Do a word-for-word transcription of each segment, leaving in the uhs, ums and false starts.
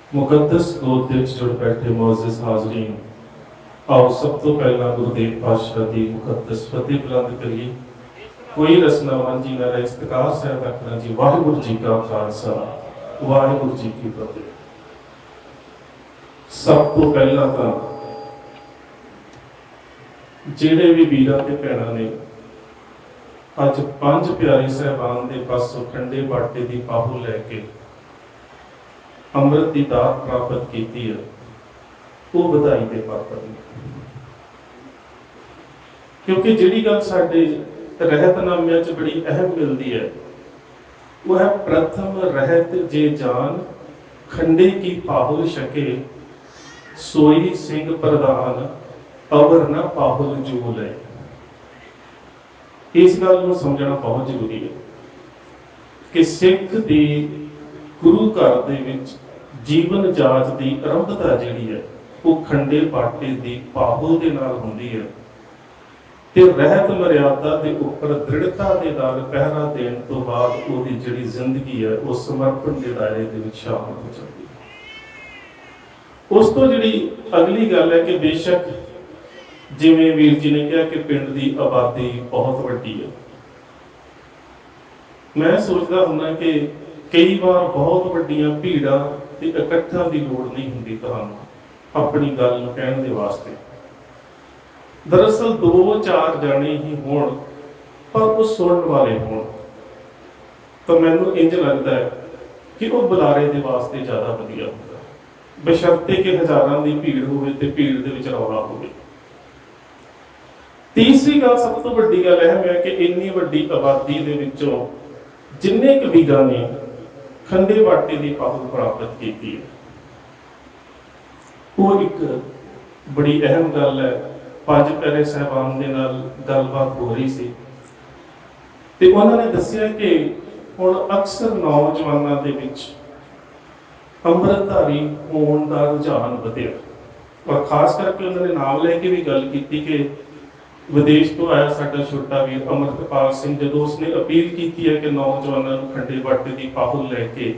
मुकद्दस गोद दे विच जुड़ बैठे मोअज़्ज़िज़ हाज़रीन, आओ सब तो पहला गुरुदेव पातशाह दी मुकद्दस फतेह बुलंद करिए। कोई रसना वांझी ना रहे, इस्तकार साहिब आखना जी। वाहिगुरू जी का खालसा, वाहिगुरू जी की फतेह। सब तो पहला तो जिहड़े भी वीरां ते भैणां ने अज पंज प्यारे साहिबान दे पासों खंडे बाटे दी पाहु लैके अमृत की दात प्राप्त की है, वो बधाई के पात्र ने। क्योंकि जिहड़ी गल साडे रहतनामियां च बड़ी अहम मिलती है, वह है प्रथम रहत जे जान खंडे की पाहुल छके, सोई सिंह प्रधान अवर न पाहुल जूल है। इस गल को समझना बहुत जरूरी है कि सिख दी गुरु घर दे विच जीवन जाच की आरंभता जिहड़ी है वो खंडे बाटे की पाहुल दे नाल हुंदी है ते रहत मर्यादा के उपर दृढ़ता के नाल पहरा देने तो बाद उसकी जिहड़ी जिंदगी है वो समर्पण के दायरे दे विच शामिल हो जाती है। उस तो जिहड़ी अगली गल है कि बेशक जिवें वीर जी ने कहा कि पिंड की आबादी बहुत वड्डी है, मैं सोचता हूँ कि कई बार बहुत वड्डियां भीड़ां ते इकट्ठा की लोड़ नहीं होंदी तुहानूं अपनी गल कहण दे वास्ते। दरअसल दो चार जाने ही होण पर वो सुनने वाले होण, तो मैनूं इंज लगता है कि वो बुलारे दे वास्ते ज़्यादा वधिया होंदा, बशर्ते कि हज़ारां दी भीड़ होवे ते भीड़ दे विच रौला होवे। तीसरी गल सब तो वड्डी गल अहम है कि इन्नी वड्डी आबादी दे विचों जिन्ने क वीरां ने खंडे बाटे की पाहुल प्राप्त की है, वो एक बड़ी अहम गल है। पंज प्यारे साहबान दे नाल गलबात हो रही सी ते उन्होंने दस्सिया कि हुण अक्सर नौजवानों दे विच अमृतधारी होने का रुझान वधिया, और खास करके उन्होंने नाम लेके भी गल की कि विदेश तो आया साडा छोटा वीर अमृतपाल सिंह, जो उसने अपील की है कि नौजवानों को खंडे बाटे की पाहुल लैके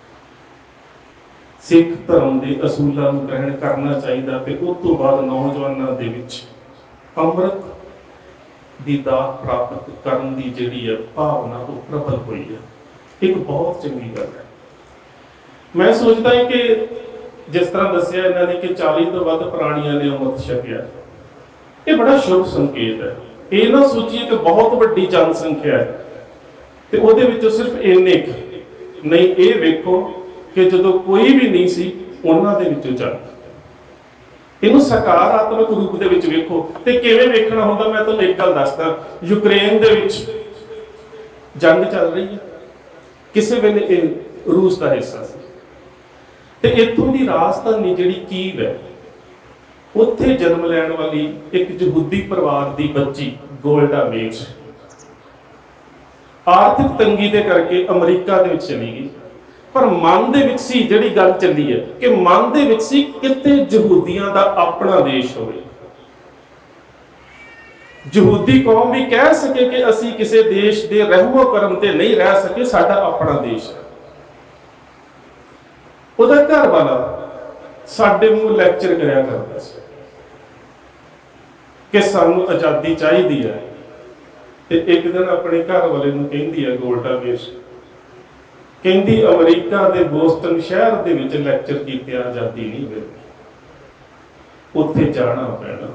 सिख धर्म के असूलों को ग्रहण करना चाहिए, तो उस तो बाद नौजवानों के विच अमृत की दात प्राप्त करने की जिहड़ी है भावना वो प्रबल हुई है। एक बहुत चंगी गल है। मैं सोचता है कि जिस तरह दसिया इन्होंने कि चाली तो वध प्राणियों ने अमृत छकिया, ये बड़ा शुभ संकेत है। ये ना सोचिए कि बहुत वड्डी जनसंख्या है तो वो सिर्फ इन्ने नहीं, ये वेखो कि जो कोई भी नहीं सी उन्होंने जंग, इनू सकारात्मक रूप दे विच वेखो ते किवें वेखना हुंदा। मैं तुहानूं एक गल दसदा, यूक्रेन दे विच जंग चल रही है, किसी वेले रूस का हिस्सा सी ते इत्थों की राजधानी जिहड़ी कीव है, उत्थे जन्म लैण वाली एक यहूदी परिवार की बच्ची गोल्डा मेयर आर्थिक तंगी के करके अमरीका दे विच चली गई, पर मन दे विच सी जिहड़ी गल चली है कि मन दे विच सी किते यहूदियां दा अपना देश होवे, यहूदी कौम भी कह सके कि असी किसी देश के रहमो करम ते नहीं रह सके, साडा अपना देश है। उहदा घर वाला साडे मूंह लैक्चर करया करदा सी कि सानू आज़ादी चाहिए है, ते एक दिन अपने घर वाले नूं कहंदी है गोल्डा मेयर, कहंदी अमरीका के बोस्टन शहर दे विच लैक्चर कीते आज़ादी नहीं मिलती, उत्थे जाना पैना,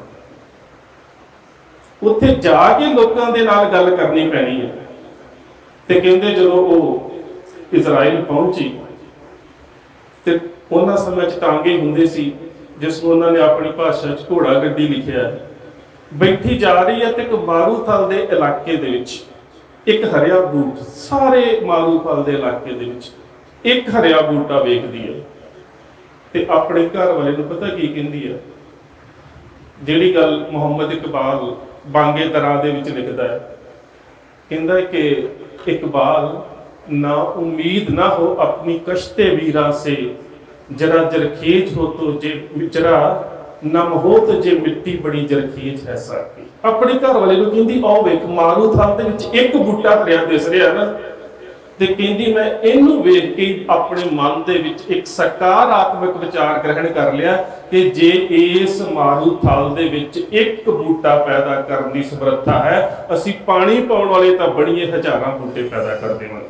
उत्थे जाके लोगों के नाल गल करनी पैनी है। ते कहंदे जदों वो इजराइल पहुंची ते उन्हां समय च टांगे हुंदे सी, जिसनूं उन्होंने अपनी भाषा च घोड़ा गड्डी लिखिया, बैठी जा रही है तो एक मारूथल के इलाके दे विच एक हरिया बूट, सारे मारूथल के इलाके दे विच एक हरिया बूटा वेखदी है ते अपने घर वाले नूं पता की कहंदी है, जिहड़ी गल मुहम्मद इकबाल बांगे दरा दे विच लिखदा है, कहंदा है कि इकबाल ना उम्मीद ना हो अपनी कश्ते वीरा से, जरा जरखेज हो तो जे जरा नम हो तो जे मिट्टी बड़ी जरखेज है साकी। अपने घर वाले नूं कहंदी आओ वेख मारूथल दे विच एक बूटा हरिया दिस रहा ना, ਤੇ ਕਹਿੰਦੀ ਮੈਂ ਇਹਨੂੰ ਵੇਖ ਕੇ ਆਪਣੇ ਮਨ ਦੇ ਵਿੱਚ ਇੱਕ ਸਕਾਰਾਤਮਕ ਵਿਚਾਰ ਗ੍ਰਹਿਣ ਕਰ ਲਿਆ ਕਿ ਜੇ ਇਸ ਮਾਰੂ ਥਲ ਦੇ ਵਿੱਚ ਇੱਕ ਬੂਟਾ ਪੈਦਾ ਕਰਨ ਦੀ ਸਮਰੱਥਾ ਹੈ, ਅਸੀਂ ਪਾਣੀ ਪਾਉਣ ਵਾਲੇ ਤਾਂ ਬਣੀਏ ਹਜ਼ਾਰਾਂ ਬੂਟੇ ਪੈਦਾ ਕਰ ਦੇਵਾਂਗੇ।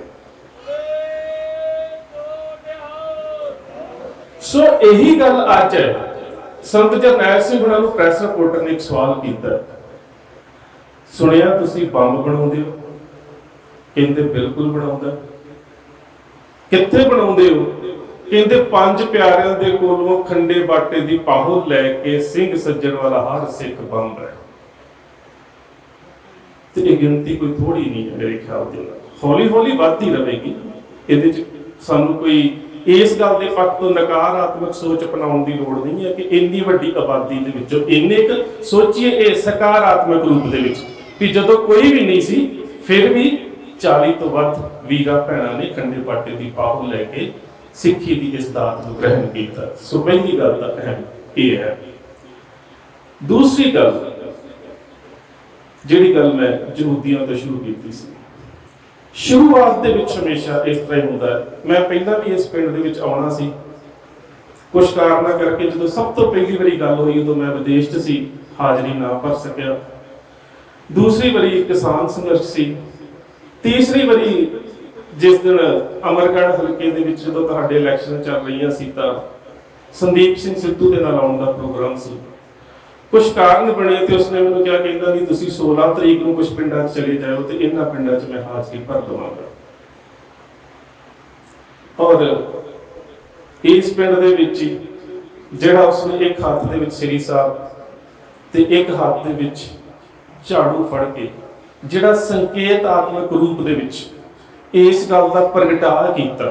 ਸੋ ਇਹੀ ਗੱਲ ਅੱਜ ਹੈ। ਸੰਤ ਜਰਨੈਲ ਸਿੰਘ ਉਹਨਾਂ ਨੂੰ ਪ੍ਰੈਸ ਰਿਪੋਰਟਰ ਨੇ ਇੱਕ ਸਵਾਲ ਕੀਤਾ, ਸੁਣਿਆ ਤੁਸੀਂ ਬੰਬ ਬਣਾਉਂਦੇ ਹੋ? ਕਹਿੰਦੇ ਬਿਲਕੁਲ ਬਣਾਉਂਦਾ। ਕਿੱਥੇ ਬਣਾਉਂਦੇ ਹੋ? ਕਹਿੰਦੇ ਪੰਜ ਪਿਆਰਿਆਂ ਦੇ ਕੋਲੋਂ ਖੰਡੇ ਬਾਟੇ ਦੀ ਪਾਹੁਲ ਲੈ ਕੇ ਸਿੰਘ ਸੱਜਣ ਵਾਲਾ ਹਰ ਸਿੱਖ ਬੰਬ ਹੈ। ਤੇ ਇਹ ਗਿਣਤੀ ਕੋਈ ਥੋੜੀ ਨਹੀਂ ਹੈ ਮੇਰੇ ਖਿਆਲ ਦੇ ਨਾਲ, ਹੌਲੀ ਹੌਲੀ ਵੱਧਦੀ ਰਹੇਗੀ। ਇਹਦੇ ਚ ਸਾਨੂੰ ਕੋਈ ਇਸ ਗੱਲ ਦੇ ਪੱਖ ਤੋਂ ਨਕਾਰਾਤਮਕ ਸੋਚ ਅਪਣਾਉਣ ਦੀ ਲੋੜ ਨਹੀਂ ਹੈ ਕਿ ਇੰਨੀ ਵੱਡੀ ਆਬਾਦੀ ਦੇ ਵਿੱਚੋਂ ਇੰਨੇ ਕੁ ਸੋਚੀਏ ਇਹ ਸਕਾਰਾਤਮਕ ਰੂਪ ਦੇ ਵਿੱਚ ਵੀ ਜਦੋਂ ਕੋਈ ਵੀ ਨਹੀਂ ਸੀ ਫਿਰ ਵੀ ਚਾਲੀ ਤੋਂ ਵੱਧ ਵੀਰਾਂ ਭੈਣਾਂ ਨੇ ਖੰਡੇ ਬਾਟੇ ਦੀ ਪਾਹੁਲ ਲੈ ਕੇ ਸਿੱਖੀ ਦੀ ਇਸ ਦਾਤ ਨੂੰ ਗ੍ਰਹਿਣ ਕੀਤਾ। ਸੋ ਪਹਿਲੀ ਗੱਲ ਤਾਂ ਅਹਿਮ ਇਹ ਹੈ। ਦੂਸਰੀ ਗੱਲ, ਜਿਹੜੀ ਗੱਲ ਮੈਂ ਯਹੂਦੀਆਂ ਤੋਂ ਸ਼ੁਰੂ ਕੀਤੀ ਸੀ, ਸ਼ੁਰੂਆਤ ਦੇ ਵਿੱਚ ਹਮੇਸ਼ਾ ਇਸ ਤਰ੍ਹਾਂ ਹੀ ਹੁੰਦਾ ਹੈ। ਮੈਂ ਪਹਿਲਾਂ ਵੀ ਇਸ ਪਿੰਡ ਦੇ ਵਿੱਚ ਆਉਣਾ ਸੀ, ਕੁਝ ਕਾਰਨਾਂ ਕਰਕੇ ਜਦੋਂ ਸਭ ਤੋਂ ਪਹਿਲੀ ਵਾਰੀ ਗੱਲ ਹੋਈ ਉਦੋਂ ਮੈਂ ਵਿਦੇਸ਼ 'ਚ ਸੀ, ਹਾਜ਼ਰੀ ਨਾ ਭਰ ਸਕਿਆ। ਦੂਸਰੀ ਵਾਰੀ ਕਿਸਾਨ ਸੰਘਰਸ਼ ਸੀ। ਤੀਸਰੀ ਵਾਰੀ ਜਿਸ ਦਿਨ ਅਮਰਗੜ੍ਹ ਹਲਕੇ ਦੇ ਵਿੱਚ ਜਦੋਂ ਤੁਹਾਡੇ ਇਲੈਕਸ਼ਨ ਚੱਲ ਰਹੀਆਂ ਸੀ ਤਾਂ ਸੰਦੀਪ ਸਿੰਘ ਸਿੱਧੂ ਦੇ ਨਾਲ ਆਉਣ ਦਾ ਪ੍ਰੋਗਰਾਮ ਸੀ। ਕੁਝ ਕਾਰਨ ਬਣੇ ਤੇ ਉਸਨੇ ਮੈਨੂੰ ਕਿਹਾ, ਕਹਿੰਦਾ ਵੀ ਤੁਸੀਂ ਸੋਲਾਂ ਤਰੀਕ ਨੂੰ ਕੁਝ ਪਿੰਡਾਂ 'ਚ ਚਲੇ ਜਾਓ ਤੇ ਇਹਨਾਂ ਪਿੰਡਾਂ 'ਚ ਮੈਂ ਹਾਜ਼ਰੀ ਭਰ ਦਵਾਂਗਾ। ਔਰ ਇਸ ਪਿੰਡ ਦੇ ਵਿੱਚ ਹੀ ਜਿਹੜਾ ਉਸਨੇ ਇੱਕ ਹੱਥ ਦੇ ਵਿੱਚ ਸ੍ਰੀ ਸਾਹਿਬ ਤੇ ਇੱਕ ਹੱਥ ਦੇ ਵਿੱਚ ਝਾੜੂ ਫੜ ਕੇ ਜਿਹੜਾ ਸੰਕੇਤਾਤਮਕ ਰੂਪ ਦੇ ਵਿੱਚ ਇਸ ਗੱਲ ਦਾ ਪ੍ਰਗਟਾਅ ਕੀਤਾ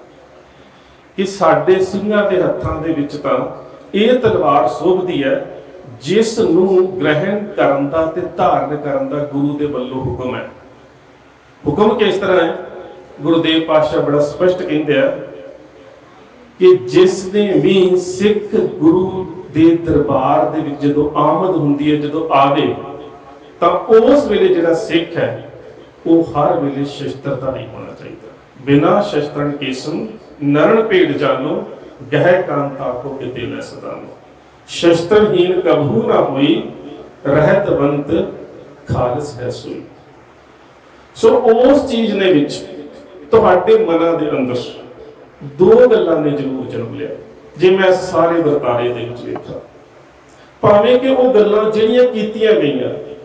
ਕਿ ਸਾਡੇ ਸਿੰਘਾਂ ਦੇ ਹੱਥਾਂ ਦੇ ਵਿੱਚ ਤਾਂ ਇਹ ਤਲਵਾਰ ਸੋਭਦੀ ਹੈ ਜਿਸ ਨੂੰ ਗ੍ਰਹਿਣ ਕਰਨ ਦਾ ਤੇ ਧਾਰਨ ਕਰਨ ਦਾ ਗੁਰੂ ਦੇ ਵੱਲੋਂ ਹੁਕਮ ਹੈ। ਹੁਕਮ ਕਿਸ ਤਰ੍ਹਾਂ ਹੈ? ਗੁਰਦੇਵ ਪਾਤਸ਼ਾਹ ਬੜਾ ਸਪਸ਼ਟ ਕਹਿੰਦੇ ਆ ਕਿ ਜਿਸ ਨੇ ਵੀ ਸਿੱਖ ਗੁਰੂ ਦੇ ਦਰਬਾਰ ਦੇ ਵਿੱਚ ਜਦੋਂ ਆਮਦ ਹੁੰਦੀ ਹੈ, ਜਦੋਂ ਆਵੇ ਤਾਂ ਉਸ ਵੇਲੇ ਜਿਹੜਾ ਸਿੱਖ ਹੈ ਉਹ ਹਰ ਵੇਲੇ ਸ਼ਸਤਰ ਨਹੀਂ ਹੋਣਾ ਚਾਹੀਦਾ। ਬਿਨਾਂ ਸ਼ਸਤਰਨ ਕੇਸਮ ਨਰਨ ਭੇਡ ਜਾਨੋ, ਗਹਿ ਕਾਂਤਾ ਕੋ ਕਿਤੇ ਲੈ ਸਦਾਨੋ। ਸ਼ਸਤਰਹੀਨ ਕਬਹੂ ਨਾ ਹੋਈ, ਰਹਿਤ ਬੰਤ ਖਾਲਸ ਹੈ ਸੋਈ। ਸੋ ਉਸ ਚੀਜ਼ ਨੇ ਵਿੱਚ ਤੁਹਾਡੇ ਮਨਾਂ ਦੇ ਅੰਦਰ ਦੋ ਗੱਲਾਂ ਨੇ ਜ਼ਰੂਰ ਜਨਮ ਲਿਆ। ਜੇ ਮੈਂ ਸਾਰੇ ਵਰਤਾਰੇ ਦੇ ਵਿੱਚ ਵੇਖਾਂ, ਭਾਵੇਂ ਕਿ ਉਹ ਗੱਲਾਂ ਜਿਹੜੀਆਂ ਕੀਤੀਆਂ ਗਈਆਂ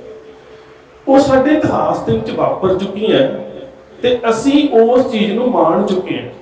ਉਹ ਸਾਡੇ ਇਤਿਹਾਸ ਦੇ ਵਿੱਚ ਵਾਪਰ ਚੁੱਕੀਆਂ ਤੇ ਅਸੀਂ ਉਸ ਚੀਜ਼ ਨੂੰ ਮਾਣ ਚੁੱਕੇ ਹਾਂ।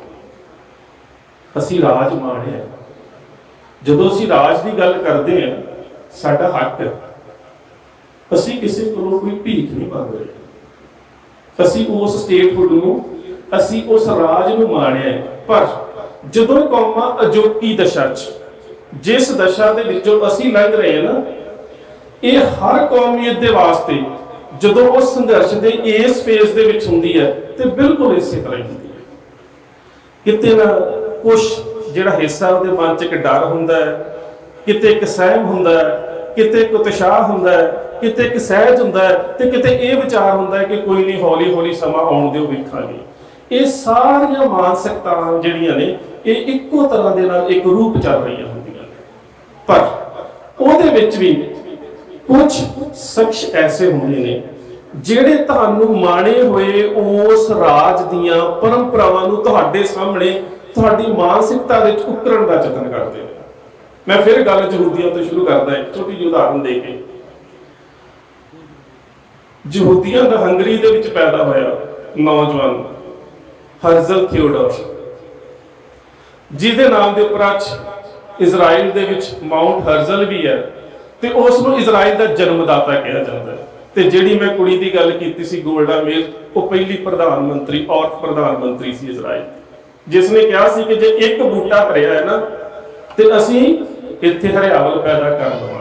ਅਸੀਂ ਰਾਜ ਮਾਣਿਆ। ਜਦੋਂ ਅਸੀਂ ਰਾਜ ਦੀ ਗੱਲ ਕਰਦੇ ਹਾਂ, ਸਾਡਾ ਹੱਕ ਹੈ। ਅਸੀਂ ਕਿਸੇ ਕੋਲੋਂ ਕੋਈ ਭੀਖ ਨਹੀਂ ਮੰਗ ਰਹੇ। ਅਸੀਂ ਉਸ ਸਟੇਟਹੁੱਡ ਨੂੰ, ਅਸੀਂ ਉਸ ਰਾਜ ਨੂੰ ਮਾਣਿਆ। ਪਰ ਜਦੋਂ ਕੌਮਾਂ ਅਜੋਕੀ ਦਸ਼ਾ 'ਚ, ਜਿਸ ਦਸ਼ਾ ਦੇ ਵਿੱਚੋਂ ਅਸੀਂ ਲੰਘ ਰਹੇ ਹਾਂ ਨਾ, ਇਹ ਹਰ ਕੌਮੀਅਤ ਦੇ ਵਾਸਤੇ ਜਦੋਂ ਉਹ ਸੰਘਰਸ਼ ਦੇ ਇਸ ਫੇਜ਼ ਦੇ ਵਿੱਚ ਹੁੰਦੀ ਹੈ ਤੇ ਬਿਲਕੁਲ ਇਸੇ ਤਰ੍ਹਾਂ ਹੀ ਹੁੰਦੀ ਹੈ। ਕਿਤੇ ਨਾ ਕੁਛ ਜਿਹੜਾ ਹਿੱਸਾ ਉਹਦੇ ਮਨ 'ਚ ਇੱਕ ਡਰ ਹੁੰਦਾ ਹੈ, ਕਿਤੇ ਇੱਕ ਸਹਿਮ ਹੁੰਦਾ ਹੈ, ਕਿਤੇ ਇੱਕ ਉਤਸ਼ਾਹ ਹੁੰਦਾ ਹੈ, ਕਿਤੇ ਇੱਕ ਸਹਿਜ ਹੁੰਦਾ ਹੈ ਤੇ ਕਿਤੇ ਇਹ ਵਿਚਾਰ ਹੁੰਦਾ ਹੈ ਕਿ ਕੋਈ ਨਹੀਂ, ਹੌਲੀ ਹੌਲੀ ਸਮਾਂ ਆਉਣ ਦਿਓ, ਵੇਖਾਂਗੇ। ਇਹ ਸਾਰੀਆਂ ਮਾਨਸਿਕਤਾਵਾਂ ਜਿਹੜੀਆਂ ਨੇ ਇਹ ਇੱਕੋ ਤਰ੍ਹਾਂ ਦੇ ਨਾਲ ਇੱਕ ਰੂਪ ਚੱਲ ਰਹੀਆਂ ਹੁੰਦੀਆਂ ਨੇ। ਪਰ ਉਹਦੇ ਵਿੱਚ ਵੀ ਕੁਝ ਸ਼ਖਸ ਐਸੇ ਹੁੰਦੇ ਨੇ ਜਿਹੜੇ ਤੁਹਾਨੂੰ ਮਾਣੇ ਹੋਏ ਉਸ ਰਾਜ ਦੀਆਂ ਪਰੰਪਰਾਵਾਂ ਨੂੰ ਤੁਹਾਡੇ ਸਾਹਮਣੇ, ਤੁਹਾਡੀ ਮਾਨਸਿਕਤਾ ਵਿੱਚ ਉਕਰਨ ਦਾ ਯਤਨ ਕਰਦੇ ਨੇ। ਮੈਂ ਫਿਰ ਗੱਲ ਯਹੂਦੀਆਂ ਤੋਂ ਸ਼ੁਰੂ ਕਰਦਾ, ਇੱਕ ਛੋਟੀ ਜਿਹੀ ਉਦਾਹਰਨ ਦੇ ਕੇ। ਯਹੂਦੀਆਂ ਦਾ ਹੰਗਰੀ ਦੇ ਵਿੱਚ ਪੈਦਾ ਹੋਇਆ ਨੌਜਵਾਨ ਹਰਜ਼ਲ ਥਿਓਡੋਰ, ਜਿਹਦੇ ਨਾਮ ਦੇ ਉੱਪਰ ਅੱਜ ਇਜ਼ਰਾਈਲ ਦੇ ਵਿੱਚ ਮਾਊਂਟ ਹਰਜ਼ਲ ਵੀ ਹੈ ਤੇ ਉਸ ਨੂੰ ਇਜ਼ਰਾਈਲ ਦਾ ਜਨਮਦਾਤਾ ਕਿਹਾ ਜਾਂਦਾ ਹੈ। ਤੇ ਜਿਹੜੀ ਮੈਂ ਕੁੜੀ ਦੀ ਗੱਲ ਕੀਤੀ ਸੀ, ਗੋਲਡਾ ਮੇਰ, ਉਹ ਪਹਿਲੀ ਪ੍ਰਧਾਨ ਮੰਤਰੀ, ਔਰਤ ਪ੍ਰਧਾਨ ਮੰਤਰੀ ਸੀ ਇਜ਼ਰਾਈਲ, ਜਿਸ ਨੇ ਕਿਹਾ ਸੀ ਕਿ ਜੇ ਇੱਕ ਬੂਟਾ ਭਰਿਆ ਹੈ ਨਾ ਤੇ ਅਸੀਂ ਇੱਥੇ ਹਰਿਆਵਲ ਪੈਦਾ ਕਰ ਦਵਾਂਗੇ।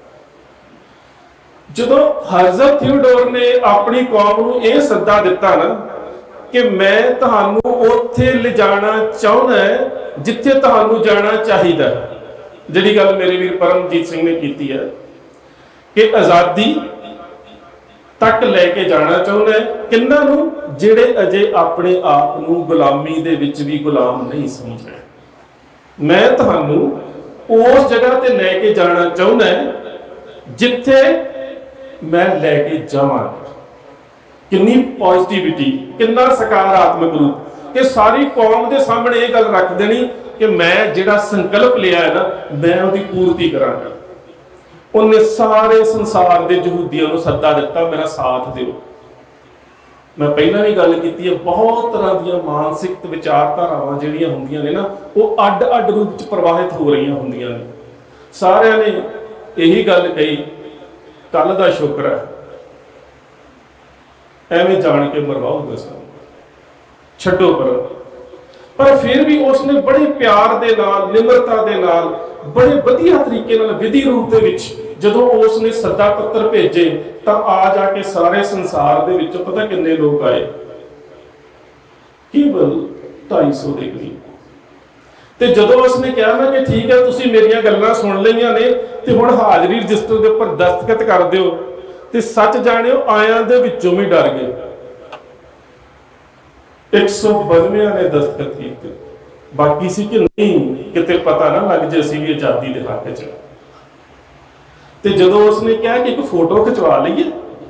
ਜਦੋਂ ਹਰਜ਼ਲ ਥਿਓਡੋਰ ਨੇ ਆਪਣੀ ਕੌਮ ਨੂੰ ਇਹ ਸੱਦਾ ਦਿੱਤਾ ਨਾ ਕਿ ਮੈਂ ਤੁਹਾਨੂੰ ਉੱਥੇ ਲਿਜਾਣਾ ਚਾਹੁੰਦਾ ਜਿੱਥੇ ਤੁਹਾਨੂੰ ਜਾਣਾ ਚਾਹੀਦਾ, ਜਿਹੜੀ ਗੱਲ ਮੇਰੇ ਵੀਰ ਪਰਮਜੀਤ ਸਿੰਘ ਨੇ ਕੀਤੀ ਹੈ ਕਿ ਆਜ਼ਾਦੀ तक लैके जाना चाहुंदा है। किन्हां नूं? जिहड़े अजे अपने आप नूं गुलामी दे विच भी गुलाम नहीं समझ रहे। मैं तुहानूं उस जगह ते लैके जाना चाहुंदा है जिथे मैं लैके जावांगा। किन्नी पॉजिटिविटी, किन्ना सकारात्मक रूप कि सारी कौम के सामने ये गल रख देनी कि मैं जिहड़ा संकल्प लिया है ना, मैं उसकी पूर्ति करांगा। उन्हें सारे संसार के यहूदियों को सद्दा दिता, मेरा साथ दिओ। मैं पहला भी गल की है, बहुत तरह दी मानसिक विचारधारावां जिहड़ियां हुंदियां ने ना, वो अड अड रूप च प्रवाहित हो रही हुंदियां ने। सारिਆਂ ने यही गल कही, कल दा शुक्र है, एवें जान के मरवाओगे सानूं, छड्डो पर। पर फिर भी उसने बड़े प्यार दे नाल, निमरता दे नाल, बड़े वधिया तरीके नाल, विधि रूप दे विच जदों उसने सद्दा पत्र भेजे तो आ जाके सारे संसार दे विच पता किन्ने लोग आए? केवल ढाई सौ के करीब। तो जदों उसने कहा ना कि ठीक है, तुसीं मेरियां गल्लां सुन लईआं ने ते हुण हाजरी रजिस्टर के उपर दस्तखत कर दिओ, ते सच जाणिओ आयां दे विचों भी डर गए। एक सौ बवंजा ने दस्तखत किए, बाकी सी कि नहीं किते पता ना लग जाए असीं भी आज़ादी के हक च। ते जदों उसने कहा कि एक फोटो खिंचवा लीए,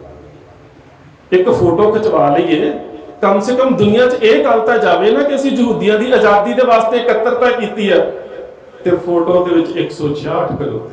एक फोटो खिंचवा लीए, कम से कम दुनिया च यह गल तां जावे ना कि असीं यहूदियों की आज़ादी के वास्ते इकत्तरता की है, ते फोटो दे विच एक सौ छियाठ खलोते।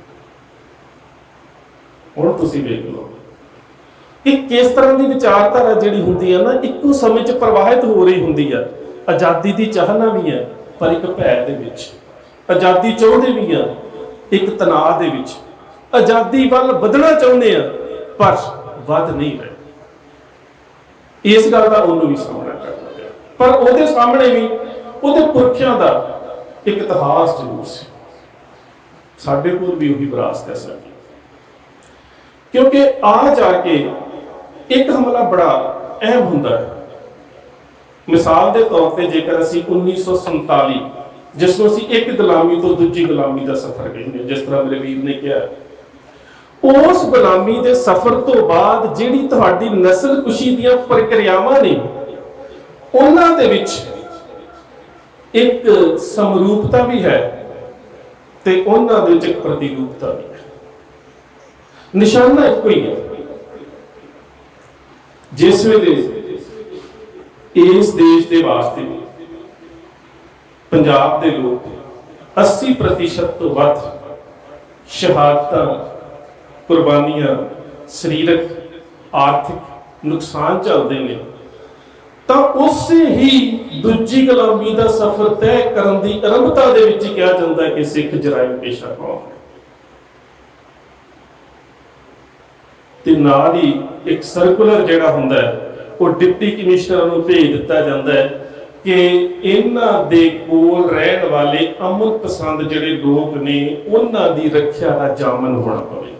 हुण तुसीं वेख लो कि किस तरह की विचारधारा जिहड़ी हुंदी है ना, इक्को समय च प्रवाहित हो रही हुंदी है। आज़ादी की चाहना भी है, पर एक भै दे विच। आज़ादी चाहुंदे भी हैं, एक तनाव दे विच। आज़ादी वल वधना चाहुंदे हैं, पर वध नहीं रहे। इस गल का उन्होंने भी सामना करना पिया, पर उहदे सामने भी उहदे पुरखियां दा एक इतिहास जरूर सी। साडे कोल भी उही विरासत है साडी, क्योंकि आ जाके एक हमला बड़ा अहम हुंदा है। मिसाल के तौर पर जेकर असीं उन्नीस सौ संताली, जिसनों असीं एक गुलामी तो दूजी गुलामी का सफर कहने, जिस तरह मेरे वीर ने कहा, उस गुलामी के सफर तो बाद जिहड़ी तुहाडी नस्ल कुशी दी प्रक्रियावां ने, उन्हां दे विच एक समरूपता भी है ते उन्हां दे विच एक प्रतिरूपता भी है। निशाना एक ही है। जिस वेले इस देश के वास्ते पंजाब के लोग अस्सी प्रतिशत तो वध शहादत, कुर्बानियां, शरीरक आर्थिक नुकसान चलते हैं, तो उससे ही दूजी गुलामी का सफर तय करने की आरंभता दे विच कहा जाता है कि सिख जराइम पेशा कौम है। ते नाल ही एक सर्कुलर जिहड़ा हुंदा है वो डिप्टी कमिश्नर नूं भेज दिता जाता है कि इन्हां दे कोल रहण वाले अमन पसंद जिहड़े लोग ने, उन्हां दी रखिया का जामन होना पवेगा।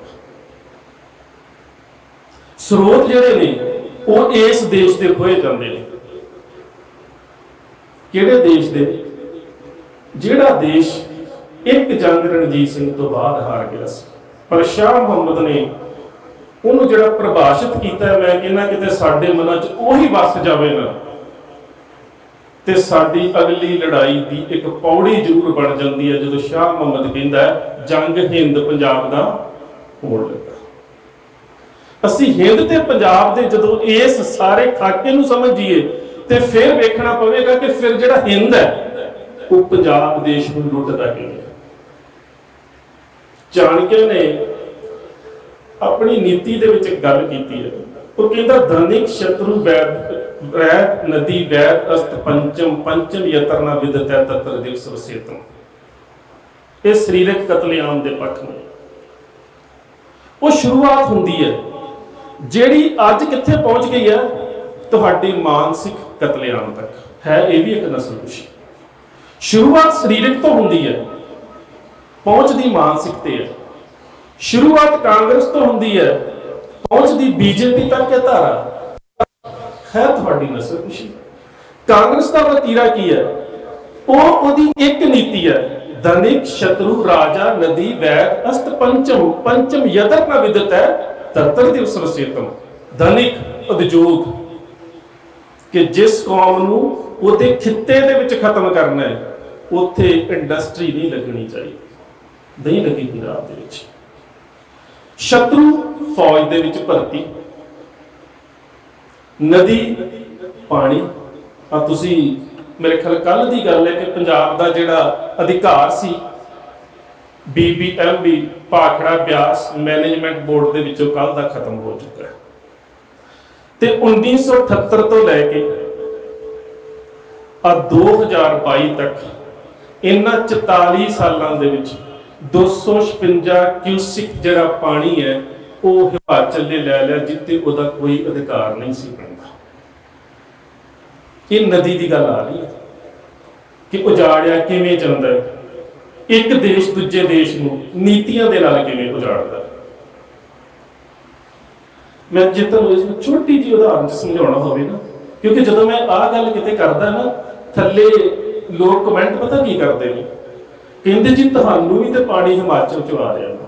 स्रोत जिहड़े ने वो इस देश के खोए जाते हैं। किहड़े देश दे? जिहड़ा देश एक जंग रणजीत सिंह तो बाद हार गया सी, पर शाह मुहम्मद ने उन्होंने जिहड़ा परिभाषित किया, मैं कहना किते साडे मनां च उही वस जावे ना, ते साडी अगली लड़ाई की एक पौड़ी जरूर बन जाती है। जो शाह मुहम्मद कहता है जंग हिंद पंजाब का होण लगा। असी हिंद ते पंजाब दे जदों इस सारे खाके नूं समझिए ते फिर वेखना पवेगा कि फिर जिहड़ा हिंद है वो पंजाब देश नूं लुटदा किवें। चाणक्य ने अपनी नीति दे विच एक गल कीती है, वो कहता धनिक शत्रु वैद वैद नदी वैद अस्त पंचम पंचम यतर न विदतै तत्र दिवस वसेतम। ये शरीरक कतलेआम दे पक्ष में वो शुरुआत हुंदी है, जिहड़ी अज कित्थे पहुंच गई है, तुहाडी मानसिक कतलेआम तक है। ये भी एक नस्लकुशी। शुरुआत शरीरक तो हुंदी है, पहुंचदी मानसिक ते है। शुरुआत कांग्रेस तो हुंदी है, पहुंचदी बीजेपी तक है धारा है तुहाडी नस्लकुशी। कांग्रेस का वतीरा की है, वो ओदी एक नीति है, धनिक शत्रु राजा नदी वैद अस्त पंचम पंचम यदर न विदत है तत्र दिवस वसेतम। ਧਨਿਕ ਉਦਯੋਗ कि जिस कौम नूं उहदे खित्ते दे विच खत्म करना है, उत्थे इंडस्ट्री नहीं लगनी चाहिए, नहीं लगी पंजाब दे विच। शत्रु फौज दे विच भर्ती, नदी पानी। आ तुसी मेरे ख्याल कल दी गल है कि पंजाब दा जिहड़ा अधिकार सी B B M B Bhakra Beas management board दे विचों कल दा खत्म हो चुका है। ते उन्नीस सौ अठहत्तर तो लैके आ दो हज़ार बाई तक इन्हां चौताली सालां दे विच दो सौ छप्पन क्यूसिक जिहड़ा पानी है वो हिमाचल ने लै लिया, जिते उहदा कोई अधिकार नहीं सी बनदा। ये नदी की गल आ रही है कि उजाड़िया किवें जांदा है, एक देश दूजे देश नूं नीतियां दे नाल किवें उजाड़दा। मैं जे तुहानूं इस छोटी जी उदाहरण समझाउणा होवे ना, क्योंकि जदों मैं आ गल किते करदा ना, थल्ले लोग कमेंट पता की करते हैं, कहंदे जी तुहानूं भी ते पानी हिमाचल चों आ रहा।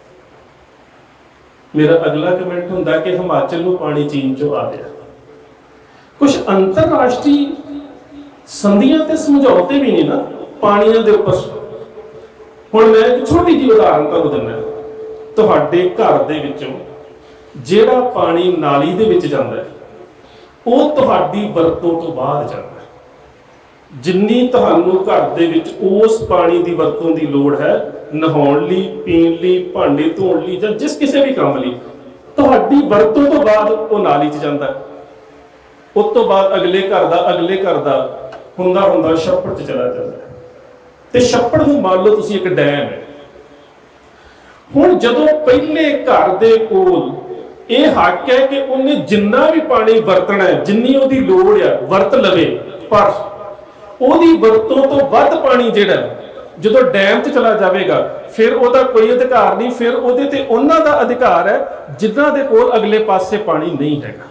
मेरा अगला कमेंट हुंदा कि हिमाचल नूं पानी चीन चों आ रहा। कुछ अंतरराष्ट्रीय संधियां ते समझौते भी नहीं ना पानियां दे उपर। हुण मैं एक छोटी जी उदाहरण तुहानूं दिंदा, तुहाडे घर दे विचों ਜਿਹੜਾ पानी नाली ਦੇ ਵਿੱਚ ਜਾਂਦਾ ਹੈ ਉਹ ਤੁਹਾਡੀ ਵਰਤੋਂ ਤੋਂ ਬਾਅਦ ਜਾਂਦਾ ਹੈ। ਜਿੰਨੀ ਤੁਹਾਨੂੰ ਘਰ ਦੇ ਵਿੱਚ ਉਸ ਪਾਣੀ ਦੀ ਵਰਤੋਂ ਦੀ ਲੋੜ ਹੈ, ਨਹਾਉਣ ਲਈ, ਪੀਣ ਲਈ, ਭਾਂਡੇ ਧੋਣ ਲਈ ਜਾਂ ਜਿਸ ਕਿਸੇ ਵੀ ਕੰਮ ਲਈ, ਤੁਹਾਡੀ ਵਰਤੋਂ ਤੋਂ ਬਾਅਦ ਉਹ ਨਾਲੀ 'ਚ ਜਾਂਦਾ ਹੈ। ਉਸ ਤੋਂ ਬਾਅਦ ਅਗਲੇ ਘਰ ਦਾ ਅਗਲੇ ਘਰ ਦਾ ਹੁੰਦਾ ਹੁੰਦਾ ਛੱਪੜ 'ਚ ਚਲਾ ਜਾਂਦਾ ਹੈ। ਤੇ ਛੱਪੜ ਨੂੰ ਮੰਨ ਲਓ ਤੁਸੀਂ ਇੱਕ ਡੈਮ ਹੈ। ਹੁਣ ਜਦੋਂ ਪਹਿਲੇ ਘਰ ਦੇ ਕੋਲ ਇਹ हक है कि उन्हें जिन्ना भी पानी वरतना है, जिन्नी उहदी लोड़ है वरत लवे, पर उहदी वरतों तो वध पानी जिहड़ा जदों डैम च चला जाएगा फिर उहदा कोई अधिकार नहीं, फिर उहदे ते उन्हां दा अधिकार है जिन्हां दे कोल अगले पासे पानी नहीं हैगा।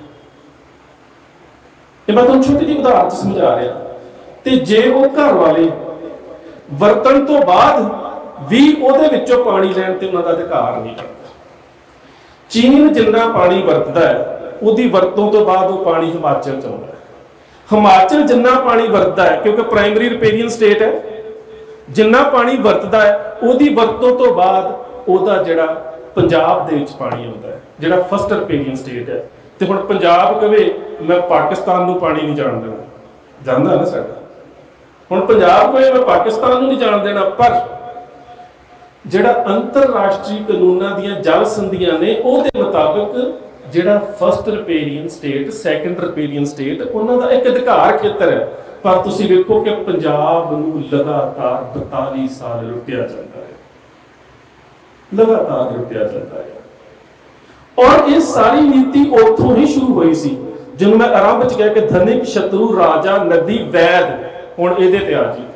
ये मैं तुहानूं छोटी जी उदाहरण समझा रहा। ते जे वो घर वाले वरतन तो बाद भी उहदे विचों पानी लैण ते उन्हां दा अधिकार नहीं है। चीन जिन्ना पानी वरतदा है उहदी वरतों तो बाद वो पानी हिमाचल च आउंदा है। हिमाचल जिन्ना पानी वरतदा है क्योंकि प्राइमरी रिपेरियन स्टेट है, जिन्ना पानी वरतदा है उहदी वरतों तो बाद उहदा जिहड़ा पंजाब दे विच पानी आउंदा है, जिहड़ा फर्स्ट रिपेरियन स्टेट है। ते हुण पंजाब कहे मैं पाकिस्तान नूं पानी नहीं जाण देना, जांदा ना साडा। हुण पंजाब कहे मैं पाकिस्तान नूं नहीं जाण देना, पर ਜਿਹੜਾ ਅੰਤਰਰਾਸ਼ਟਰੀ ਕਾਨੂੰਨਾਂ ਦੀਆਂ ਜਲ ਸੰਧੀਆਂ ਨੇ ਉਹਦੇ ਮੁਤਾਬਕ ਜਿਹੜਾ first riparian state, second riparian state, ਉਹਨਾਂ ਦਾ ਇੱਕ ਅਧਿਕਾਰ ਖੇਤਰ ਹੈ। ਪਰ ਤੁਸੀਂ ਵੇਖੋ ਕਿ ਪੰਜਾਬ ਨੂੰ ਲਗਾਤਾਰ ਬਤਾਲੀ ਸਾਲ ਲੁੱਟਿਆ ਜਾਂਦਾ ਹੈ, ਲਗਾਤਾਰ ਲੁੱਟਿਆ ਜਾਂਦਾ ਹੈ। ਔਰ ਇਹ ਸਾਰੀ ਨੀਤੀ ਉੱਥੋਂ ਹੀ ਸ਼ੁਰੂ ਹੋਈ ਸੀ ਜਿਹਨੂੰ ਮੈਂ ਆਰੰਭ ਚ ਕਿਹਾ ਕਿ ਧਨਿਕ ਸ਼ਤਰੂ ਰਾਜਾ ਨਦੀ ਵੈਦ। ਹੁਣ ਇਹਦੇ ਤੇ ਆ ਜੀ,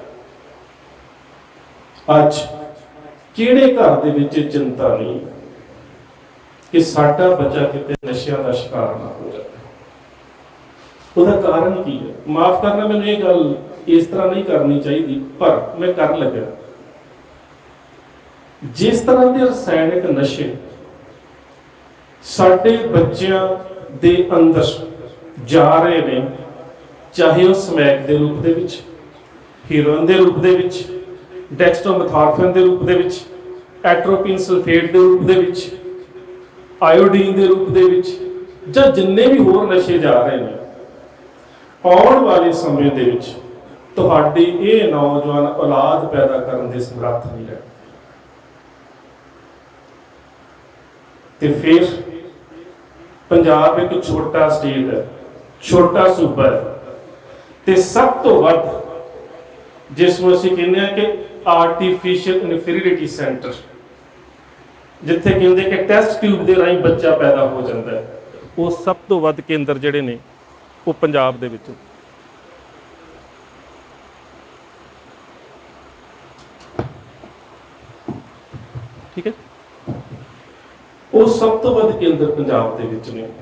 ਅੱਜ ਕਿਹੜੇ ਘਰ ਦੇ ਵਿੱਚ ਚਿੰਤਾ ਨਹੀਂ ਕਿ ਸਾਡਾ ਬੱਚਾ ਕਿਤੇ ਨਸ਼ਿਆਂ ਦਾ ਸ਼ਿਕਾਰ ਨਾ ਹੋ ਜਾਵੇ। ਉਹਦਾ ਕਾਰਨ ਕੀ ਹੈ? ਮਾਫ ਕਰਨਾ, ਮੈਨੂੰ ਇਹ ਗੱਲ ਇਸ ਤਰ੍ਹਾਂ ਨਹੀਂ ਕਰਨੀ ਚਾਹੀਦੀ, ਪਰ ਮੈਂ ਕਰਨ ਲੱਗਾ। ਜਿਸ ਤਰ੍ਹਾਂ ਦੇ ਰਸਾਇਣਿਕ ਨਸ਼ੇ ਸਾਡੇ ਬੱਚਿਆਂ ਦੇ ਅੰਦਰ ਜਾ ਰਹੇ ਨੇ, ਚਾਹੇ ਉਹ ਸਮੈਕ ਦੇ ਰੂਪ ਦੇ ਵਿੱਚ, ਹੀਰੋਇਨ ਦੇ ਰੂਪ ਦੇ ਵਿੱਚ, ਡੈਕਸਟੋਮੈਥੋਰਫਨ ਦੇ ਰੂਪ ਦੇ ਵਿੱਚ, ਐਟ੍ਰੋਪਿਨ ਸਲਫੇਟ ਦੇ ਰੂਪ ਦੇ ਵਿੱਚ, ਆਇਓਡੀਨ ਦੇ ਰੂਪ ਦੇ ਵਿੱਚ, ਜਾਂ ਜਿੰਨੇ ਵੀ ਹੋਰ ਨਸ਼ੇ ਜਾ ਰਹੇ ਨੇ, ਆਉਣ ਵਾਲੇ ਸਮੇਂ ਦੇ ਵਿੱਚ ਤੁਹਾਡੀ ਇਹ ਨੌਜਵਾਨ ਔਲਾਦ ਪੈਦਾ ਕਰਨ ਦੇ ਸਮਰੱਥ ਨਹੀਂ ਰਹਿ। ਤੇ ਫਿਰ ਪੰਜਾਬ ਇੱਕ ਛੋਟਾ ਸਟੇਟ ਹੈ, ਛੋਟਾ ਸੂਬਾ ਹੈ, ਤੇ ਸਭ ਤੋਂ ਵੱਧ ਜਿਸ ਨੂੰ ਅਸੀਂ ਕਹਿੰਦੇ ਹਾਂ ਕਿ ਆਰਟੀਫਿਸ਼ੀਅਲ ਇਨਫੀਰੀਅਰਿਟੀ ਸੈਂਟਰ, ਜਿੱਥੇ ਕਹਿੰਦੇ ਕਿ ਟੈਸਟ ਟਿਊਬ ਦੇ ਰਾਹੀਂ ਬੱਚਾ ਪੈਦਾ ਹੋ ਜਾਂਦਾ ਹੈ, ਉਹ ਸਭ ਤੋਂ ਵੱਧ ਕੇਂਦਰ ਜਿਹੜੇ ਨੇ ਉਹ ਪੰਜਾਬ ਦੇ ਵਿੱਚ। ਠੀਕ ਹੈ, ਉਹ ਸਭ ਤੋਂ ਵੱਧ ਕੇਂਦਰ ਪੰਜਾਬ ਦੇ ਵਿੱਚ ਨੇ।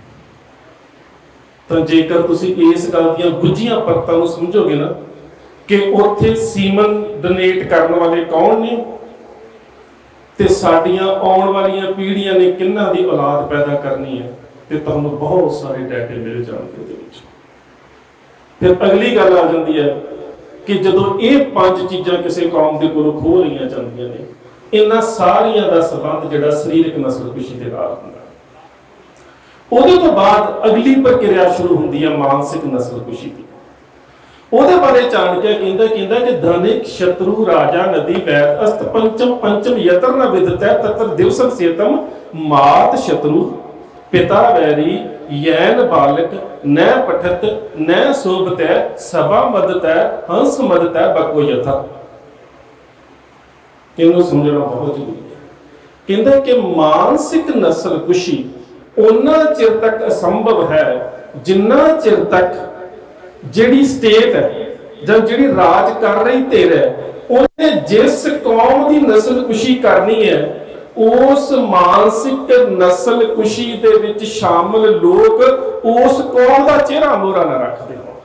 ਤਾਂ ਜੇਕਰ ਤੁਸੀਂ ਇਸ ਗੱਲ ਦੀਆਂ ਗੁੱਝੀਆਂ ਪਰਤਾਂ ਨੂੰ ਸਮਝੋਗੇ ਨਾ ਕਿ ਉੱਥੇ ਸੀਮਨ ਡੋਨੇਟ ਕਰਨ ਵਾਲੇ ਕੌਣ ਨੇ ਤੇ ਸਾਡੀਆਂ ਆਉਣ ਵਾਲੀਆਂ ਪੀੜ੍ਹੀਆਂ ਨੇ ਕਿਹਨਾਂ ਦੀ ਔਲਾਦ ਪੈਦਾ ਕਰਨੀ ਹੈ, तो तुहानूं बहुत सारे डाटे मिल जाएंगे उहदे विच। फिर अगली गल आ जाती है कि जदों ये पांच चीज़ां किसी कौम के कोलों खोह लईआं जांदियां ने, इन्हां सारियां दा संबंध जिहड़ा सरीरक नस्लकुशी दे नाल हुंदा। उहदे तो बाद अगली प्रक्रिया शुरू हुंदी है मानसिक नस्लकुशी की। उहदे बारे चाणक्य कहंदा कहंदा कि धनिक शत्रु राजा नदी वैद अस्त पंचम पंचम यत्र न विदतै तत्र दिवसं सेतम मात शत्रु पिता वैरी यैन बालक न पठत न शोभतै सभा मदतै हंस मदतै बको यथा। इन्हूं समझना बहुत जरूरी है। कहंदा कि मानसिक नस्लकुशी उन्ना चिर तक असंभव है जिन्ना चिर तक जिहड़ी स्टेट है जां जिहड़ी राज कर रही धिर है उन्हें जिस कौम की नस्लकुशी करनी है उस मानसिक नस्लकुशी दे विच शामिल लोग उस कौम का चेहरा मोहरा ना रखते हो।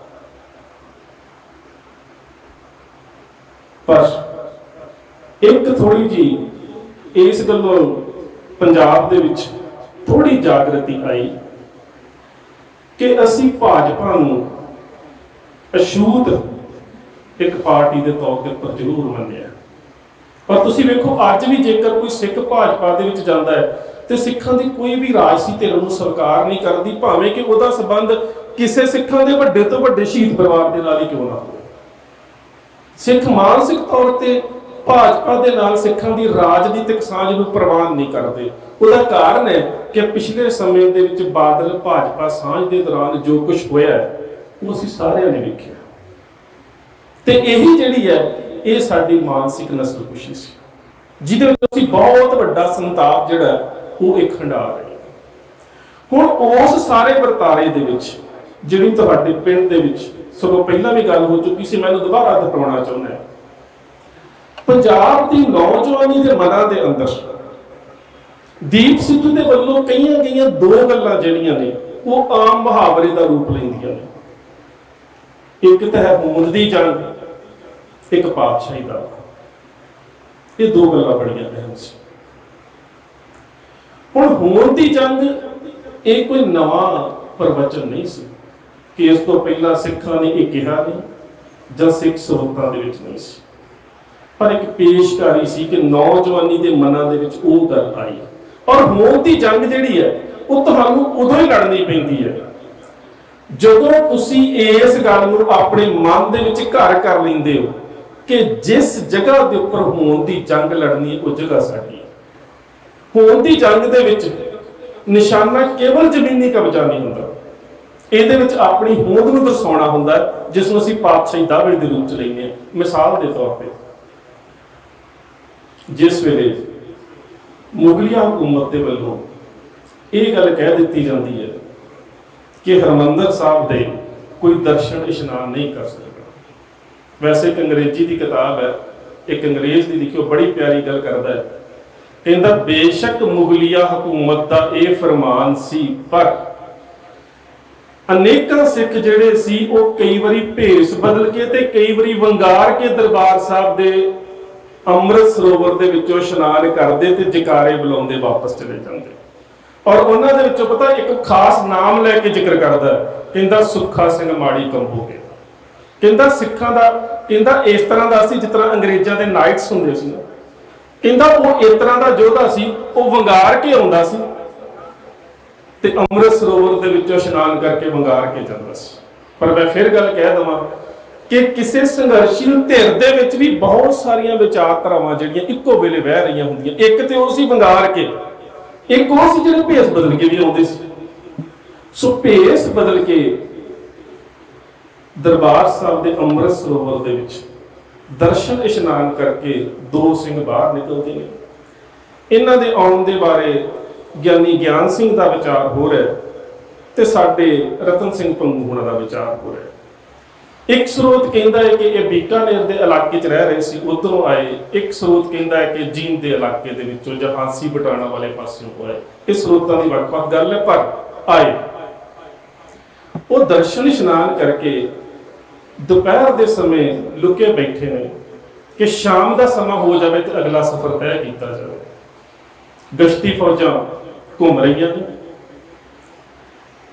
पर एक थोड़ी जी इस गल्लों पंजाब दे विच थोड़ी जागृति आई कि असी भाजपा नूं अछूत एक पार्टी के तौर पर जरूर मन्निया। पर तुसीं वेखो अज भी जेकर कोई सिख भाजपा दे विच जांदा है तो सिखां दी कोई भी राजसी धिर नूं सरकार नहीं करती, भावें कि उहदा संबंध किसी सिखां दे वड्डे तो वड्डे शहीद परिवार दे नाल ही क्यों ना हो। सिख मानसिक तौर पर भाजपा दे नाल सिखां दी राजनीतिक साझ नूं प्रवान नहीं करते। उसका कारण है कि पिछले समय दे विच बादल भाजपा साझ के दौरान जो कुछ होया है वो असीं सारिआं ने वेखिआ ते यही जिहड़ी है ये साडी मानसिक नस्लकुशी सी, जिहदे विच असीं बहुत वड्डा संताप जिहड़ा वो एक खंडा रहे। हुण उस सारे वरतारे दे विच जिहड़ी तुहाडे पिंड दे विच सगों पहलां भी गल हो चुकी सी, मैं दोबारा दोहराउणा चाहुंदा हां। पंजाब दी नौजवानी दे मनां दे अंदर दीप सिद्धू दे वल्लों कईयां गईयां दो गल्लां जिहड़ियां ने वो आम मुहावरे का रूप लैंदियां ने। एक तो है होंद दी जंग, एक पातशाही दा। ये दो गल्लां बड़ियां अहम सी। हुण होंद दी जंग ये कोई नवा प्रवचन नहीं सी कि इस तो पहला सिखां ने यह कहा नहीं जां सिख स्रोतां दे विच नहीं सी, पर एक पेशकारी सी कि नौजवानी के मनां दे विच वो गल आई। और होंद दी जंग जिहड़ी है वो तुहानूं उदों ही लड़नी पैंदी है जदों तुसीं इस गल नूं अपने मन दे विच घर कर लैंदे हो कि जिस जगह के उपर होंद दी जंग लड़नी है वो जगह साडी है। होंद दी जंग दे विच निशाना केवल जमीनी कब्जा नहीं हुंदा, इहदे विच अपनी होंद नूं दर्शाउणा हुंदा है जिसनूं असीं पातशाही दावे दे रूप च लैंदे हां। मिसाल के तौर पर जिस वेले मुगलिया हुकूमत के वलों ये गल कह दी जाती है कि हरमंदर साहब दे कोई दर्शन इशनान नहीं कर सकता। वैसे एक अंग्रेजी की किताब है, एक अंग्रेज की लिखी बड़ी प्यारी गल करता है, कहता बेशक मुगलिया हुकूमत का यह फरमान सी पर अनेकों सिख जिहड़े सी वो कई बारी भेस बदल के ते कई बारी वंगार के दरबार साहब दे अमृत सरोवर दे विचों इशनान करते ते जकारे बुलाउंदे वापस चले जाते। और उन्हां दे विचों पता एक खास नाम लैके जिक्र करता है, कहता सुखा सिंह माड़ी कंबोगे। कहता सिखां दा कहता इस तरह का सी जिस तरह अंग्रेज़ों के नाइट्स हुंदे सी ना, कहता वो इस तरह का योद्धा सी, वो वंगार के आउंदा सी ते अमृत सरोवर दे विचों इशनान करके वंगार के जांदा सी। पर मैं फिर गल कह देवां कि किसी संघर्षशील धिर दे विच भी बहुत सारिया विचारधारावां जिहड़ियां इक्को वेले वह रही होंदियां। एक तो वो सी वंगार के, एक वो सी जिहड़े भेस बदल के भी आउंदे सी। सो भेस बदल के दरबार साहब के अमृत सरोवर दे विच दर्शन इशनान करके दो सिंह बाहर निकलते हैं। इन्हां दे आउण दे बारे ज्ञानी ज्ञान सिंह का विचार हो रहा है ते साडे रतन सिंह पंगू होना का विचार हो रहा है। एक स्रोत कहता है कि ये बीकानेर के इलाके च रह रहे सी, उधरों आए। एक स्रोत कहता है कि जींद के इलाके दे विचों जां हांसी बटाणा वाले पासों को आए। इस स्रोतां दी वख-वख गल है, पर आए वो दर्शन इशनान करके दोपहर के समय लुके बैठे ने कि शाम का समा हो जाए तो अगला सफर तय किया जाए। गश्ती फौजां घूम रही ने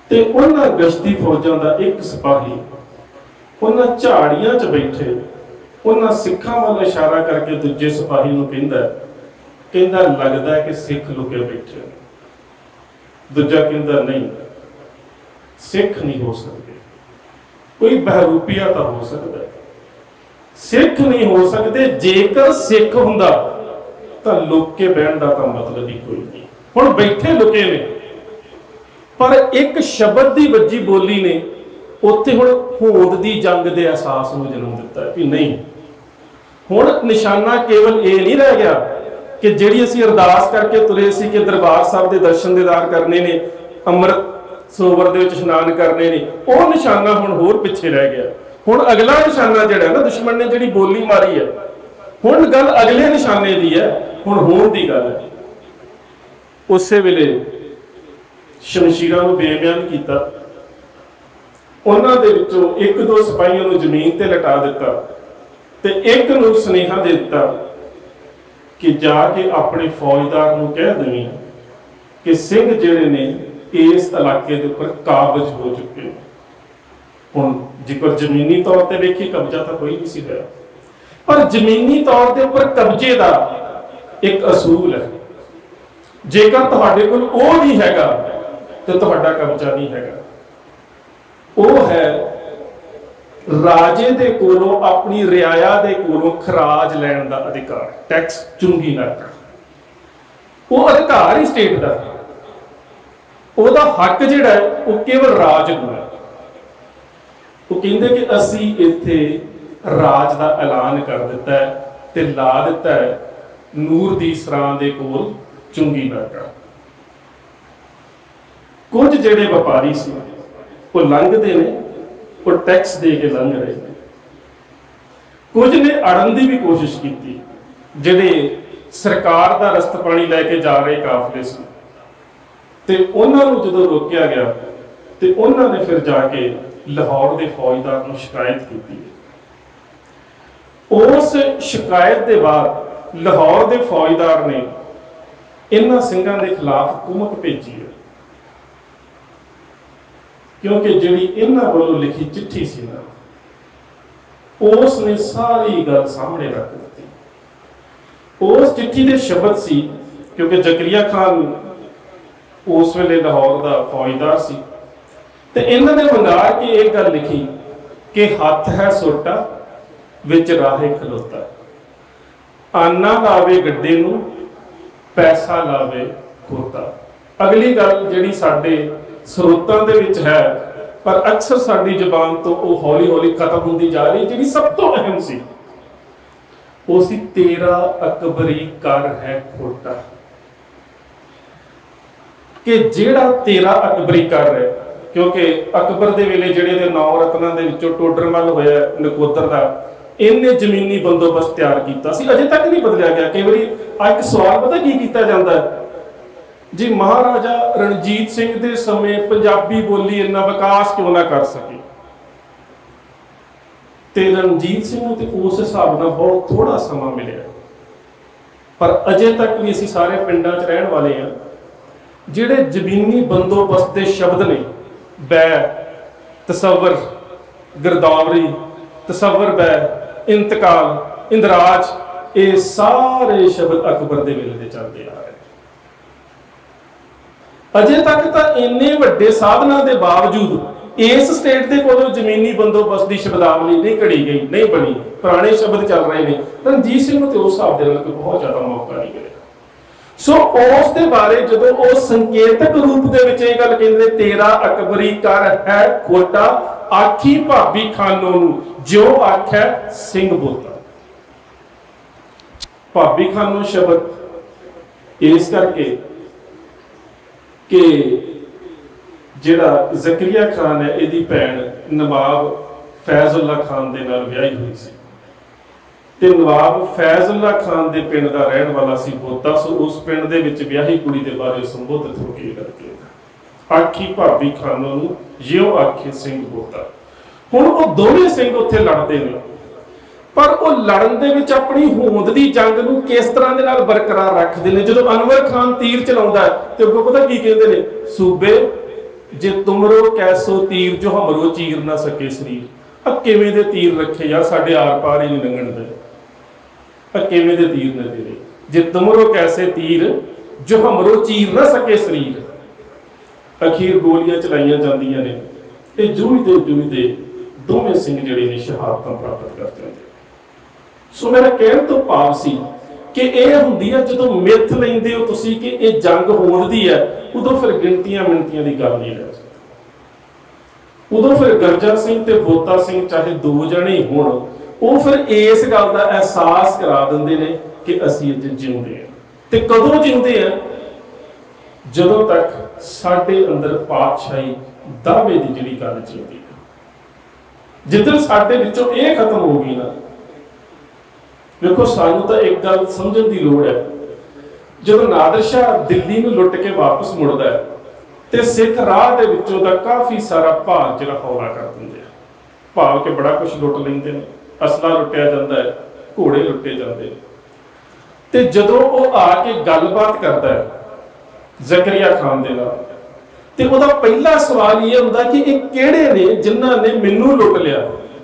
ਤੇ ਉਹਨਾਂ ਗਸ਼ਤੀ ਫੌਜਾਂ ਦਾ ਇੱਕ ਸਿਪਾਹੀ ਉਹਨਾਂ ਝਾੜੀਆਂ 'ਚ ਬੈਠੇ ਉਹਨਾਂ ਸਿੱਖਾਂ ਵੱਲ ਇਸ਼ਾਰਾ ਕਰਕੇ ਦੂਜੇ ਸਿਪਾਹੀ ਨੂੰ ਕਹਿੰਦਾ ਕਹਿੰਦਾ ਲੱਗਦਾ ਕਿ ਸਿੱਖ ਲੁਕੇ ਬੈਠੇ। ਦੂਜਾ ਕਹਿੰਦਾ ਨਹੀਂ, ਸਿੱਖ ਨਹੀਂ ਹੋ ਸਕਦੇ, ਕੋਈ ਬਹਿਰੂਪੀਆ ਤਾਂ ਹੋ ਸਕਦਾ, ਸਿੱਖ ਨਹੀਂ ਹੋ ਸਕਦੇ। ਜੇਕਰ ਸਿੱਖ ਹੁੰਦਾ ਤਾਂ ਲੁਕ ਕੇ ਬਹਿਣ ਦਾ ਤਾਂ ਮਤਲਬ ਹੀ ਕੋਈ ਨਹੀਂ। ਹੁਣ ਬੈਠੇ ਲੁਕੇ ਨੇ, ਪਰ ਇੱਕ ਸ਼ਬਦ ਦੀ ਵੱਜੀ ਬੋਲੀ ਨੇ ਉੱਥੇ ਹੁਣ ਹੋਂਦ ਦੀ ਜੰਗ ਦੇ ਅਹਿਸਾਸ ਨੂੰ ਜਨਮ ਦਿੱਤਾ ਕਿ ਨਹੀਂ, ਹੁਣ ਨਿਸ਼ਾਨਾ ਕੇਵਲ ਇਹ ਨਹੀਂ ਰਹਿ ਗਿਆ ਕਿ ਜਿਹੜੀ ਅਸੀਂ ਅਰਦਾਸ ਕਰਕੇ ਤੁਰੇ ਸੀ ਕਿ ਦਰਬਾਰ ਸਾਹਿਬ ਦੇ ਦਰਸ਼ਨ ਦੀਦਾਰ ਕਰਨੇ ਨੇ, ਅੰਮ੍ਰਿਤ ਸਰੋਵਰ ਦੇ ਵਿੱਚ ਇਸ਼ਨਾਨ ਕਰਨੇ ਨੇ, ਉਹ ਨਿਸ਼ਾਨਾ ਹੁਣ ਹੋਰ ਪਿੱਛੇ ਰਹਿ ਗਿਆ। ਹੁਣ ਅਗਲਾ ਨਿਸ਼ਾਨਾ ਜਿਹੜਾ ਨਾ ਦੁਸ਼ਮਣ ਨੇ ਜਿਹੜੀ ਬੋਲੀ ਮਾਰੀ ਹੈ, ਹੁਣ ਗੱਲ ਅਗਲੇ ਨਿਸ਼ਾਨੇ ਦੀ ਹੈ, ਹੁਣ ਹੋਣ ਦੀ ਗੱਲ ਹੈ। ਉਸੇ ਵੇਲੇ ਸ਼ਮਸ਼ੀਰਾਂ ਨੂੰ ਬੇਬਿਆਨ ਕੀਤਾ, ਉਹਨਾਂ ਦੇ ਵਿੱਚੋਂ ਇੱਕ ਦੋ ਸਿਪਾਹੀਆਂ ਨੂੰ ਜ਼ਮੀਨ ਤੇ ਲਟਾ ਦਿੱਤਾ ਤੇ ਇੱਕ ਨੂੰ ਸੁਨੇਹਾ ਦੇ ਦਿੱਤਾ ਕਿ ਜਾ ਕੇ ਆਪਣੇ ਫੌਜਦਾਰ ਨੂੰ ਕਹਿ ਦੇਵੀਂ ਕਿ ਸਿੰਘ ਜਿਹੜੇ ਨੇ ਇਸ ਇਲਾਕੇ ਦੇ ਉੱਪਰ ਕਾਬਜ਼ ਹੋ ਚੁੱਕੇ ਨੇ। ਹੁਣ ਜੇਕਰ ਜ਼ਮੀਨੀ ਤੌਰ ਤੇ ਵੇਖੀ ਕਬਜ਼ਾ ਤਾਂ ਕੋਈ ਨਹੀਂ ਸੀ ਹੋਇਆ, ਪਰ ਜ਼ਮੀਨੀ ਤੌਰ ਦੇ ਉੱਪਰ ਕਬਜ਼ੇ ਦਾ ਇੱਕ ਅਸੂਲ ਹੈ। ਜੇਕਰ ਤੁਹਾਡੇ ਕੋਲ ਉਹ ਨਹੀਂ ਹੈਗਾ ਤੇ ਤੁਹਾਡਾ ਕਬਜ਼ਾ ਨਹੀਂ ਹੈਗਾ। ਉਹ ਹੈ ਰਾਜੇ ਦੇ ਕੋਲੋਂ ਆਪਣੀ ਰਿਆਇਆ ਦੇ ਕੋਲੋਂ ਖਰਾਜ ਲੈਣ ਦਾ ਅਧਿਕਾਰ, ਟੈਕਸ ਚੁੰਗੀ ਨਾ ਕਰਨਾ। ਉਹ ਅਧਿਕਾਰ ਹੀ ਸਟੇਟ ਦਾ, ਉਹਦਾ ਹੱਕ ਜਿਹੜਾ ਹੈ ਉਹ ਕੇਵਲ ਰਾਜ ਨੂੰ ਹੈ। ਉਹ ਕਹਿੰਦੇ ਕਿ ਅਸੀਂ ਇੱਥੇ ਰਾਜ ਦਾ ਐਲਾਨ ਕਰ ਦਿੱਤਾ ਹੈ ਤੇ ਲਾ ਦਿੱਤਾ ਹੈ ਨੂਰ ਦੀ ਸਰਾਂ ਦੇ ਕੋਲ ਚੁੰਗੀ ਨਾ ਕਰ। ਕੁਝ ਜਿਹੜੇ ਵਪਾਰੀ ਸੀ ਉਹ ਲੰਘਦੇ ਨੇ, ਉਹ ਟੈਕਸ ਦੇ ਕੇ ਲੰਘ ਰਹੇ ਨੇ। ਕੁਝ ਨੇ ਅੜਨ ਦੀ ਵੀ ਕੋਸ਼ਿਸ਼ ਕੀਤੀ, ਜਿਹੜੇ ਸਰਕਾਰ ਦਾ ਰਸਤ ਪਾਣੀ ਲੈ ਕੇ ਜਾ ਰਹੇ ਕਾਫਲੇ ਸੀ, ਤੇ ਉਹਨਾਂ ਨੂੰ ਜਦੋਂ ਰੋਕਿਆ ਗਿਆ ਤੇ ਉਹਨਾਂ ਨੇ ਫਿਰ ਜਾ ਕੇ ਲਾਹੌਰ ਦੇ ਫੌਜਦਾਰ ਨੂੰ ਸ਼ਿਕਾਇਤ ਕੀਤੀ। ਉਸ ਸ਼ਿਕਾਇਤ ਦੇ ਬਾਅਦ ਲਾਹੌਰ ਦੇ ਫੌਜਦਾਰ ਨੇ ਇਹਨਾਂ ਸਿੰਘਾਂ ਦੇ ਖਿਲਾਫ ਕੁਮਕ ਭੇਜੀ ਹੈ, ਕਿਉਂਕਿ ਜਿਹੜੀ ਇਹਨਾਂ ਵੱਲੋਂ ਲਿਖੀ ਚਿੱਠੀ ਸੀ ਨਾ, ਉਸ ਨੇ ਸਾਰੀ ਗੱਲ ਸਾਹਮਣੇ ਰੱਖ ਦਿੱਤੀ। ਉਸ ਚਿੱਠੀ ਦੇ ਸ਼ਬਦ ਸੀ, ਕਿਉਂਕਿ ਜ਼ਕਰੀਆ ਖਾਨ ਉਸ ਵੇਲੇ ਲਾਹੌਰ ਦਾ ਫੌਜਦਾਰ ਸੀ, ਤੇ ਇਹਨਾਂ ਨੇ ਵੰਗਾਰ ਕੇ ਇਹ ਗੱਲ ਲਿਖੀ ਕਿ ਹੱਥ ਹੈ ਸੋਟਾ ਵਿੱਚ ਰਾਹੇ ਖਲੋਤਾ, ਆਨਾ ਲਾਵੇ ਗੱਡੇ ਨੂੰ ਪੈਸਾ ਲਾਵੇ ਖੋਤਾ। ਅਗਲੀ ਗੱਲ ਜਿਹੜੀ ਸਾਡੇ ਸਰੋਤਾਂ ਦੇ ਵਿੱਚ ਹੈ, ਪਰ ਅਕਸਰ ਸਾਡੀ ਜ਼ੁਬਾਨ ਤੋਂ ਉਹ ਹੌਲੀ ਹੌਲੀ ਖਤਮ ਹੁੰਦੀ ਜਾ ਰਹੀ, ਜਿਹੜੀ ਸਭ ਤੋਂ ਅਹਿਮ ਸੀ, ਉਹ ਸੀ ਤੇਰਾ ਅਕਬਰੀ ਕਰ ਹੈ ਖੋਟਾ। ਕਿ ਜਿਹੜਾ ਤੇਰਾ ਅਕਬਰੀ ਕਰ ਹੈ, ਕਿਉਂਕਿ ਅਕਬਰ ਦੇ ਵੇਲੇ ਜਿਹੜੇ ਦੇ ਨੌ ਰਤਨਾਂ ਦੇ ਵਿੱਚੋਂ ਟੋਡਰਮੱਲ ਹੋਇਆ ਨਕੋਦਰ ਦਾ, ਇਹਨੇ ਜ਼ਮੀਨੀ ਬੰਦੋਬਸਤ ਤਿਆਰ ਕੀਤਾ ਸੀ, ਅਜੇ ਤੱਕ ਨਹੀਂ ਬਦਲਿਆ ਗਿਆ। ਕਈ ਵਾਰੀ ਆ ਇੱਕ ਸਵਾਲ ਪਤਾ ਕੀ ਕੀਤਾ ਜਾਂਦਾ ਜੀ, ਮਹਾਰਾਜਾ ਰਣਜੀਤ ਸਿੰਘ ਦੇ ਸਮੇਂ ਪੰਜਾਬੀ ਬੋਲੀ ਇੰਨਾ ਵਿਕਾਸ ਕਿਉਂ ਨਾ ਕਰ ਸਕੀ? ਤੇ ਰਣਜੀਤ ਸਿੰਘ ਨੂੰ ਤੇ ਉਸ ਹਿਸਾਬ ਨਾਲ ਬਹੁਤ ਥੋੜਾ ਸਮਾਂ ਮਿਲਿਆ, ਪਰ ਅਜੇ ਤੱਕ ਵੀ ਅਸੀਂ ਸਾਰੇ ਪਿੰਡਾਂ 'ਚ ਰਹਿਣ ਵਾਲੇ ਹਾਂ, ਜਿਹੜੇ ਜ਼ਮੀਨੀ ਬੰਦੋਬਸਤ ਦੇ ਸ਼ਬਦ ਨੇ, ਬੈ, ਤਸੱਵਰ, ਗਿਰਦਾਵਰੀ, ਤਸੱਵਰ ਬੈ, ਇੰਤਕਾਲ, ਇੰਦਰਾਜ, ਇਹ ਸਾਰੇ ਸ਼ਬਦ ਅਕਬਰ ਦੇ ਵੇਲੇ ਦੇ ਚੱਲਦੇ ਆ ਰਹੇ। ਅਜੇ ਤੱਕ ਤਾਂ ਇੰਨੇ ਵੱਡੇ ਸਾਧਨਾਂ ਦੇ ਬਾਵਜੂਦ ਇਸ ਸਟੇਟ ਦੇ ਕੋਲੋਂ ਜ਼ਮੀਨੀ ਬੰਦੋਬਸਤ ਦੀ ਸ਼ਬਦਾਵਲੀ ਨਹੀਂ ਘੜੀ ਗਈ, ਨਹੀਂ ਬਣੀ, ਪੁਰਾਣੇ ਸ਼ਬਦ ਚੱਲ ਰਹੇ ਨੇ। ਰਣਜੀਤ ਸਿੰਘ ਨੂੰ ਤੇ ਉਸ ਹਿਸਾਬ ਦੇ ਨਾਲ ਕੋਈ ਬਹੁਤ ਜ਼ਿਆਦਾ ਮੌਕਾ ਨਹੀਂ ਮਿਲਿਆ। ਸੋ ਉਸ ਦੇ ਬਾਰੇ ਜਦੋਂ ਉਹ ਸੰਕੇਤਕ ਰੂਪ ਦੇ ਵਿੱਚ ਇਹ ਗੱਲ ਕਹਿੰਦੇ, ਤੇਰਾ ਅਕਬਰੀ ਕਰ ਹੈ ਖੋਟਾ, ਆਖੀ ਭਾਬੀ ਖਾਨੋਂ ਨੂੰ ਜਿਉ ਆਖੈ ਸਿੰਘ ਬੋਤਾ। ਭਾਬੀ ਖਾਨੋਂ ਸ਼ਬਦ ਇਸ ਕਰਕੇ ਕਿ ਜਿਹੜਾ ਜ਼ਕਰੀਆ ਖਾਨ ਹੈ, ਇਹਦੀ ਭੈਣ ਨਵਾਬ ਫੈਜ਼ੁੱਲਾ ਖਾਨ ਦੇ ਨਾਲ ਵਿਆਹੀ ਹੋਈ ਸੀ, ਤੇ ਨਵਾਬ ਫੈਜ਼ੁੱਲਾ ਖਾਨ ਦੇ ਪਿੰਡ ਦਾ ਰਹਿਣ ਵਾਲਾ ਸੀ ਬੋਤਾ। ਸੋ ਉਸ ਪਿੰਡ ਦੇ ਵਿੱਚ ਵਿਆਹੀ ਕੁੜੀ ਦੇ ਬਾਰੇ ਸੰਬੋਧਿਤ ਹੋ ਕੇ ਕਰਕੇ ਆਖੀ ਭਾਬੀ ਖਾਨੋਂ ਨੂੰ ਜਿਉ ਆਖੇ ਸਿੰਘ ਬੋਤਾ। ਹੁਣ ਉਹ ਦੋਵੇਂ ਸਿੰਘ ਉੱਥੇ ਲੜਦੇ ਨੇ, ਪਰ ਉਹ ਲੜਨ ਦੇ ਵਿੱਚ ਆਪਣੀ ਹੋਂਦ ਦੀ ਜੰਗ ਨੂੰ ਕਿਸ ਤਰ੍ਹਾਂ ਦੇ ਨਾਲ ਬਰਕਰਾਰ ਰੱਖਦੇ ਨੇ। ਜਦੋਂ ਅਨਵਰ ਖਾਨ ਤੀਰ ਚਲਾਉਂਦਾ ਤੇ ਅੱਗੋਂ ਪਤਾ ਕੀ ਕਹਿੰਦੇ ਨੇ, ਸੂਬੇ जे तुमरो कैसो तीर जो हमरो चीर ना सके शरीर। आ किवें दे तीर रखे यार, साडे आर पार ही नहीं लंघण दे। आ किवें दे तीर ने तेरे, जे तुमरो कैसे तीर जो हमरो चीर ना सके शरीर। अखीर गोलियां चलाइयां जांदियां ने ते जूझदे जूझदे दोवें सिंह जिहड़े ने शहादतां प्राप्त कर जांदे। सो मेरा कहण तो भाव सी कि यह हुंदी है जदों मिथ लैंदे हो तुसीं कि यह जंग होण दी है, उदों फिर गिणतियां मिणतियां दी गल नहीं रह सकदी। उदों फिर गरजा सिंह ते बोता सिंह चाहे दो जने होण, वो फिर इस गल का एहसास करा दिंदे ने कि असीं अज जिउंदे हां। ते कदों जिउंदे हां? जदों तक साडे अंदर पातशाही दावे दी जिहड़ी गल जिउंदी है। जिद्दन साडे विचों यह खत्म हो गई ना, देखो सानू तो एक गल समझण दी लोड़ है। जदों नादिर शाह दिल्ली नूं लुट के वापस मुड़दा है ते सिख राह दे विचों दा काफ़ी सारा भार जिहड़ा हौला कर दिंदे आ। भाव के बड़ा कुछ लुट लैंदे ने, असला लुटिया जांदा है, घोड़े लुटे जांदे ने। ते जदों वो आके गलबात करदा है ज़करिया खान दे नाल, ते उहदा पहला सवाल ये हुंदा कि ये किहड़े ने जिन्हां ने मैनूं लुट लिया।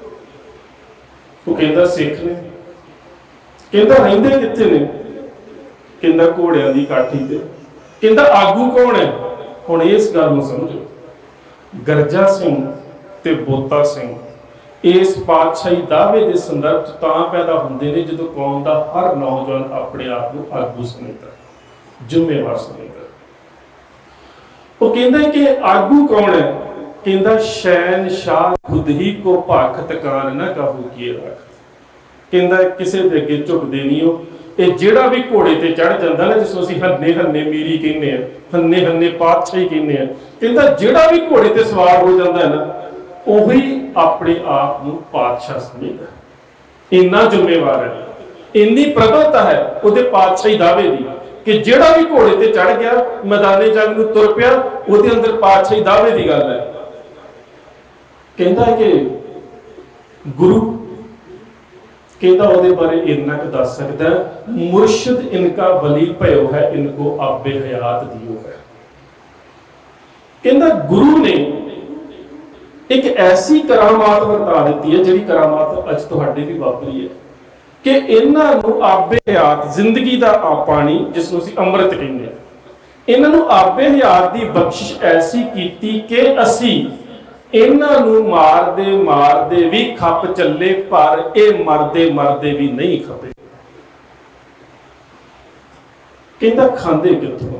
वो कहंदा सिख ने। कहंदा रहिंदे कित्थे ने? कहंदा घोड़ियां दी काठी ते। कहंदा आगू कौन है? हुण इस गल नूं समझो, गरजा सिंह ते बोता सिंह इस पातशाही दावे के संदर्भ तां पैदा होंदे ने जदों कौम दा हर नौजवान अपने आप नूं आगू समझदा, जिम्मेवार समझदा। वो कहंदा कि आगू कौन है? कहंदा शहनशाह खुद ही को भाख तकान ना कहू किए रख। कहंदा किसी दे अगे झुकदे नहीं हो। ये जिहड़ा भी घोड़े ते चढ़ जांदा ना, जिसनूं असीं हन्ने हन्ने मीरी कहने आ, हन्ने हन्ने पातशाही कहने आ, कहंदा जिहड़ा भी घोड़े ते सवार हो जांदा है ना, ਉਹੀ अपने आप ਨੂੰ पातशाह समझदा। इन्ना जिम्मेवार है, इन्नी प्रबलता है ਉਹਦੇ पातशाही दावे ਦੀ कि ਜਿਹੜਾ भी घोड़े ते चढ़ गया मैदाने जंग ਨੂੰ ਤੁਰ ਪਿਆ, ਉਹਦੇ अंदर पातशाही दावे ਦੀ ਗੱਲ है। कहंदा है कि गुरु कहंदा ਉਹਦੇ बारे इन्ना क दस सकदा है, मुर्शिद इनका वली भयो है, इनको आबे हयात दियो है। कहंदा गुरु ने एक ऐसी करामात वरता दी है, जिहड़ी करामात अज तुहाडे भी वापरी है कि इन्हां नूं आबे हयात जिंदगी दा पानी जिसनूं असीं अमृत कहंदे आ, इन्हां नूं आबे हयात दी बख्शिश ऐसी कीती कि असीं इन्हां नूं मारदे मारदे भी खप चले, पर इह मरदे मरदे भी नहीं खपे। कहंदा खांदे कित्थों?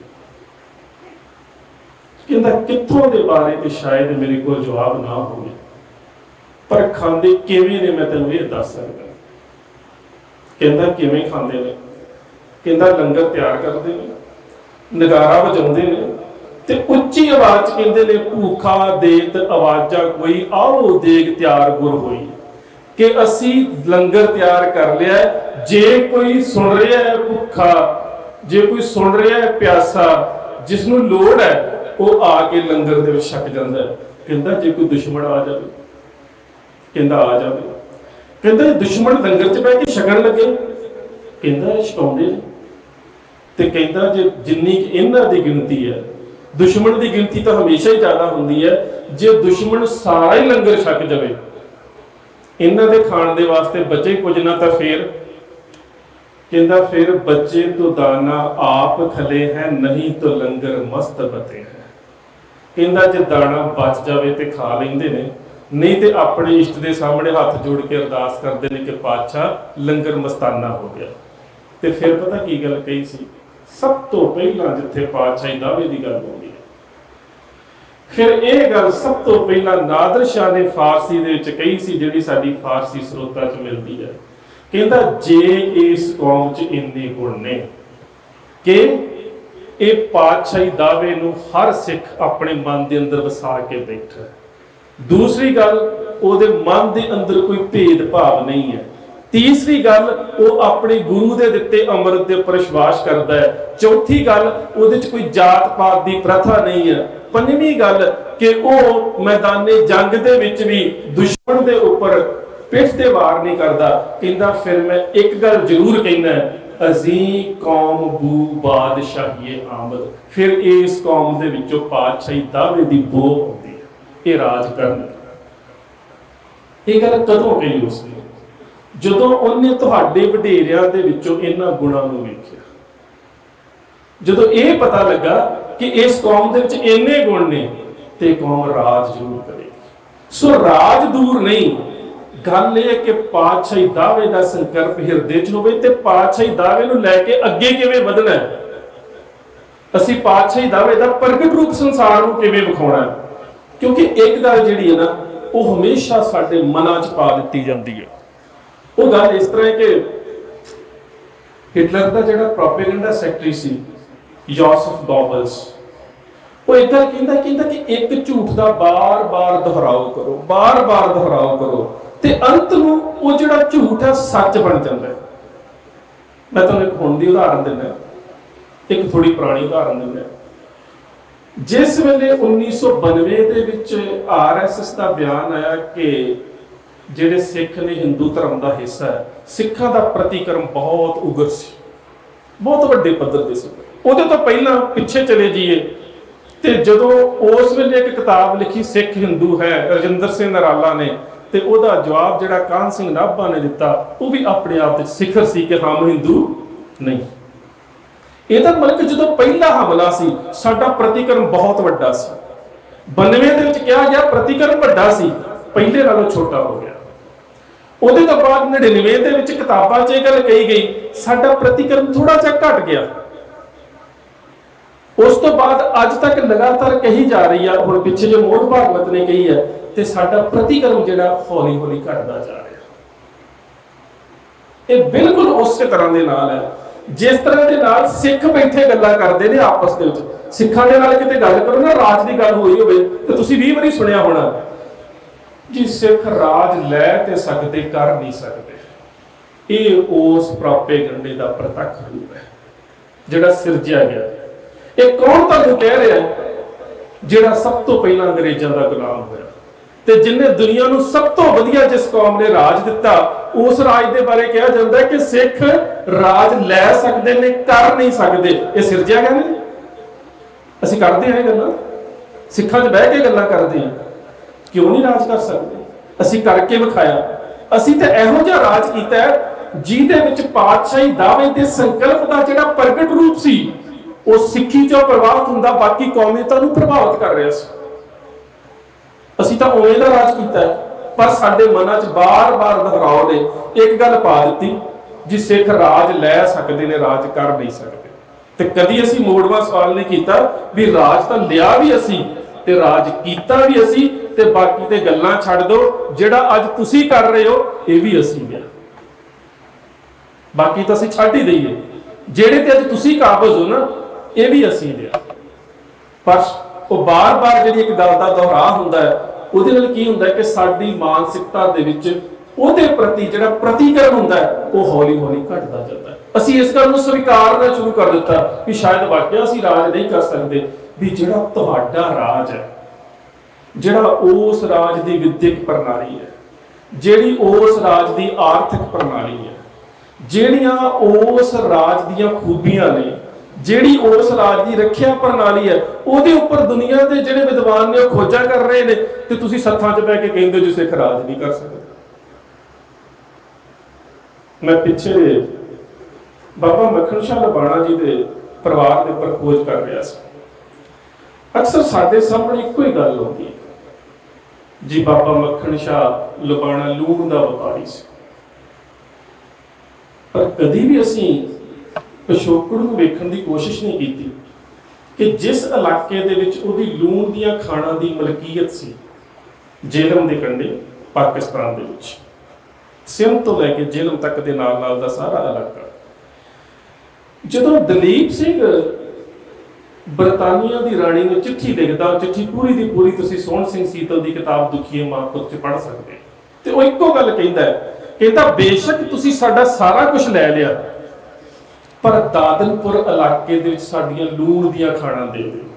कहंदा कित्थों दे बारे ते शायद मेरे को जवाब ना होवे, पर खांदे किवें ने मैं तैनूं इह दस सकदा। कहंदा किवें खांदे ने? कहंदा लंगर तैयार करदे ने, नगारा वजाउंदे ने ते उच्ची आवाज़ कहंदे ने भूखा देत आवाज़ा कोई आओ देग तैयार गुर होई, कि असी लंगर तैयार कर लिया। जे कोई सुन रहा है भूखा, जे कोई सुन रहा है प्यासा, जिसनूं लोड़ है वो आके लंगर दे विच छक जांदा है। कहंदा जे कोई दुश्मन आ जाए, कहंदा आ जाए, कहंदा दुश्मन लंगर च बैठ के छकण लगे, कहंदा छकाउंदे ने। ते कहंदा जे जिन्नी इन्हां दी गिणती है, दुश्मन की गिनती तो हमेशा ही ज्यादा होंदी है। जे दुश्मन सारा ही लंगर छक जाए, इन्हां दे खाण दे वास्ते बचे कुछ ना, तो फिर कहंदा फिर बच्चे तो दाना आप खले हैं, नहीं तो लंगर मस्त बते हैं। कहंदा जे दाना बच जाए तो खा लेंदे ने, नहीं तो अपने इष्ट के सामने हाथ जोड़ के अरदास करते हैं कि पातशाह लंगर मस्ताना हो गया। तो फिर पता की गल कही सी? सब तो पहला जिथे पातशाही दावे की गल होगी, फिर यह गल सब तो पहला नादिर शाह ने फारसी दे विच कही सी, जिहड़ी साडी फारसी स्रोतां च मिलदी है। कहंदा जे इस कौम च इन्ने गुण ने कि ये पातशाही दावे नूं हर सिख अपने मन के अंदर वसा के बैठा है। दूसरी गल, उहदे मन के अंदर कोई भेदभाव नहीं है। तीसरी गल, वो अपने गुरु दे दिते अमृत के उपर विश्वास करता है। चौथी गल, उहदे च कोई जात पात की प्रथा नहीं है। पंजवीं गल कि वो मैदाने जंग दे विच भी दुश्मन दे उपर पिठ ते वार नहीं करता। कहंदा फिर मैं एक गल जरूर कहना है अजीम कौम बू बादशाही आमद, फिर इस कौम दे विचों पातशाही दावे दी बो आउंदी है, ये राज करन। ये गल कदों कही उसने? जदों उन्हें तुहाडे वडेरियां दे विचों इन्हां गुणां नूं वेखिया, जदों ये पता लगा कि इस कौम दे विच इन्ने गुण ने, ते कौम राज जरूर करेगी। सो राज दूर नहीं, गल यह कि पातशाही दावे का संकल्प हिरदे च होवे ते पातशाही दावे नूं लैके अगे किवें वधना है, असीं पातशाही दावे का प्रगट रूप संसार नूं किवें विखाउणा है। क्योंकि एक गल जिहड़ी है ना, वो हमेशा साडे मनां च पा दित्ती जांदी है। वो गल इस तरह है कि हिटलर का जिहड़ा प्रोपेगेंडा सैकटरी सी योसेफ गॉबल्स, वो एक गल कहंदा कहंदा कि एक झूठ का बार बार दोहराओ करो, बार बार दोहराओ करो, ते अंत नूं वो जिहड़ा झूठ है सच बन जाता है। मैं तुहानूं एक हुण दी उदाहरण दिंदा, एक थोड़ी पुरानी उदाहरण दिंदा। जिस वेले उन्नीस सौ बानवे दे विच आर एस एस का बयान आया कि जिहड़े सिख ने हिंदू धर्म का हिस्सा है, सिखां का प्रतिक्रम बहुत उग्र सी, बहुत वड्डे पद्धर ते सी। उहदे तो पहलां पिछे चले जाइए ते जदों उस वेले एक किताब लिखी सिख हिंदू है रजिंदर सिंह नराला ने, ते उहदा जवाब जिहड़ा कान सिंह नाभा ने दिता, वो भी अपने आप विच सिखर सी कि हम हिंदू नहीं। ਇਹਦਾ मतलब कि ਜਦੋਂ पहला हमला सी साडा प्रतिक्रम बहुत वड्डा सी। बानवे ਦੇ ਵਿੱਚ ਕਿਹਾ ਗਿਆ प्रतिक्रम ਵੱਡਾ ਸੀ, ਪਹਿਲੇ ਨਾਲੋਂ ਛੋਟਾ ਹੋ ਗਿਆ। ਉਹਦੇ ਤੋਂ ਬਾਅਦ ਨੜਿਨਵੇਂ ਦੇ ਵਿੱਚ ਕਿਤਾਬਾਂ 'ਚ ਇਹ ਗੱਲ ਕਹੀ ਗਈ ਸਾਡਾ प्रतिक्रम थोड़ा ਜਿਹਾ ਘਟ ਗਿਆ। ਉਸ ਤੋਂ ਬਾਅਦ ਅੱਜ ਤੱਕ ਲਗਾਤਾਰ ਕਹੀ ਜਾ ਰਹੀ ਆ, ਹੁਣ ਪਿੱਛੇ ਜੋ ਮੋਹਨ ਭਾਗਵਤ ਨੇ ਕਹੀ ਹੈ, ਤੇ ਸਾਡਾ प्रतिक्रम ਜਿਹੜਾ ਹੌਲੀ ਹੌਲੀ ਘਟਦਾ ਜਾ ਰਿਹਾ। ਇਹ ਬਿਲਕੁਲ ਉਸੇ ਤਰ੍ਹਾਂ ਦੇ ਨਾਲ ਹੈ जिस तरह के नाल सिख बैठे गल्लां करते हैं आपस दे विच। सिखां दे नाल किते गल करो ना, राज की गल होई होवे ते तुसीं बीस वारी सुनिया होना जी सिख राज लै ते सकदे कर नहीं सकते। ये उस प्रोपेगेंडे दा प्रतक्ष रूप है जिहड़ा सिरजिया गया। ये कौन तुहानूं कह रहा है? जिहड़ा सब तो पहला अंग्रेजां दा गुलाम होया ते जिन्हें दुनिया नूं सब तो वधिया जिस कौम ने राज दिता, उस राज के बारे कहा जाता है कि सिख राज लै सकते ने, कर नहीं सकते। ये सिरजिया गया नहीं, असीं करते हैं गल्लां, सिखां च बह के गल्लां करते हैं, क्यों नहीं राज कर सकते? असीं करके विखाया। असीं ते इहो जिहा राज कीता है जिहदे विच पातशाही दावे दे संकल्प दा जिहड़ा प्रगट रूप सी, वो सिੱਖੀ चों प्रभावित हुंदा बाकी कौमीयतां नूं प्रभावित कर रहा सी। ਅਸੀਂ ਤਾਂ ਉਵੇਂ ਦਾ ਰਾਜ ਕੀਤਾ ਹੈ, ਪਰ ਸਾਡੇ ਮਨਾਂ 'ਚ ਬਾਰ-ਬਾਰ ਦੁਹਰਾਓ ਨੇ ਇੱਕ ਗੱਲ ਪਾ ਦਿੱਤੀ ਜੀ ਸਿੱਖ ਰਾਜ ਲੈ ਸਕਦੇ ਨੇ, ਰਾਜ ਕਰ ਨਹੀਂ ਸਕਦੇ। ਤੇ ਕਦੀ ਅਸੀਂ ਮੋੜਵਾ ਸਵਾਲ ਨਹੀਂ ਕੀਤਾ ਵੀ ਰਾਜ ਤਾਂ ਲਿਆ ਵੀ ਅਸੀਂ ਤੇ ਰਾਜ ਕੀਤਾ ਵੀ ਅਸੀਂ, ਤੇ ਬਾਕੀ ਤੇ ਗੱਲਾਂ ਛੱਡ ਦਿਓ, ਜਿਹੜਾ ਅੱਜ ਤੁਸੀਂ ਕਰ ਰਹੇ ਹੋ ਇਹ ਵੀ ਅਸੀਂ ਲਿਆ, ਬਾਕੀ ਤਾਂ ਅਸੀਂ ਛੱਡ ਹੀ ਦਈਏ। ਜਿਹੜੇ ਤੇ ਅੱਜ ਤੁਸੀਂ ਕਾਬਜ਼ ਹੋ ਨਾ, ਇਹ ਵੀ ਅਸੀਂ ਲਿਆ। ਪਰ ਉਹ ਬਾਰ-ਬਾਰ ਜਿਹੜੀ ਇੱਕ ਗੱਲ ਦਾ ਦੁਹਰਾ ਹੁੰਦਾ ਹੈ, ਉਹਦੇ ਨਾਲ ਕੀ ਹੁੰਦਾ ਹੈ ਕਿ ਸਾਡੀ ਮਾਨਸਿਕਤਾ ਦੇ ਵਿੱਚ ਉਹਦੇ ਪ੍ਰਤੀ ਜਿਹੜਾ ਪ੍ਰਤੀਕਰਮ ਹੁੰਦਾ ਹੈ, ਉਹ ਹੌਲੀ-ਹੌਲੀ ਘਟਦਾ ਜਾਂਦਾ ਹੈ। ਅਸੀਂ ਇਸ ਗੱਲ ਨੂੰ ਸਵੀਕਾਰਨਾ ਸ਼ੁਰੂ ਕਰ ਦਿੱਤਾ ਵੀ ਸ਼ਾਇਦ ਵਾਕਿਆ ਅਸੀਂ ਰਾਜ ਨਹੀਂ ਕਰ ਸਕਦੇ। ਵੀ ਜਿਹੜਾ ਤੁਹਾਡਾ ਰਾਜ ਹੈ, ਜਿਹੜਾ ਉਸ ਰਾਜ ਦੀ ਵਿਦਿਅਕ ਪ੍ਰਣਾਲੀ ਹੈ, ਜਿਹੜੀ ਉਸ ਰਾਜ ਦੀ ਆਰਥਿਕ ਪ੍ਰਣਾਲੀ ਹੈ, ਜਿਹੜੀਆਂ ਉਸ ਰਾਜ ਦੀਆਂ ਖੂਬੀਆਂ ਨੇ, ਜਿਹੜੀ उस राज की रखिया प्रणाली है, ਉਹਦੇ ਉੱਪਰ दुनिया के ਜਿਹੜੇ विद्वान ने खोजा कर रहे हैं, तो तुसीं सत्थां 'ਚ बह के कहंदे जो सिख राज नहीं कर सकते। मैं पिछे बाबा मक्खन शाह लबाणा जी के परिवार के उपर खोज कर रहा सी। अक्सर साडे सामने इक्को ही गल आउंदी है जी, बाबा मक्खन शाह लबाणा लूण का व्यापारी सी, पर कदी भी असीं पिछोकड़ नूं वेखण दी कोशिश नहीं की कि जिस इलाके दे विच उहदी लूण दीयां खाणां दी मलकीयत सी, जेलम दे कंढे पाकिस्तान दे विच सिंध तो लैके जेलम तक दे नाल नाल दा सारा इलाका, जदों दलीप सिंह बरतानिया दी राणी नूं चिट्ठी लिखदा, चिट्ठी पूरी दी पूरी तुसीं सोहण सिंह सीतल दी किताब दुखीए मां पुत च पढ़ सकदे, ते ओह इक्को गल कहंदा है, कहंदा बेशक तुसीं साडा सारा कुछ लै लिया, पर दादनपुर इलाके दे विच साडीआं लूण दीआं खाणां दे दिओ।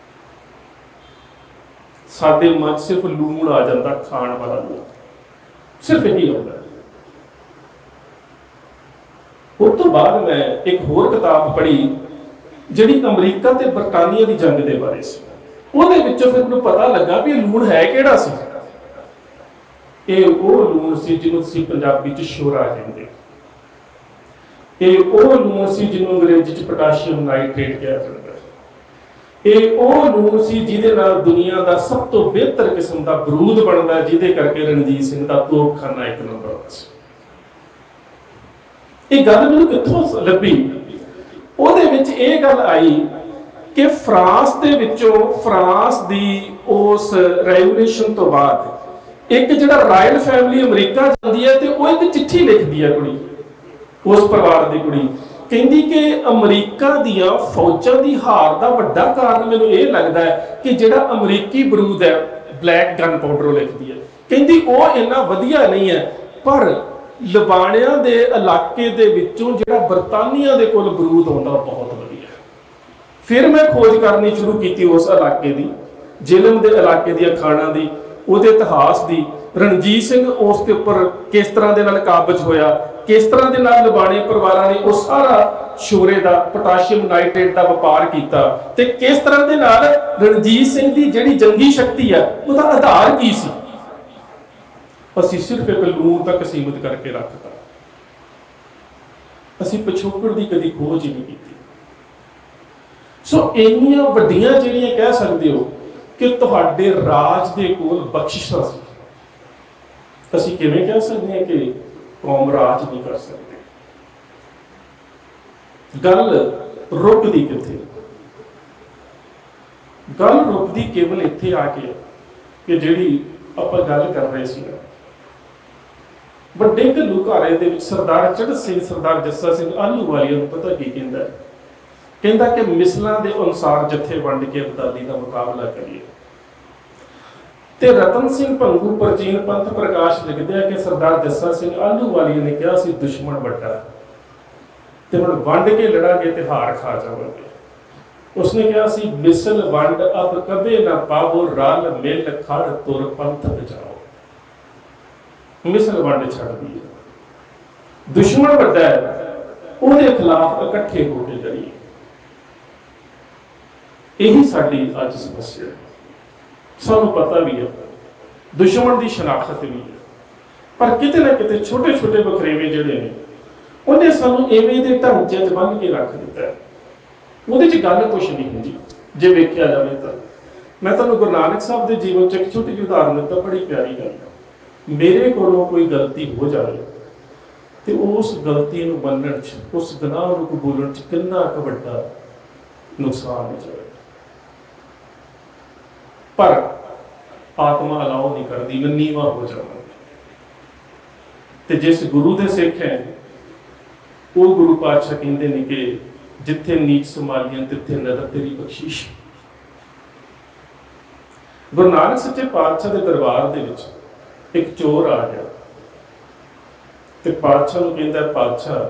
साडे मन सिर्फ लूण आ जांदा, खाण वाला लूण सिर्फ यही होंदा। उस तो बाद मैं एक होर किताब पढ़ी जिहड़ी अमरीका ते बरतानिया की जंग के बारे सी। ਉਹਦੇ ਵਿੱਚੋਂ फिर मैनूं पता लगा भी लूण है किहड़ा सी। ਇਹ ਉਹ ਲੂਣ ਸੀ ਜਿਹਨੂੰ ਤੁਸੀਂ ਪੰਜਾਬੀ ਚ ਸ਼ੋਰਾ ਕਹਿੰਦੇ। ਇਹ ਉਹ ਲੂਣ ਸੀ ਜਿਹਨੂੰ ਅੰਗਰੇਜ਼ੀ ਚ ਪੋਟਾਸ਼ੀਅਮ ਨਾਈਟ੍ਰੇਟ ਕਿਹਾ ਜਾਂਦਾ। ਇਹ ਉਹ ਲੂਣ ਸੀ ਜਿਹਦੇ ਨਾਲ ਦੁਨੀਆ ਦਾ ਸਭ ਤੋਂ ਬਿਹਤਰ ਕਿਸਮ ਦਾ ਬਰੂਦ ਬਣਦਾ, ਜਿਹਦੇ ਕਰਕੇ ਰਣਜੀਤ ਸਿੰਘ ਦਾ ਤੋਪਖਾਨਾ ਇੱਕ ਨੰਬਰ ਸੀ। ਇਹ ਗੱਲ ਮੈਨੂੰ ਕਿੱਥੋਂ ਲੱਭੀ? ਉਹਦੇ ਵਿੱਚ ਇਹ ਗੱਲ ਆਈ ਕਿ ਫਰਾਂਸ ਦੇ ਵਿੱਚੋਂ ਫਰਾਂਸ ਦੀ ਉਸ ਰੈਵੋਲੂਸ਼ਨ ਤੋਂ ਬਾਅਦ एक जिहड़ा रॉयल फैमिली अमरीका जाती है तो वो एक चिट्ठी लिखती है कुड़ी, उस परिवार की कुड़ी कहती कि अमरीका दियां फौजां दी हार दा वड्डा कारण मैनूं ये लगता है कि जिहड़ा अमरीकी बरूद है ब्लैक गन पाउडर लिखती है, कहती वो इन्ना वधिया नहीं है, पर लबाणियां दे इलाके दे विचों जिहड़ा बरतानिया दे कोल बरूद आउंदा बहुत वधिया। फिर मैं खोज करनी शुरू की उस इलाके की, जिलम दे इलाके दी खाणा दी, ਉਹਦੇ ਇਤਿਹਾਸ ਦੀ, ਰਣਜੀਤ ਸਿੰਘ ਉਸ ਦੇ ਉੱਪਰ ਕਿਸ ਤਰ੍ਹਾਂ ਦੇ ਨਾਲ ਕਾਬਜ ਹੋਇਆ, ਕਿਸ ਤਰ੍ਹਾਂ ਦੇ ਨਾਲ ਲਬਾਣੇ ਪਰਿਵਾਰਾਂ ਨੇ ਉਹ ਸਾਰਾ ਸ਼ੋਰੇ ਦਾ ਪੋਟਾਸ਼ੀਅਮ ਨਾਈਟ੍ਰੇਟ ਦਾ ਵਪਾਰ ਕੀਤਾ ਤੇ ਕਿਸ ਤਰ੍ਹਾਂ ਦੇ ਨਾਲ ਰਣਜੀਤ ਸਿੰਘ ਦੀ ਜਿਹੜੀ ਜੰਗੀ ਸ਼ਕਤੀ ਹੈ ਉਹਦਾ ਆਧਾਰ ਕੀ ਸੀ। ਅਸੀਂ ਸਿਰਫ ਇੱਕ ਲੂਣ ਤੱਕ ਸੀਮਿਤ ਕਰਕੇ ਰੱਖਤਾ, ਅਸੀਂ ਪਿਛੋਕੜ ਦੀ ਕਦੀ ਖੋਜ ਹੀ ਨਹੀਂ ਕੀਤੀ। ਸੋ ਇੰਨੀਆਂ ਵੱਡੀਆਂ ਜਿਹੜੀਆਂ ਕਹਿ ਸਕਦੇ ਹੋ कि तुहाडे राज दे कोल बख्शिशां सी, असीं किवें कह सकते हैं कि कौम राज नहीं कर सकते। गल रुकदी कित्थे? गल रुकदी केवल इत्थे आके कि जिहड़ी आपां गल कर रहे सी वड्डे घल्लूघारे दे विच सरदार चढ़ सिंह सरदार जस्सा सिंह आलूवालिया नूं पता की कहंदा है? कहंदा कि मिसलां दे अनुसार जत्थे वंड के अबदाली का मुकाबला करिए। ते रतन सिंह भंगू प्राचीन पंथ प्रकाश लिखते हैं कि सरदार जस्सा सिंह आलूवालिया ने कहा सी दुश्मन बड़ा ते हुण वंड के लड़ांगे ते हार खा जावांगे। उसने कहा सी मिसल वंड अब कभी ना पावो रल मिल खड़ तुर पंथ बचाओ। मिसल वंड छड़ दी, दुश्मन बड़ा है उहदे खिलाफ इकट्ठे होकर लड़िए। यही साडी अज समस्या है। सानू पता भी है, दुश्मन की शनाख्त भी है, पर किते ना किते छोटे छोटे वखरेवे जिहड़े ने उन्हें सानू इवें दे ढांचे च बन के रख दिता है। उहदे च गल कुछ नहीं हुंदी जे वेखिया जावे तां। मैं तुहानू गुरु नानक साहब के जीवन च एक छोटी जी उदाहरण दिता, बड़ी प्यारी गल। मेरे कोलों कोई गलती हो जाए तो उस गलती नूं मनण च, उस गुनाह नूं कबूलण च कितना क वड्डा नुकसान हो जाए, पर आत्मा अलाउ नहीं करती, मैं नीवा हो जाऊंगा। ते जिस गुरु दे सिख है वो गुरु पातशाह कहते हैं कि जिथे नीच संभालियां तिथे नदर तेरी बख्शीश। गुरु नानक सच्चे पातशाह के दरबार दे विच एक चोर आ गया ते पातशाह नूं कहंदा, पातशाह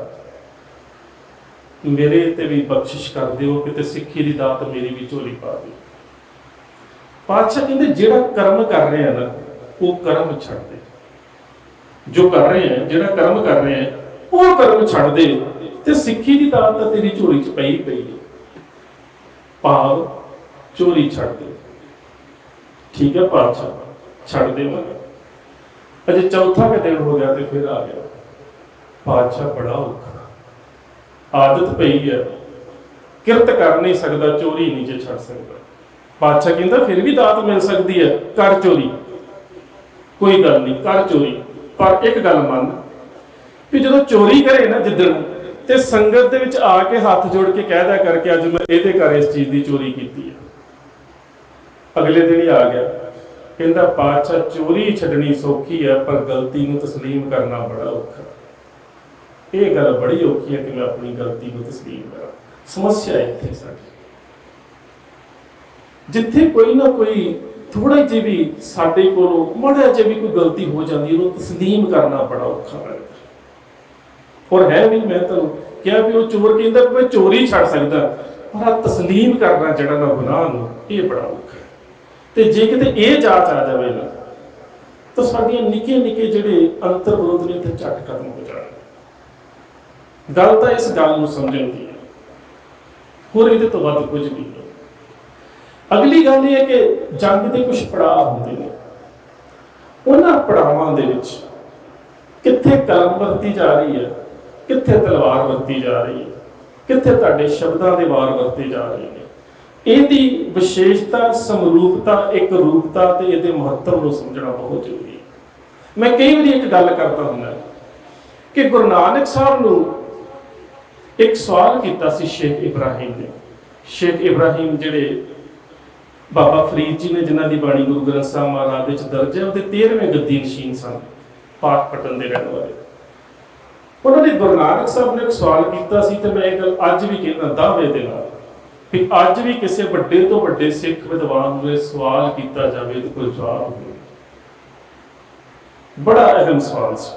मेरे ते भी बख्शिश कर दिओ, किते सिक्खी दी दात मेरी भी झोली पा दिओ। पातशाह कहते जिहड़ा कर्म कर रहे हैं ना वो कर्म छड़ दे, जो कर रहे हैं जिहड़ा कर्म कर रहे हैं वो कर्म छड़ दे ते सिक्खी दी दात तां तेरी झोली च पई पई है, भाव चोरी छड़ दे। ठीक है पातशाह छड़ दे। मगर अजे चौथा का दिन हो गया तो फिर आ गया। पातशाह बड़ा औखा, आदत पई है, किरत कर नहीं सकता, चोरी नहीं जे छड़ सकता। पातशाह कहता फिर भी दात मिल सकती है, कर चोरी, कोई गल नहीं कर चोरी, पर एक गल मन भी जो चोरी करे ना जिदन ते संगत दे विच आके हाथ जोड़ के कह दिया करके अज मैं इहदे घर इस चीज़ की चोरी की है। अगले दिन ही आ गया, कहता पातशाह चोरी छड्डनी सौखी है पर गलती नूं तस्लीम करना बड़ा औखा। ये गल बड़ी औखी है कि मैं अपनी गलती नूं तस्लीम करा। समस्या इत्थे साडी, जिथे कोई ना कोई थोड़ा जी भी साडे कोलों माड़ा जी भी कोई गलती हो जाती है उन्हें तस्लीम करना बड़ा औखा लगता। और है भी मैं तुहानूं क्या भी वो चोर कहता मैं चोरी छड़ सकदा, पर तस्लीम करना जिहड़ा ना गुनाह नूं ये बड़ा औखा है। ते जे किते ये जांच आ जाए ना तो साडियां निक्के निक्के जिहड़े अंतर विरोध ने इत्थे झट खत्म हो जाणे। गल तो इस गल नूं समझण दी है, होर इहदे तो वध कुछ नहीं। अगली गल यह है कि जंग के कुछ पड़ाव होंदे ने, उन्हां पड़ावां दे विच कित्थे कलम वरती जा रही है, कित्थे तलवार वरती जा रही है, कित्थे तुहाडे शब्दां दे वार वरते जा रहे हैं। इहदी विशेषता, समरूपता, एक रूपता ते इहदे महत्व नूं समझना बहुत जरूरी है। मैं कई बार एक गल करता हुंदा कि गुरु नानक साहब नूं एक सवाल किया सी शेख इब्राहिम ने। शेख इब्राहिम जिहड़े बाबा फरीद जी ने, जिन्हां दी बाणी गुरु ग्रंथ साहिब महाराज विच दर्ज है, उहदे तेरहवें गद्दी नशीन सन, पाक पटन दे रहण वाले। उन्होंने गुरु नानक साहब ने एक सवाल किया सी, ते मैं ये गल अज भी कहना दावे दे नाल कि अज भी किसी वड्डे तो वड्डे सिख विद्वान नूं सवाल किया जाए तो कोई जवाब नहीं। बड़ा अहम सवाल सी।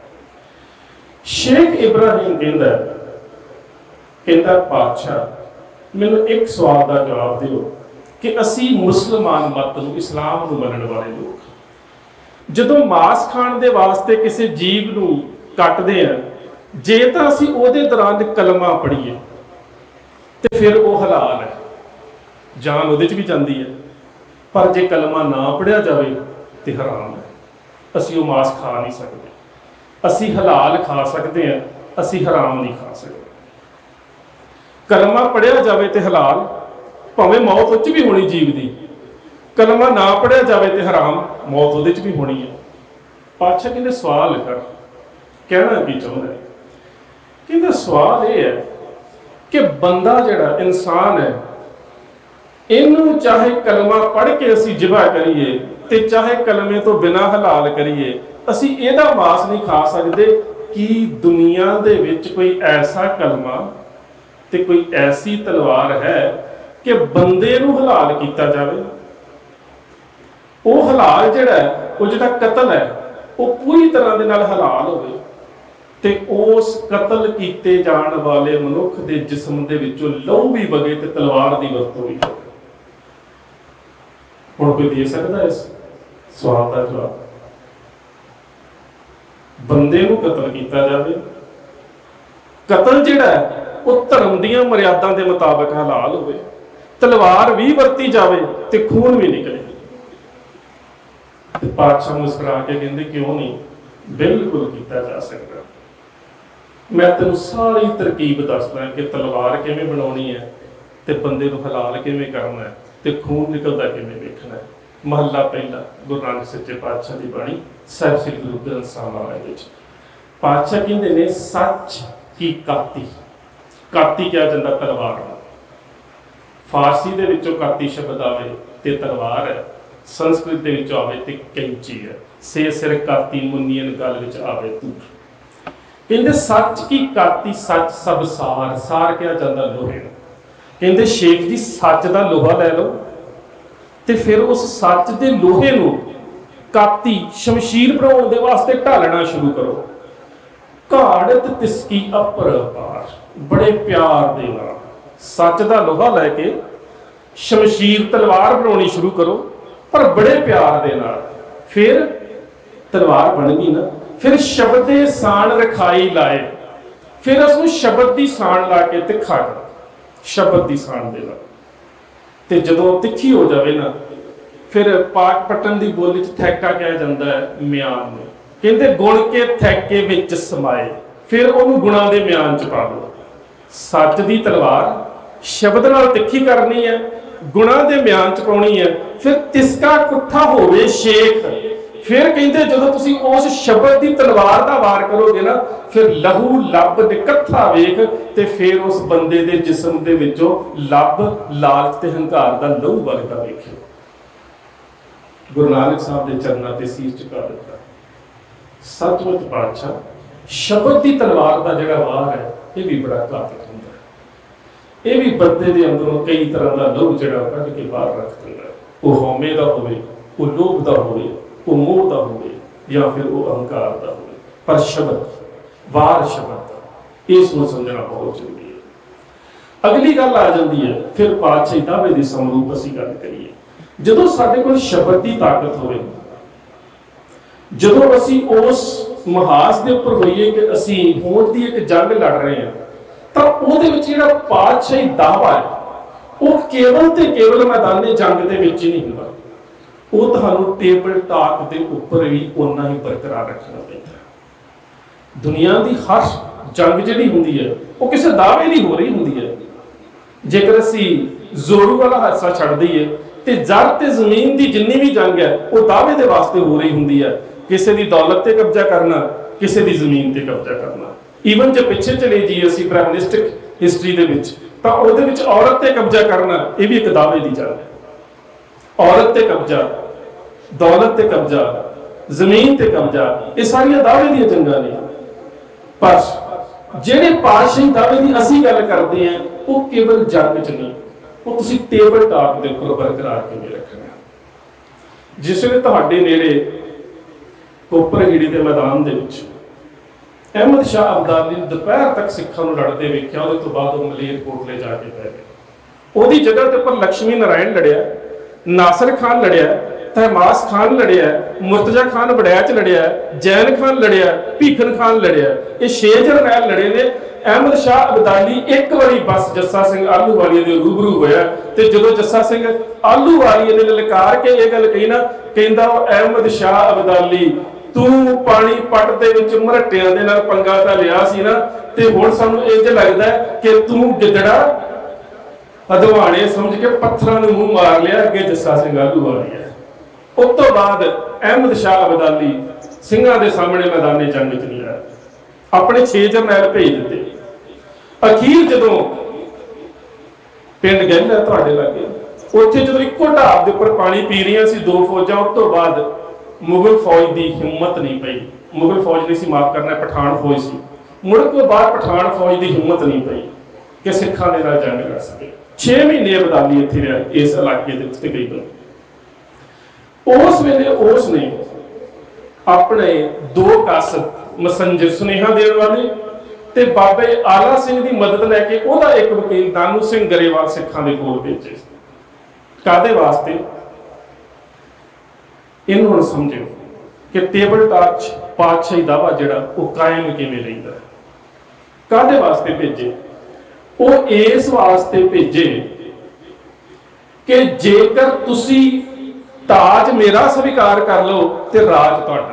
शेख इब्राहिम कहंदा कहंदा पातशाह मैनूं एक सवाल का जवाब दिओ कि असी मुसलमान मत नूं, इस्लाम नूं मनण वाले लोग जदों मांस खाण दे वास्ते किसी जीव नूं कटदे हैं, जे तां असी उहदे दौरान कलमा पढ़ीए ते फिर वो हलाल है, जान उहदे च भी जांदी है। पर जे कलमा ना पढ़िया जाए तो हराम है, असी वो मांस खा नहीं सकते। असी हलाल खा सकते हैं, असी हराम नहीं खा सकते। कलमा पढ़िया जाए तो हलाल, भावें मौत उच भी होनी जीव की, कलमा ना पढ़िया जाए तो हराम, मौत उहदे च भी होनी है। पातशाह कहते सवाल कर, कहना की चाहुंदा है? कहते सवाल ये है कि बंदा जिहड़ा इंसान है, इनू चाहे कलमा पढ़ के असी जिबा करिए ते चाहे कलमे तो बिना हलाल करिए, असी इहदा मांस नहीं खा सकते। कि दुनिया दे विच कोई ऐसा कलमा ते कोई ऐसी तलवार है कि बंदे नूं हलाल किया जाए? वो हलाल जिहड़ा है, वो जिहड़ा कतल है, वो पूरी तरह दे नाल हलाल होवे ते उस कतल कीते जाण वाले मनुख दे जिस्म दे विचों लहू भी वगे ते तलवार दी वरतों भी होवे। हुण कोई दे सकदा इस सवाल का जवाब? बंदे नूं कतल किया जाए, कतल जिहड़ा है वो धर्म दीयां मर्यादां दे मुताबिक हलाल होवे, तलवार भी वरती जाए ते खून भी निकले। पातशाह मुस्कुरा के कहंदे क्यों नहीं, बिल्कुल किया जा सकता। मैं तेन सारी तरकीब दसदा कि तलवार किवें बनाउणी है ते बंदे नूं हलाल किवें करना है ते खून निकलदा किवें वेखना है। महला पहला गुरु नानक सच्चे पातशाह की बाणी साहिब श्री गुरु ग्रंथ साहिब महाराज विच पातशाह कहंदे ने सच की काती, काती क्या जांदा तलवार नाल। फारसी दे विचों काती शब्द आवे ते तलवार है, संस्कृत दे विचों आवे ते कैंची है। से सिर काती मुनियन गल विच आवे तूर। कहंदे सच की काती, सच सब सार, सार क्या जांदा लोहे। कहंदे शेख जी सच दा लोहा लै लो ते फिर उस सच दे लोहे नूं काती शमशीर बनाउण दे वास्ते ढालना शुरू करो। घाड़त तिसकी अपरपार, बड़े प्यार दे नाल सच दा लोहा लैके शमशीर तलवार बनाउणी शुरू करो, पर बड़े प्यार दे नाल। फिर तलवार बन गई ना, फिर शब्द दे सान रखाई लाए, फिर उसनूं शब्द दी सान ला के तिखा कर, शब्द दी सान दे नाल। ते जदों तिखी हो जाए ना, फिर पाक पटन की बोली च थैका कहा जाता है म्यान में। कहते गुण के थैके विच समाए, फिर उन्होंने गुणा के म्यान च पा लो। सच की तलवार शब्द नाल तिखी करनी है, गुणा के म्यान च पाउणी है, फिर तिसका कुट्ठा होवे शेख। फिर कहते जो तुसी उस शब्द की तलवार का वार करोगे ना, फिर लहू लब निकत्था वेख ते फिर उस बंदे दे जिस्म दे विचों लब लालच ते हंकार दा लहू वगदा वेखियो। गुरु नानक साहब के चरणों ते सीस झुका दिता। सचमुच पातशाह शब्द की तलवार का जिहड़ा वार है ये भी बड़ा घातक हुंदा है। ये भी बंदे दे अंदरों कई तरह का लहू जिहड़ा कढ के बाहर रख दिंदा है। वो हौमे दा होवे, वो लोभ दा होवे, वो मोह दा होवे, या फिर वो अहंकार दा होवे, पर शब्द वार शब्द इसनूं समझना बहुत जरूरी है। अगली गल आ जाती है फिर पातशाही दावे की समरूप असीं गल करिए। जदों साडे कोल शब्द की ताकत होवे, ਜਦੋਂ ਅਸੀਂ ਉਸ ਮੁਹਾਜ਼ ਦੇ ਉੱਪਰ ਹੋਈਏ ਕਿ ਅਸੀਂ ਹੋਂਦ ਦੀ ਇੱਕ ਜੰਗ ਲੜ ਰਹੇ ਹਾਂ, ਤਾਂ ਉਹਦੇ ਵਿੱਚ ਜਿਹੜਾ ਪਾਤਸ਼ਾਹੀ ਦਾਅਵਾ ਹੈ ਉਹ ਕੇਵਲ ਤੇ ਕੇਵਲ ਮੈਦਾਨੇ ਜੰਗ ਦੇ ਵਿੱਚ ਹੀ ਨਹੀਂ ਹੁੰਦਾ, ਉਹ ਤੁਹਾਨੂੰ ਟੇਬਲ ਟਾਕ ਦੇ ਉੱਪਰ ਵੀ ਉਨਾ ਹੀ ਬਰਕਰਾਰ ਰੱਖਣਾ ਪੈਂਦਾ। ਦੁਨੀਆ ਦੀ ਹਰ ਜੰਗ ਜਿਹੜੀ ਹੁੰਦੀ ਹੈ ਉਹ ਕਿਸੇ ਦਾਅਵੇ ਦੀ ਹੋ ਰਹੀ ਹੁੰਦੀ ਹੈ। ਜੇਕਰ ਅਸੀਂ ਜ਼ੋਰੂ ਵਾਲਾ ਹਾਦਸਾ ਛੱਡ ਦਈਏ ਤੇ ਜ਼ਰ ਤੇ ਜ਼ਮੀਨ ਦੀ ਜਿੰਨੀ ਵੀ ਜੰਗ ਹੈ ਉਹ ਦਾਅਵੇ ਦੇ ਵਾਸਤੇ ਹੋ ਰਹੀ ਹੁੰਦੀ ਹੈ, ਕਿਸੇ ਦੀ ਦੌਲਤ ਤੇ ਕਬਜ਼ਾ ਕਰਨਾ, ਕਿਸੇ ਦੀ ਜ਼ਮੀਨ ਤੇ ਕਬਜ਼ਾ ਕਰਨਾ। ਈਵਨ ਜੇ ਪਿੱਛੇ ਚਲੇ ਜਾਈਏ ਅਸੀਂ ਪ੍ਰਾਇਮਿਨਿਸਟਿਕ ਹਿਸਟਰੀ ਦੇ ਵਿੱਚ, ਤਾਂ ਉਹਦੇ ਵਿੱਚ ਔਰਤ ਤੇ ਕਬਜ਼ਾ ਕਰਨਾ ਇਹ ਵੀ ਇੱਕ ਦਾਅਵੇ ਦੀ ਜੰਗ ਹੈ। ਔਰਤ ਤੇ ਕਬਜ਼ਾ, ਦੌਲਤ ਤੇ ਕਬਜ਼ਾ, ਜ਼ਮੀਨ ਤੇ ਕਬਜ਼ਾ, ਇਹ ਸਾਰੀਆਂ ਦਾਅਵੇ ਦੀਆਂ ਜੰਗਾਂ ਨੇ। ਪਰ ਜਿਹੜੇ ਪਾਤਸ਼ਾਹੀ ਦਾਅਵੇ ਦੀ ਅਸੀਂ ਗੱਲ ਕਰਦੇ ਹਾਂ ਉਹ ਕੇਵਲ ਜੰਗ ਚ ਨਹੀਂ, ਉਹ ਤੁਸੀਂ ਟੇਬਲ ਟਾਕ ਦੇ ਉੱਪਰ ਬਰਕਰਾਰ ਕਿਵੇਂ ਰੱਖਣਾ। ਜਿਸ ਵੇਲੇ ਤੁਹਾਡੇ ਨੇੜੇ ਕੋਪਰਹੀੜੀ ਦੇ ਮੈਦਾਨ ਦੇ ਵਿੱਚ ਅਹਿਮਦ ਸ਼ਾਹ ਅਬਦਾਲੀ ਨੇ ਦੁਪਹਿਰ ਤੱਕ ਸਿੱਖਾਂ ਨੂੰ ਲੜਦੇ ਵੇਖਿਆ, ਉਹਦੇ ਤੋਂ ਬਾਅਦ ਉਹ ਮਲੇਰਕੋਟਲੇ ਜਾ ਕੇ ਪੈ ਗਏ। ਉਹਦੀ ਜਗ੍ਹਾ ਦੇ ਉੱਪਰ ਲక్ష్ਮੀ ਨਾਰਾਇਣ ਲੜਿਆ, ਨਾਸਰ ਖਾਨ ਲੜਿਆ, ਤਹਿਮਾਸ ਖਾਨ ਲੜਿਆ, ਮੁਰਤਜ਼ਾ ਖਾਨ ਵੜੈਚ ਲੜਿਆ, ਜੈਨ ਖਾਨ ਲੜਿਆ, ਭੀਖਨ ਖਾਨ ਲੜਿਆ। ਇਹ ਛੇ ਜਰਨੈਲ ਲੜੇ ਨੇ। ਅਹਿਮਦ ਸ਼ਾਹ ਅਬਦਾਲੀ ਇੱਕ ਵਾਰੀ ਬਸ ਜੱਸਾ ਸਿੰਘ ਆਹਲੂਵਾਲੀਆ ਦੇ ਰੂਬਰੂ ਹੋਇਆ, ਤੇ ਜਦੋਂ ਜੱਸਾ ਸਿੰਘ ਆਹਲੂਵਾਲੀਆ ਨੇ ਲਲਕਾਰ ਕੇ ਇਹ ਗੱਲ ਕਹੀ ਨਾ, ਕਹਿੰਦਾ ਉਹ ਅਹਿਮਦ ਸ਼ਾਹ ਅਬਦਾਲੀ ਤੂੰ ਪਾਣੀ ਪੱਟ ਦੇ ਵਿੱਚ ਮਰਟਿਆਂ ਦੇ ਨਾਲ ਪੰਗਾ ਤਾਂ ਲਿਆ ਸੀ ਨਾ, ਤੇ ਹੁਣ ਸਾਨੂੰ ਇੰਜ ਲੱਗਦਾ ਕਿ ਤੂੰ ਗਿੱਦੜਾ ਹਦਵਾਣੇ ਸਮਝ ਕੇ ਪੱਥਰਾਂ ਨੂੰ ਮੂੰਹ ਮਾਰ ਲਿਆ। ਅੱਗੇ ਜੱਸਾ ਸਿੰਘ ਆਹਲੂਵਾਲੀਆ। ਉਸ ਤੋਂ ਬਾਅਦ ਅਹਿਮਦ ਸ਼ਾਹ ਅਬਦਾਲੀ ਸਿੰਘਾਂ ਦੇ ਸਾਹਮਣੇ ਮੈਦਾਨੇ ਜੰਗ ਚ ਨਹੀਂ ਆਇਆ, ਆਪਣੇ ਛੇ ਜਰਨੈਲ ਭੇਜ ਦਿੱਤੇ। ਅਖੀਰ ਜਦੋਂ ਪਿੰਡ ਗਹਿਲਾ ਤੁਹਾਡੇ ਲਾਗੇ, ਉੱਥੇ ਜਦੋਂ ਇੱਕੋ ਢਾਬ ਦੇ ਉੱਪਰ ਪਾਣੀ ਪੀ ਰਹੀਆਂ ਸੀ ਦੋ ਫੌਜਾਂ, ਉਸ ਤੋਂ ਬਾਅਦ ਮੁਗਲ ਫੌਜ ਦੀ ਹਿੰਮਤ ਨਹੀਂ ਪਈ। ਮੁਗਲ ਫੌਜ ਨਹੀਂ ਸੀ, ਮਾਫ ਕਰਨਾ, ਪਠਾਨ ਫੌਜ ਸੀ। ਮੁੜ ਕੇ ਬਾਅਦ ਪਠਾਨ ਫੌਜ ਦੀ ਹਿੰਮਤ ਨਹੀਂ ਪਈ ਕਿ ਸਿੱਖਾਂ ਦੇ ਨਾਲ ਜੰਗ ਕਰ ਸਕੇ। ਛੇ ਮਹੀਨੇ ਅਬਦਾਲੀ ਇੱਥੇ ਰਿਹਾ ਇਸ ਇਲਾਕੇ ਦੇ ਵਿੱਚ ਤਕਰੀਬਨ। ਉਸ ਵੇਲੇ ਉਸ ਨੇ ਆਪਣੇ ਦੋ ਕਾਸਤ ਮਸੰਜਰ ਸੁਨੇਹਾ ਦੇਣ ਵਾਲੇ ਤੇ ਬਾਬੇ ਆਲਾ ਸਿੰਘ ਦੀ ਮਦਦ ਲੈ ਕੇ ਉਹਦਾ ਇੱਕ ਵਕੀਲ ਦਾਨੂ ਸਿੰਘ ਗਰੇਵਾਲ ਸਿੱਖਾਂ ਦੇ ਕੋਲ ਭੇਜੇ। ਕਾਦੇ ਵਾਸਤੇ? ਇਹਨੂੰ ਹੁਣ ਸਮਝਿਓ ਕਿ ਟੇਬਲ ਟਾਕ ਚ ਪਾਤਸ਼ਾਹੀ ਦਾਵਾ ਜਿਹੜਾ ਉਹ ਕਾਇਮ ਕਿਵੇਂ ਰਹਿੰਦਾ। ਕਾਦੇ ਵਾਸਤੇ ਭੇਜੇ? ਉਹ ਇਸ ਵਾਸਤੇ ਭੇਜੇ ਕਿ ਜੇਕਰ ਤੁਸੀਂ ਤਾਜ ਮੇਰਾ ਸਵੀਕਾਰ ਕਰ ਲਓ ਤੇ ਰਾਜ ਤੁਹਾਡਾ।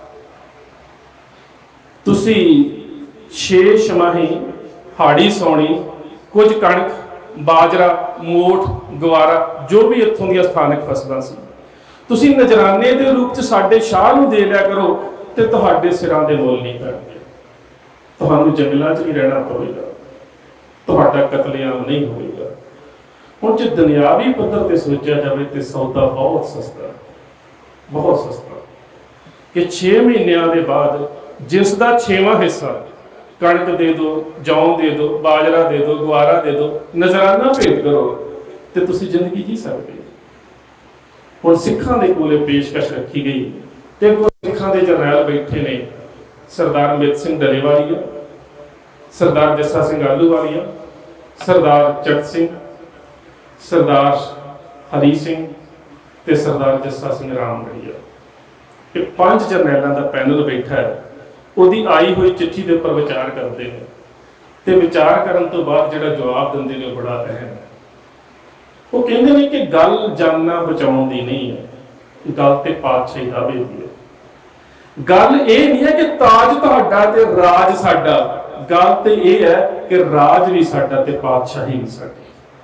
ਤੁਸੀਂ ਛੇ ਛਮਾਹੀ ਹਾੜੀ ਸੌਣੀ, ਕੁਝ ਕਣਕ, ਬਾਜਰਾ, ਮੋਠ, ਗਵਾਰਾ, ਜੋ ਵੀ ਇੱਥੋਂ ਦੀਆਂ ਸਥਾਨਕ ਫਸਲਾਂ ਸੀ, ਤੁਸੀਂ ਨਜਰਾਨੇ ਦੇ ਰੂਪ ਚ ਸਾਡੇ ਸ਼ਾਹ ਨੂੰ ਦੇ ਲਿਆ ਕਰੋ ਤੇ ਤੁਹਾਡੇ ਸਿਰਾਂ ਦੇ ਮੁੱਲ ਨਹੀਂ ਪੈਣਗੇ। ਤੁਹਾਨੂੰ ਜੰਗਲਾਂ ਚ ਹੀ ਰਹਿਣਾ ਪਵੇਗਾ, ਤੁਹਾਡਾ ਕਤਲੇਆਮ ਨਹੀਂ ਹੋਵੇਗਾ। ਹੁਣ ਜੇ ਦੁਨਿਆਵੀ ਪੱਧਰ ਤੇ ਸੋਚਿਆ ਜਾਵੇ ਤੇ ਸੌਦਾ ਬਹੁਤ ਸਸਤਾ, ਬਹੁਤ ਸਸਤਾ ਕਿ ਛੇ ਮਹੀਨਿਆਂ ਦੇ ਬਾਅਦ ਜਿਸ ਦਾ ਛੇਵਾਂ ਹਿੱਸਾ ਕਣਕ ਦੇ ਦਿਓ, ਜੌਂ ਦੇ ਦਿਓ, ਬਾਜਰਾ ਦੇ ਦਿਓ, ਗਵਾਰਾ ਦੇ ਦਿਓ, ਨਜ਼ਰਾਨਾ ਭੇਟ ਕਰੋ ਤੇ ਤੁਸੀਂ ਜ਼ਿੰਦਗੀ ਜੀ ਸਕਦੇ। ਹੁਣ ਸਿੱਖਾਂ ਦੇ ਕੋਲੇ ਪੇਸ਼ਕਸ਼ ਰੱਖੀ ਗਈ ਤੇ ਕੋਲ ਸਿੱਖਾਂ ਦੇ ਜਰਨੈਲ ਬੈਠੇ ਨੇ, ਸਰਦਾਰ ਅਮਿਤ ਸਿੰਘ ਡਰੇਵਾਲੀਆ, ਸਰਦਾਰ ਜੱਸਾ ਸਿੰਘ ਆਹਲੂਵਾਲੀਆ, ਸਰਦਾਰ ਚੜ੍ਹ ਸਿੰਘ, ਸਰਦਾਰ ਹਰੀ ਸਿੰਘ ਤੇ ਸਰਦਾਰ ਜੱਸਾ ਸਿੰਘ ਰਾਮਗੜੀਆ। ਇਹ ਪੰਜ ਜਰਨੈਲਾਂ ਦਾ ਪੈਨਲ ਬੈਠਾ ਹੈ। ਉਹਦੀ ਆਈ ਹੋਈ ਚਿੱਠੀ ਦੇ ਉੱਪਰ ਵਿਚਾਰ ਕਰਦੇ ਨੇ ਤੇ ਵਿਚਾਰ ਕਰਨ ਤੋਂ ਬਾਅਦ ਜਿਹੜਾ ਜਵਾਬ ਦਿੰਦੇ ਨੇ ਉਹ ਬੜਾ ਅਹਿਮ ਹੈ। ਉਹ ਕਹਿੰਦੇ ਨੇ ਕਿ ਗੱਲ ਜਾਨਾਂ ਬਚਾਉਣ ਦੀ ਨਹੀਂ ਹੈ, ਗੱਲ ਤੇ ਪਾਤਸ਼ਾਹੀ ਦਾਅਵੇ ਦੀ ਹੈ। ਗੱਲ ਇਹ ਨਹੀਂ ਹੈ ਕਿ ਤਾਜ ਤੁਹਾਡਾ ਤੇ ਰਾਜ ਸਾਡਾ, ਗੱਲ ਤੇ ਇਹ ਹੈ ਕਿ ਰਾਜ ਵੀ ਸਾਡਾ ਤੇ ਪਾਤਸ਼ਾਹੀ ਵੀ ਸਾਡੀ।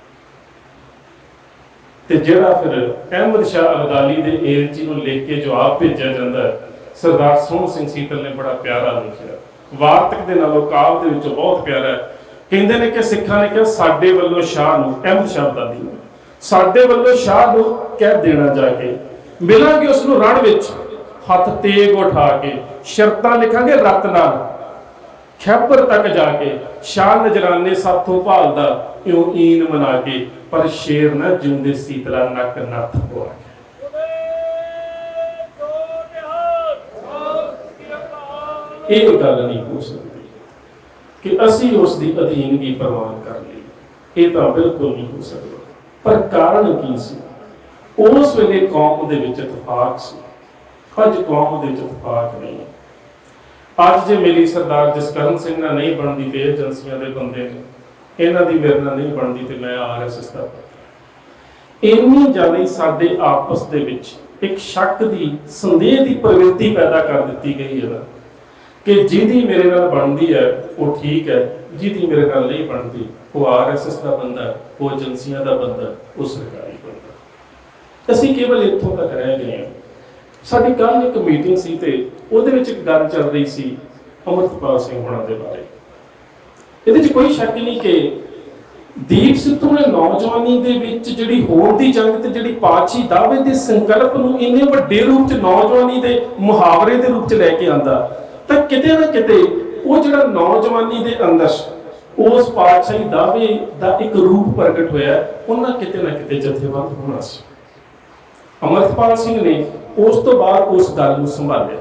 ਤੇ ਜਿਹੜਾ ਫਿਰ ਅਹਿਮਦ ਸ਼ਾਹ ਅਬਦਾਲੀ ਦੇ ਏਲਚੀ ਨੂੰ ਲਿਖ ਕੇ ਜਵਾਬ ਭੇਜਿਆ ਜਾਂਦਾ ਹੈ, ਸਰਦਾਰ ਸੋਹਣ ਸਿੰਘ ਸੀਤਲ ਨੇ ਬੜਾ ਪਿਆਰਾ ਲਿਖਿਆ, ਵਾਰਤਕ ਦੇ ਨਾਲੋਂ ਕਾਵ ਦੇ ਵਿੱਚੋਂ ਬਹੁਤ ਪਿਆਰਾ ਹੈ। ਕਹਿੰਦੇ ਨੇ ਕਿ ਸਿੱਖਾਂ ਨੇ ਕਿਹਾ ਸਾਡੇ ਵੱਲੋਂ ਸ਼ਾਹ ਨੂੰ, ਅਹਿਮਦ ਸ਼ਾਹ ਅਬਦਾਲੀ ਨੂੰ, ਸਾਡੇ ਵੱਲੋਂ ਸ਼ਾਹ ਨੂੰ ਕਹਿ ਦੇਣਾ ਜਾ ਕੇ ਮਿਲਾਂਗੇ ਉਸ ਨੂੰ ਰਣ ਵਿੱਚ ਹੱਥ ਤੇਗ ਉਠਾ ਕੇ, ਸ਼ਰਤਾਂ ਲਿਖਾਂਗੇ ਰਤ ਨਾਲ, ਖੈਬਰ ਤੱਕ ਜਾ ਕੇ ਸ਼ਾਹ ਨਜਰਾਨੇ ਸਾਥੋਂ ਭਾਲਦਾ ਇਉਂ ਈਨ ਮਨਾ ਕੇ, ਪਰ ਸ਼ੇਰ ਨਾ ਜਿਉਂਦੇ ਸੀਤਲਾ ਨੱਕ ਨੱਥ ਪਵਾ ਕੇ। ਇਹ ਗੱਲ ਨਹੀਂ ਹੋ ਸਕਦੀ ਕਿ ਅਸੀਂ ਉਸ ਦੀ ਅਧੀਨਗੀ ਪ੍ਰਵਾਨ ਕਰ ਲਈ, ਇਹ ਤਾਂ ਬਿਲਕੁਲ ਨਹੀਂ ਹੋ ਸਕਦਾ। ਪਰ ਕਾਰਨ ਕੀ ਸੀ? ਉਸ ਵੇਲੇ ਕੌਮ ਦੇ ਵਿੱਚ ਇਤਫਾਕ ਸੀ अज कौम दे विच इतफाक नहीं है। अज जे मेरी सरदार जसकरण सिंह नाल नहीं बनती तो एजेंसियां के बंदे ने, इन्हां दी मेरे नाल नहीं बनती तो मैं आर एस एस का। इन्नी ज़्यादा साडे आपस दे विच एक शक की संदेह की प्रवृत्ति पैदा कर दी गई है ना कि जिहदी मेरे नाल बनती है वो ठीक है, जिहदी मेरे नाल नहीं बनती वो आर एस एस का बंदा, वो एजेंसियां का बंदा, वो सरकारी बंदा। असीं केवल इत्थों तक रह गए हैं। साडी कल एक मीटिंग सी ते उहदे विच एक गल चल रही सी अमृतपाल सिंह होणां दे बारे। इहदे विच कोई शक नहीं कि दीप सिद्धू ने नौजवानी दे विच जिहड़ी होड़ दी जंग ते जिहड़ी पातशाही दावे दे संकल्प नूं इन्ने वड्डे रूप च नौजवानी दे मुहावरे दे रूप च लैके आंदा, तां किते ना किते वो जिहड़ा नौजवानी दे अंदर उस पातशाही दावे दा एक रूप प्रगट होया, उन्हां किते ना किते जथेबंद होना सी। अमृतपाल सिंह ने उस तो बाद उस गल नूं संभालिया,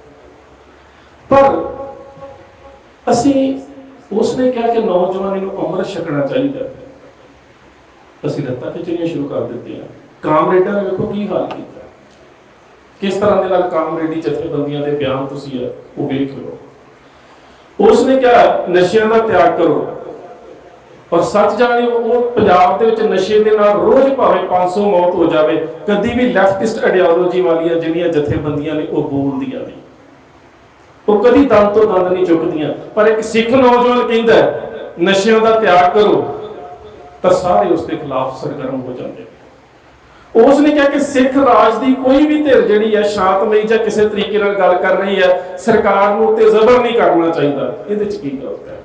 पर असीं उसने कहा कि नौजवानी को अमृत छकना चाहिए, असीं लत्तां खिचणियां शुरू कर दित्ती। कामरेडां ने देखो की हाल किया, किस तरह के नाल कामरेडी जथेबंदियां दे बयान तुसीं वो वेख लो। उसने कहा नशियां दा त्याग करो, और सच जाने वो पंजाब दे विच नशे दे नाल रोज भावें पांच सौ मौत हो जाए, कदी भी लैफ्टिस्ट आइडियोलॉजी वालियां जिहड़ियां जथेबंदियां ने वो बोलदियां नहीं, वो कभी दम तो दंद नहीं चुकदियां। पर एक सिख नौजवान कहता है नशियां दा त्याग करो, तो सारे उसके खिलाफ सरगर्म हो जाते। उसने कहा कि सिख राज की कोई भी धिर जिहड़ी है शांतमई या किसी तरीके नाल गल कर रही है, सरकार नूं ते जबर नहीं करना चाहिए। इहदे च की गलत है?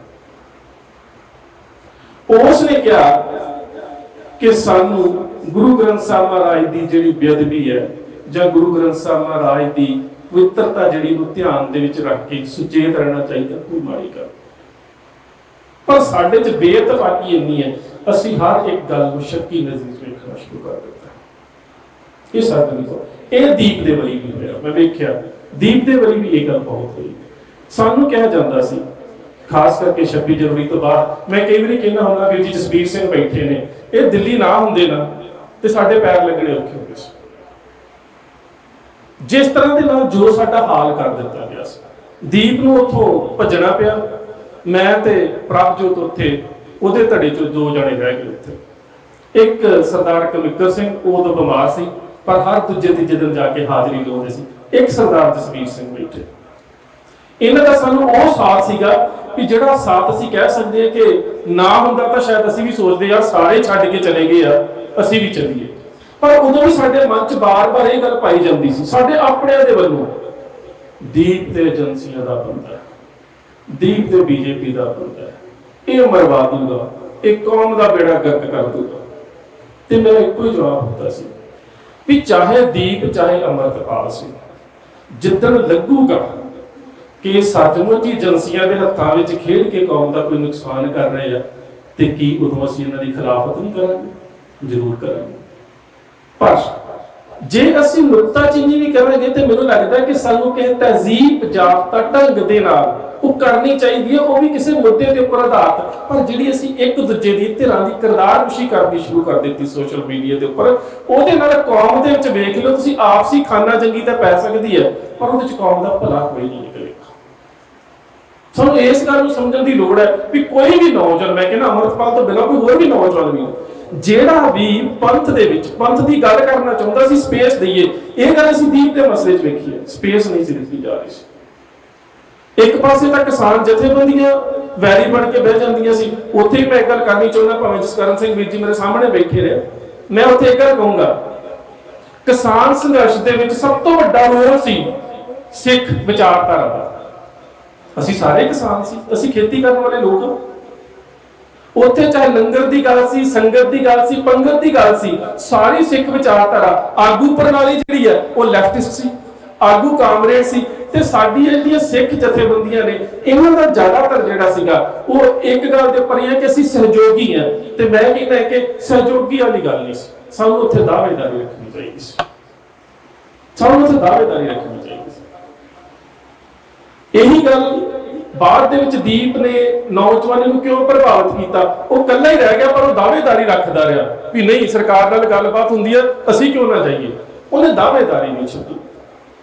उसने कहा कि सानू गुरु ग्रंथ साहिब महाराज की जिहड़ी बेअदबी है या गुरु ग्रंथ साहिब महाराज की पवित्रता जिहड़ी नूं ध्यान दे विच रख के सुचेत रहना चाहिए, कोई माड़ी गल। पर साडे च बेइतफाकी इन्नी है, असीं हर एक गल नूं शक्की नज़र वेखना शुरू कर दित्ता। ये साडे नहीं, ये दीप दे वली भी होया। मैं वेख्या दीप दे वली भी ये गल बहुत हुई। सानू कहा जाता सी खास करके छब्बी जनवरी तो बाद, मैं कई बार कहना हुंदा वीर जी जसबीर सिंह बैठे ने, ये दिल्ली ना हुंदे ना ते साडे पैर लगने औखे होंदे सी। जिस तरह के नाल जो साडा हाल कर दिता गया सी, दीप नूं उत्थों भजना पिया। मैं ते प्रभजोत उत्थे उहदे धड़े चों दो जणे रह गए उत्थे। एक सरदार कमिकर सिंह उदों बीमार सी पर हर दूजे तीजे दिन जाके हाज़री लाउंदे सी। एक सरदार जसबीर सिंह बैठे। इन्हां दा सानूं ओह साथ सीगा कि जिहड़ा साथ असीं कह सकदे हां कि ना हुंदा तां शायद असीं भी सोचदे यार सारे छड्ड के चले गए आ, असीं भी चलीए। पर उदों भी साडे मन च बार बार ये गल पाई जाती सी साडे अपणिआं दे वल्लों, दीप ते एजेंसियां दा बंदा, दीप ते बीजेपी दा बंदा, ये मरवा दूगा, ये कौम दा बेड़ा गर्क कर दूगा। ते मेरा इक्को ही जवाब होता सी भी चाहे दीप चाहे अमृतपाल सिंह, जिद्दन लगूगा कि सचमुच ही एजेंसियां दे हत्थां विच खेड के कौम दा कोई नुकसान कर रहे हैं, ते की उदों असीं इन्हां दी खिलाफत नहीं करांगे? जरूर करांगे। पर जे असीं नुक्ताचीनी भी करांगे तो मैनूं लगदा कि सानूं किसी तहजीब जाफता ढंग दे नाल वो करनी चाहिए, वो भी किसी मुद्दे के उपर आधारित। पर जिहड़ी असीं एक दूजे दी धिरां दी किरदारकुशी करनी शुरू कर दी सोशल मीडिया के उपर, उहदे नाल कौम दे विच वेख लो तुसीं आपसी खाना जंगी तां पै सकदी है, पर उहदे च कौम दा भला कोई नहीं निकलेगा। सानूं इस गल नूं समझण दी लोड़ है भी कोई भी नौजवान, मैं कहना अमृतपाल तो बिना कोई होर भी नौजवान भी ਜਿਹੜਾ भी पंथ दे विच पंथ की गल करना चाहता सी, स्पेस दईए। यह गल असीं दीप के मसले च वेखी है, स्पेस नहीं सी दित्ती जा रही सी। एक पासे तां किसान जथेबंदियां वैरी बन के बह जांदियां सी, उत्थे ही मैं एक गल करनी चाहुंदा, भावें जसकरण सिंह वीर जी मेरे सामने बैठे रहे, मैं उत्थे एक गल कहूंगा, किसान संघर्ष दे विच सब तो वड्डा रोल सी सिख विचारधारा दा। असीं सारे किसान सी, असीं खेती करन वाले लोक हां। उत्थे चाहे लंगर की गल सी, संगत की गल सी, पंगत की गल सी, सारी सिख विचारधारा आगू प्रणाली जिहड़ी है वो लैफ्टिस्ट सी, आगू कामरेड सी। ते साडी जिहड़ियां सिख जथेबंदियां ने इन्हां दा ज़्यादातर जिहड़ा सीगा वो एक गल दे उपर है कि असीं सहयोगी हैं। ते मैं कहना है कि सहयोगी वाली गल नहीं सी, सानूं उत्थे दावेदारी रखनी चाहिए सी, सानूं उत्थे दावेदारी रखनी चाहिए सी। यही गल बाद दे विच दीप ने नौजवानों को क्यों प्रभावित किया? वो कल्ला ही रह गया पर वो दावेदारी रखता रहा भी नहीं सरकार नाल गलबात हुंदी है, असीं क्यों ना जाइए। उन्हें दावेदारी नहीं छड्डी।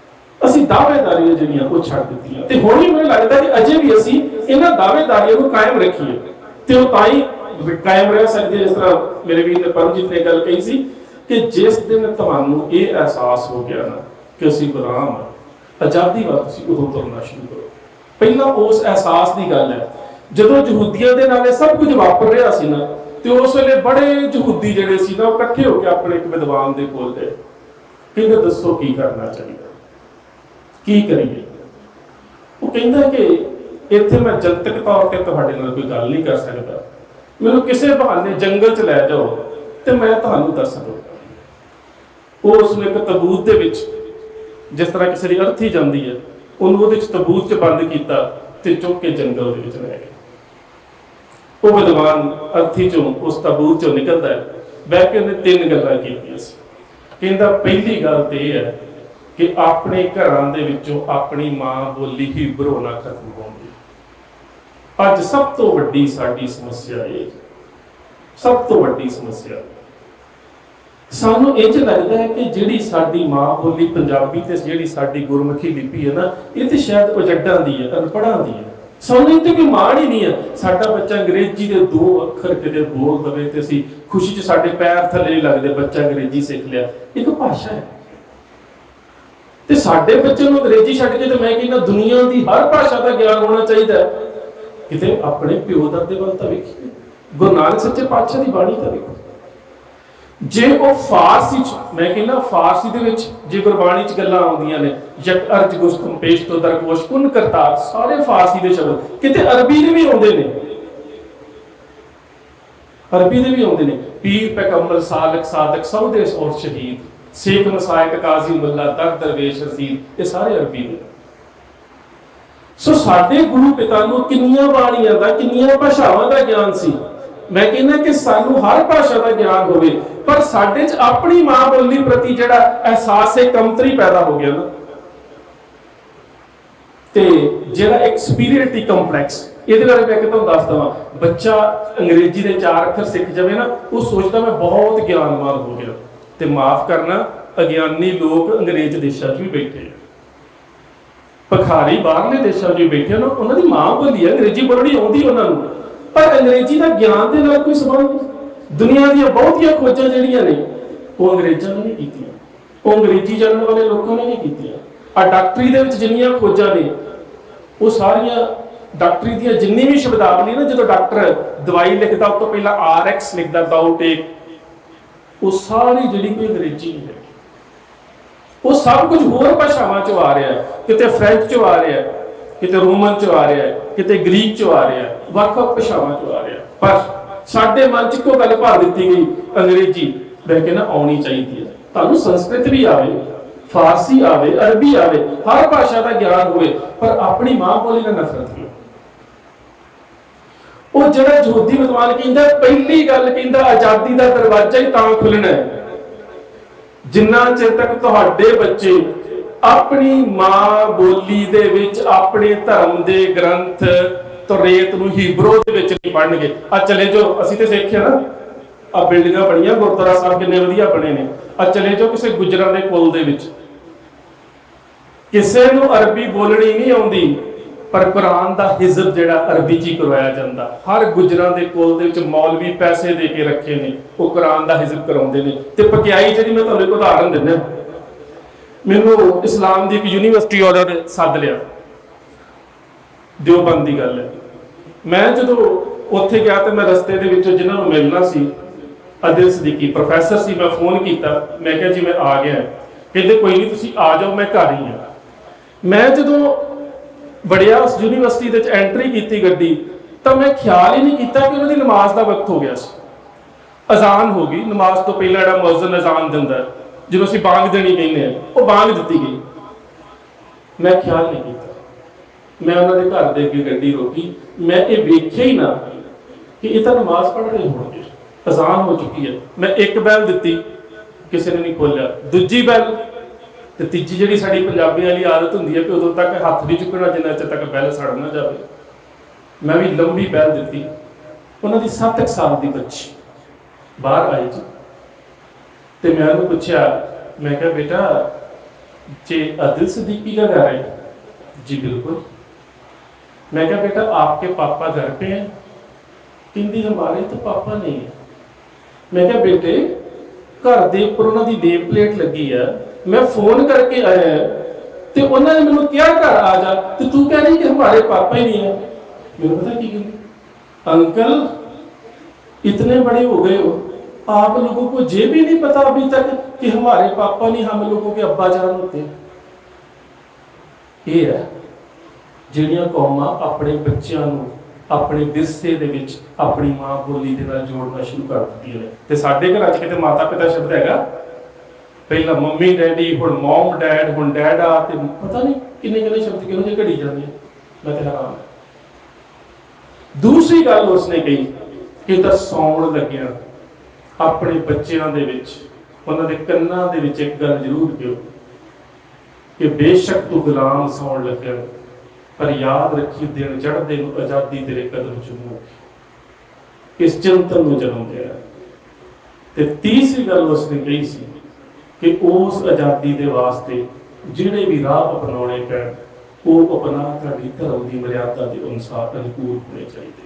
ਅਸੀਂ ਦਾਅਵੇਦਾਰੀਆਂ ਜਿਹੜੀਆਂ ਉਹ ਛੱਡ ਦਿੱਤੀਆਂ ਤੇ ਹੁਣ ਵੀ ਮੈਨੂੰ ਲੱਗਦਾ ਕਿ ਅਜੇ ਵੀ ਅਸੀਂ ਇਹਨਾਂ ਦਾਅਵੇਦਾਰੀਆਂ ਨੂੰ ਕਾਇਮ ਰੱਖੀਏ ਤੇ ਉਹ ਤਾਂ ਹੀ ਕਾਇਮ ਰਹਿ ਸਕਦੀ ਹੈ। ਜਿਸ ਤਰ੍ਹਾਂ ਮੇਰੇ ਵੀਰ ਨੇ ਪਰਮਜੀਤ ਨੇ ਗੱਲ ਕਹੀ ਸੀ ਕਿ ਜਿਸ ਦਿਨ ਤੁਹਾਨੂੰ ਇਹ ਅਹਿਸਾਸ ਹੋ ਗਿਆ ਨਾ ਕਿ ਅਸੀਂ ਗੁਲਾਮ ਹਾਂ, ਆਜ਼ਾਦੀ ਵੱਲ ਤੁਸੀਂ ਉਦੋਂ ਤੁਰਨਾ ਸ਼ੁਰੂ ਕਰੋ। ਪਹਿਲਾਂ ਉਸ ਅਹਿਸਾਸ ਦੀ ਗੱਲ ਹੈ ਜਦੋਂ ਯਹੂਦੀਆਂ ਦੇ ਨਾਲ ਇਹ ਸਭ ਕੁਝ ਵਾਪਰ ਰਿਹਾ ਸੀ ਨਾ, ਤੇ ਉਸ ਵੇਲੇ ਬੜੇ ਯਹੂਦੀ ਜਿਹੜੇ ਸੀ ਨਾ ਉਹ ਇਕੱਠੇ ਹੋ ਕੇ ਆਪਣੇ ਇੱਕ ਵਿਦਵਾਨ ਦੇ ਕੋਲ ਗਏ, ਕਹਿੰਦੇ ਦੱਸੋ ਕੀ ਕਰਨਾ ਚਾਹੀਦਾ, ਕੀ ਕਰੀਏ। ਉਹ ਕਹਿੰਦਾ ਕਿ ਇੱਥੇ ਮੈਂ ਜਨਤਕ ਤੌਰ ਤੇ ਤੁਹਾਡੇ ਨਾਲ ਕੋਈ ਗੱਲ ਨਹੀਂ ਕਰ ਸਕਦਾ, ਮੈਨੂੰ ਕਿਸੇ ਬਹਾਨੇ ਜੰਗਲ 'ਚ ਲੈ ਜਾਓ ਤੇ ਮੈਂ ਤੁਹਾਨੂੰ ਦੱਸ ਦਊਂਗਾ। ਉਹ ਉਸਨੂੰ ਇੱਕ ਤਬੂਤ ਦੇ ਵਿੱਚ, ਜਿਸ ਤਰ੍ਹਾਂ ਕਿਸੇ ਦੀ ਅਰਥੀ ਜਾਂਦੀ ਹੈ, ਉਹਨੂੰ ਉਹਦੇ 'ਚ ਤਬੂਤ 'ਚ ਬੰਦ ਕੀਤਾ ਤੇ ਚੁੱਕ ਕੇ ਜੰਗਲ ਦੇ ਵਿੱਚ ਲੈ ਗਏ। ਉਹ ਵਿਦਵਾਨ ਅਰਥੀ ਚੋਂ ਉਸ ਤਬੂਤ ਚੋਂ ਨਿਕਲਦਾ ਹੈ, ਬਹਿ ਕੇ ਉਹਨੇ ਤਿੰਨ ਗੱਲਾਂ ਕੀਤੀਆਂ ਸੀ। ਕਹਿੰਦਾ ਪਹਿਲੀ ਗੱਲ ਤੇ ਇਹ ਹੈ ਕਿ ਆਪਣੇ ਘਰਾਂ ਦੇ ਵਿੱਚੋਂ ਆਪਣੀ ਮਾਂ ਬੋਲੀ ਹੀਬਰੂ ਨਾ ਖਤਮ ਹੋਣੀ। ਅੱਜ ਸਭ ਤੋਂ ਵੱਡੀ ਸਾਡੀ ਸਮੱਸਿਆ ਇਹ, ਸਭ ਤੋਂ ਵੱਡੀ ਸਮੱਸਿਆ ਸਾਨੂੰ ਇੰਝ ਲੱਗਦਾ ਹੈ ਕਿ ਜਿਹੜੀ ਸਾਡੀ ਮਾਂ ਬੋਲੀ ਪੰਜਾਬੀ ਤੇ ਜਿਹੜੀ ਸਾਡੀ ਗੁਰਮੁਖੀ ਲਿਪੀ ਹੈ ਨਾ, ਇਹ ਤੇ ਸ਼ਾਇਦ ਉਜੱਡਾਂ ਦੀ ਹੈ, ਅਨਪੜ੍ਹਾਂ ਦੀ ਹੈ। ਸਾਨੂੰ ਇਹ ਤੇ ਕੋਈ ਮਾਣ ਹੀ ਨਹੀਂ ਹੈ। ਸਾਡਾ ਬੱਚਾ ਅੰਗਰੇਜ਼ੀ ਦੇ ਦੋ ਅੱਖਰ ਕਿਤੇ ਬੋਲ ਦਵੇ ਤੇ ਅਸੀਂ ਖੁਸ਼ੀ 'ਚ ਸਾਡੇ ਪੈਰ ਥੱਲੇ ਨਹੀਂ ਲੱਗਦੇ, ਬੱਚਾ ਅੰਗਰੇਜ਼ੀ ਸਿੱਖ ਲਿਆ। ਇੱਕ ਭਾਸ਼ਾ ਹੈ ਤੇ ਸਾਡੇ ਬੱਚੇ ਨੂੰ ਅੰਗਰੇਜ਼ੀ ਛੱਡ ਕੇ ਤੇ ਮੈਂ ਕਹਿੰਦਾ ਦੁਨੀਆ ਦੀ ਹਰ ਭਾਸ਼ਾ ਦਾ ਗਿਆਨ ਹੋਣਾ ਚਾਹੀਦਾ ਹੈ। ਕਿਤੇ ਆਪਣੇ ਪਿਓ ਦਾਦੇ ਵੱਲ ਤਾਂ ਵੇਖੀਏ, ਗੁਰੂ ਨਾਨਕ ਸੱਚੇ ਪਾਤਸ਼ਾਹ ਦੀ ਬਾਣੀ ਤਾਂ ਵੇਖੋ। ਜੇ ਉਹ ਫਾਰਸੀ 'ਚ, ਮੈਂ ਕਹਿੰਦਾ ਫਾਰਸੀ ਦੇ ਵਿੱਚ ਜੇ ਗੁਰਬਾਣੀ 'ਚ ਗੱਲਾਂ ਆਉਂਦੀਆਂ ਨੇ, ਯਕ ਅਰਜ ਗੁਸਤਮ ਪੇਸ਼ ਤੋਂ ਦਰਗੋਸ਼ ਕੁਨ ਕਰਤਾਰ, ਸਾਰੇ ਫਾਰਸੀ ਦੇ ਸ਼ਬਦ, ਕਿਤੇ ਅਰਬੀ ਦੇ ਵੀ ਆਉਂਦੇ ਨੇ, ਅਰਬੀ ਦੇ ਵੀ ਆਉਂਦੇ ਨੇ। ਪੀਰ ਪੈਗੰਬਰ ਸਾਲਕ ਸਾਦਕ ਸੌਦੇਸ ਔਰ ਸ਼ਹੀਦ, ਸ਼ੇਖ ਮਸਾਇਕ ਕਾਜ਼ੀ ਮੁੱਲਾ ਦਰ ਦਰਵੇਸ਼ ਰਸੀਦ, ਇਹ ਸਾਰੇ ਅਰਬੀ ਦੇ। ਸੋ ਸਾਡੇ ਗੁਰੂ ਪਿਤਾ ਨੂੰ ਕਿੰਨੀਆਂ ਬਾਣੀਆਂ ਦਾ, ਕਿੰਨੀਆਂ ਭਾਸ਼ਾਵਾਂ ਦਾ ਗਿਆਨ ਸੀ। ਮੈਂ ਕਹਿੰਦਾ ਕਿ ਸਾਨੂੰ ਹਰ ਭਾਸ਼ਾ ਦਾ ਗਿਆਨ ਹੋਵੇ, ਪਰ ਸਾਡੇ 'ਚ ਆਪਣੀ ਮਾਂ ਬੋਲੀ ਪ੍ਰਤੀ ਜਿਹੜਾ ਅਹਿਸਾਸ ਹੈ ਕਮਤਰੀ ਪੈਦਾ ਹੋ ਗਿਆ ਨਾ, ਤੇ ਜਿਹੜਾ ਇੱਕ ਸੁਪੀਰੀਅਰਿਟੀ ਕੰਪਲੈਕਸ, ਇਹਦੇ ਬਾਰੇ ਮੈਂ ਤੁਹਾਨੂੰ ਦੱਸ ਦਵਾਂ। ਬੱਚਾ ਅੰਗਰੇਜ਼ੀ ਦੇ ਚਾਰ ਅੱਖਰ ਸਿੱਖ ਜਾਵੇ ਨਾ, ਉਹ ਸੋਚਦਾ ਮੈਂ ਬਹੁਤ ਗਿਆਨਵਾਨ ਹੋ ਗਿਆ। ਤੇ ਮਾਫ ਕਰਨਾ, ਅਗਿਆਨੀ ਲੋਕ ਅੰਗਰੇਜ਼ ਦੇਸ਼ਾਂ 'ਚ ਵੀ ਬੈਠੇ ਆ, ਭਿਖਾਰੀ ਬਾਹਰਲੇ ਦੇਸ਼ਾਂ 'ਚ ਵੀ ਬੈਠੇ ਨੇ, ਉਹਨਾਂ ਦੀ ਮਾਂ ਬੋਲੀ ਹੈ, ਅੰਗਰੇਜ਼ੀ ਬੋਲਣੀ ਆਉਂਦੀ ਉਹਨਾਂ ਨੂੰ, ਪਰ ਅੰਗਰੇਜ਼ੀ ਦਾ ਗਿਆਨ ਦੇ ਨਾਲ ਕੋਈ ਸੰਬੰਧ ਨਹੀਂ। ਦੁਨੀਆ ਦੀਆਂ ਬਹੁਤੀਆਂ ਖੋਜਾਂ ਜਿਹੜੀਆਂ ਨੇ ਉਹ ਅੰਗਰੇਜ਼ਾਂ ਨੇ ਨਹੀਂ ਕੀਤੀਆਂ, ਉਹ ਅੰਗਰੇਜ਼ੀ ਜਾਣਨ ਵਾਲੇ ਲੋਕਾਂ ਨੇ ਨਹੀਂ ਕੀਤੀਆਂ। ਆ ਡਾਕਟਰੀ ਦੇ ਵਿੱਚ ਜਿੰਨੀਆਂ ਖੋਜਾਂ ਨੇ ਉਹ ਸਾਰੀਆਂ, ਡਾਕਟਰੀ ਦੀਆਂ ਜਿੰਨੀ ਵੀ ਸ਼ਬਦਾਵਲੀ ਨਾ, ਜਦੋਂ ਡਾਕਟਰ ਦਵਾਈ ਲਿਖਦਾ ਉਸ ਤੋਂ ਪਹਿਲਾਂ ਆਰ ਐਕਸ ਲਿਖਦਾ, ਡਾਊ ਟੇਕ, ਉਹ ਸਾਰੀ ਜਿਹੜੀ ਕੋਈ ਅੰਗਰੇਜ਼ੀ ਨਹੀਂ ਹੈ। ਉਹ ਸਭ ਕੁਝ ਹੋਰ ਭਾਸ਼ਾਵਾਂ 'ਚੋਂ ਆ ਰਿਹਾ ਹੈ, ਕਿਤੇ ਫ੍ਰੈਂਚ 'ਚੋਂ ਆ ਰਿਹਾ ਹੈ, ਕਿਤੇ ਰੋਮਨ 'ਚੋਂ ਆ ਰਿਹਾ ਹੈ, ਕਿਤੇ ਗ੍ਰੀਕ 'ਚੋਂ ਆ ਰਿਹਾ ਹੈ, ਵੱਖ-ਵੱਖ ਭਾਸ਼ਾਵਾਂ 'ਚੋਂ ਆ ਰਿਹਾ। ਪਰ ਸਾਡੇ ਮਨ 'ਚ ਇੱਕੋ ਗੱਲ ਭਰ ਦਿੱਤੀ ਗਈ, ਅੰਗਰੇਜ਼ੀ ਬਹਿ ਕੇ ਨਾ ਆਉਣੀ ਚਾਹੀਦੀ ਹੈ। ਤੁਹਾਨੂੰ ਸੰਸਕ੍ਰਿਤ ਵੀ ਆਵੇ, ਫਾਰਸੀ ਆਵੇ, ਅਰਬੀ ਆਵੇ, ਹਰ ਭਾਸ਼ਾ ਦਾ ਗਿਆਨ ਹੋਵੇ, ਪਰ ਆਪਣੀ ਮਾਂ ਬੋਲੀ ਨਾਲ ਨਫ਼ਰਤ ਨਹੀਂ। ਉਹ ਜਿਹੜਾ ਯਹੂਦੀ ਵਿਦਵਾਨ ਕਹਿੰਦਾ, ਪਹਿਲੀ ਗੱਲ ਕਹਿੰਦਾ ਆਜ਼ਾਦੀ ਦਾ ਦਰਵਾਜ਼ਾ ਹੀ ਤਾਂ ਖੁੱਲਣਾ ਹੈ ਜਿੰਨਾ ਚਿਰ ਤੱਕ ਤੁਹਾਡੇ ਬੱਚੇ ਆਪਣੀ ਮਾਂ ਬੋਲੀ ਦੇ ਵਿੱਚ ਆਪਣੇ ਧਰਮ ਦੇ ਗ੍ਰੰਥ ਤੁਰੇਤ ਨੂੰ ਹੀਬਰੂ ਦੇ ਵਿੱਚ ਨਹੀਂ ਪੜ੍ਹਨਗੇ। ਆ ਚਲੇ ਜੋ, ਅਸੀਂ ਤੇ ਸਿੱਖਿਆ ਨਾ, ਆ ਬਿਲਡਿੰਗਾਂ ਬਣੀਆਂ, ਗੁਰਦੁਆਰਾ ਸਾਹਿਬ ਕਿੰਨੇ ਵਧੀਆ ਬਣੇ ਨੇ। ਆ ਚਲੇ ਜੋ ਕਿਸੇ ਗੁਜਰਾਂ ਦੇ ਕੁਲ ਦੇ ਵਿੱਚ, ਕਿਸੇ ਨੂੰ ਅਰਬੀ ਬੋਲਣੀ ਨਹੀਂ ਆਉਂਦੀ, ਪਰ ਕੁਰਾਨ ਦਾ ਹਿਜ਼ਬ ਜਿਹੜਾ ਅਰਬੀ 'ਚ ਹੀ ਕਰਵਾਇਆ ਜਾਂਦਾ। ਹਰ ਗੁਜਰਾਂ ਦੇ ਕੁਲ ਦੇ ਵਿੱਚ ਮੌਲਵੀ ਪੈਸੇ ਦੇ ਕੇ ਰੱਖੇ ਨੇ, ਉਹ ਕੁਰਾਨ ਦਾ ਹਿਜ਼ਬ ਕਰਾਉਂਦੇ ਨੇ। ਤੇ ਪਕਿਆਈ ਜਿਹੜੀ ਮੈਂ ਤੁਹਾਨੂੰ ਇੱਕ ਉਦਾਹਰਨ ਦਿੰਦਾ, ਮੈਨੂੰ ਇਸਲਾਮ ਦੀ ਇੱਕ ਯੂਨੀਵਰਸਿਟੀ ਉਹਨਾਂ ਨੇ ਸੱਦ ਲਿਆ, ਦਿਓਬੰਦ ਦੀ ਗੱਲ ਹੈ। ਮੈਂ ਜਦੋਂ ਉੱਥੇ ਗਿਆ ਤੇ ਮੈਂ ਰਸਤੇ ਦੇ ਵਿੱਚੋਂ ਜਿਨ੍ਹਾਂ ਨੂੰ ਮਿਲਣਾ ਸੀ, ਅਦਿਲ ਸਦੀਕੀ ਪ੍ਰੋਫੈਸਰ ਸੀ, ਮੈਂ ਫੋਨ ਕੀਤਾ, ਮੈਂ ਕਿਹਾ ਜੀ ਮੈਂ ਆ ਗਿਆ। ਕਹਿੰਦੇ ਕੋਈ ਨਹੀਂ ਤੁਸੀਂ ਆ ਜਾਓ, ਮੈਂ ਘਰ ਹੀ ਹਾਂ। ਮੈਂ ਜਦੋਂ ਵੜਿਆ ਉਸ ਯੂਨੀਵਰਸਿਟੀ ਦੇ ਵਿੱਚ, ਐਂਟਰੀ ਕੀਤੀ ਗੱਡੀ, ਤਾਂ ਮੈਂ ਖਿਆਲ ਹੀ ਨਹੀਂ ਕੀਤਾ ਕਿ ਉਹਨਾਂ ਦੀ ਨਮਾਜ਼ ਦਾ ਵਕਤ ਹੋ ਗਿਆ ਸੀ। ਅਜ਼ਾਨ ਹੋ ਗਈ, ਨਮਾਜ਼ ਤੋਂ ਪਹਿਲਾਂ ਜਿਹੜਾ ਮੁਅੱਜ਼ਿਨ ਅਜ਼ਾਨ ਦਿੰਦਾ, ਜਦੋਂ ਅਸੀਂ ਬਾਂਗ ਦੇਣੀ ਕਹਿੰਦੇ ਆ, ਉਹ ਬਾਂਗ ਦਿੱਤੀ ਗਈ। ਮੈਂ ਖਿਆਲ ਨਹੀਂ ਕੀਤਾ, ਮੈਂ ਉਹਨਾਂ ਦੇ ਘਰ ਦੇ ਅੱਗੇ ਗੱਡੀ ਰੋਕੀ, ਮੈਂ ਇਹ ਵੇਖਿਆ ਹੀ ਨਾ ਕਿ ਇਹ ਤਾਂ ਨਮਾਜ਼ ਪੜ੍ਹ ਰਹੇ ਹੋਣਗੇ, ਅਜ਼ਾਨ ਹੋ ਚੁੱਕੀ ਹੈ। ਮੈਂ ਇੱਕ ਬੈਲ ਦਿੱਤੀ, ਕਿਸੇ ਨੇ ਨਹੀਂ ਖੋਲਿਆ, ਦੂਜੀ ਬੈਲ, ਤੇ ਤੀਜੀ ਜਿਹੜੀ ਸਾਡੀ ਪੰਜਾਬੀਆਂ ਵਾਲੀ ਆਦਤ ਹੁੰਦੀ ਹੈ ਕਿ ਉਦੋਂ ਤੱਕ ਹੱਥ ਨਹੀਂ ਚੁੱਕਣਾ ਜਿੰਨਾ ਚਿਰ ਤੱਕ ਬੈਲ ਸੜ ਨਾ ਜਾਵੇ। ਮੈਂ ਵੀ ਲੰਬੀ ਬੈਲ ਦਿੱਤੀ। ਉਹਨਾਂ ਦੀ ਸੱਤ ਕੁ ਸਾਲ ਦੀ ਬੱਚੀ ਬਾਹਰ ਆਈ ਜੀ, ਤੇ ਮੈਂ ਉਹਨੂੰ ਪੁੱਛਿਆ, ਮੈਂ ਕਿਹਾ ਬੇਟਾ जे आदिल सिद्दीकी का घर है? जी बिल्कुल। मैं क्या बेटा आपके पापा घर पे हैं? कहती हमारे तो पापा नहीं है। मैं क्या बेटे घर के उपर उन्होंने नेम प्लेट लगी है, मैं फोन करके आया तो उन्होंने मैंने क्या घर आ जा, तो तू कह रही कि हमारे पापा ही नहीं है। मैंने पता की कहती, अंकल इतने बड़े हो गए हो, आप लोगों को ये भी नहीं पता अभी तक कि हमारे पापा नहीं हम लोगों के अब्बा जान होते हैं। ये है ਜਿਹੜੀਆਂ ਕੌਮਾਂ ਆਪਣੇ ਬੱਚਿਆਂ ਨੂੰ ਆਪਣੇ ਵਿਰਸੇ ਦੇ ਵਿੱਚ ਆਪਣੀ ਮਾਂ ਬੋਲੀ ਦੇ ਨਾਲ ਜੋੜਨਾ ਸ਼ੁਰੂ ਕਰ ਦਿੱਤੀਆਂ ਨੇ। ਤੇ ਸਾਡੇ ਘਰਾਂ 'ਚ ਕਿਤੇ ਮਾਤਾ ਪਿਤਾ ਸ਼ਬਦ ਹੈਗਾ? ਪਹਿਲਾਂ ਮੰਮੀ ਡੈਡੀ, ਹੁਣ ਮਮ ਡੈਡ, ਹੁਣ ਡੈਡਾ, ਤੇ ਪਤਾ ਨਹੀਂ ਕਿੰਨੇ ਕਿੰਨੇ ਸ਼ਬਦ ਕਿਹੋ ਜਿਹੇ ਘੜੀ ਜਾਂਦੇ। ਮੈਂ ਤੇ ਹੈਰਾਨ। ਦੂਸਰੀ ਗੱਲ ਉਸਨੇ ਕਹੀ ਕਿ ਤਾਂ ਸੌਣ ਲੱਗਿਆ ਆਪਣੇ ਬੱਚਿਆਂ ਦੇ ਵਿੱਚ ਉਹਨਾਂ ਦੇ ਕੰਨਾਂ ਦੇ ਵਿੱਚ ਇੱਕ ਗੱਲ ਜ਼ਰੂਰ ਕਿਉਂ कि बेशक तू गुलाम सौण लगे पर याद रखी दिन चढ़ते आजादी तेरे कदम चूमू। इस चिंतन में जन्म दिया। ते तीसरी गल उसने कही सी कि उस आजादी के वास्ते जिहड़े भी राह अपनाने पैण वो अपना तुहाडी धर्म की मर्यादा के अनुसार अनुकूल होने चाहिए।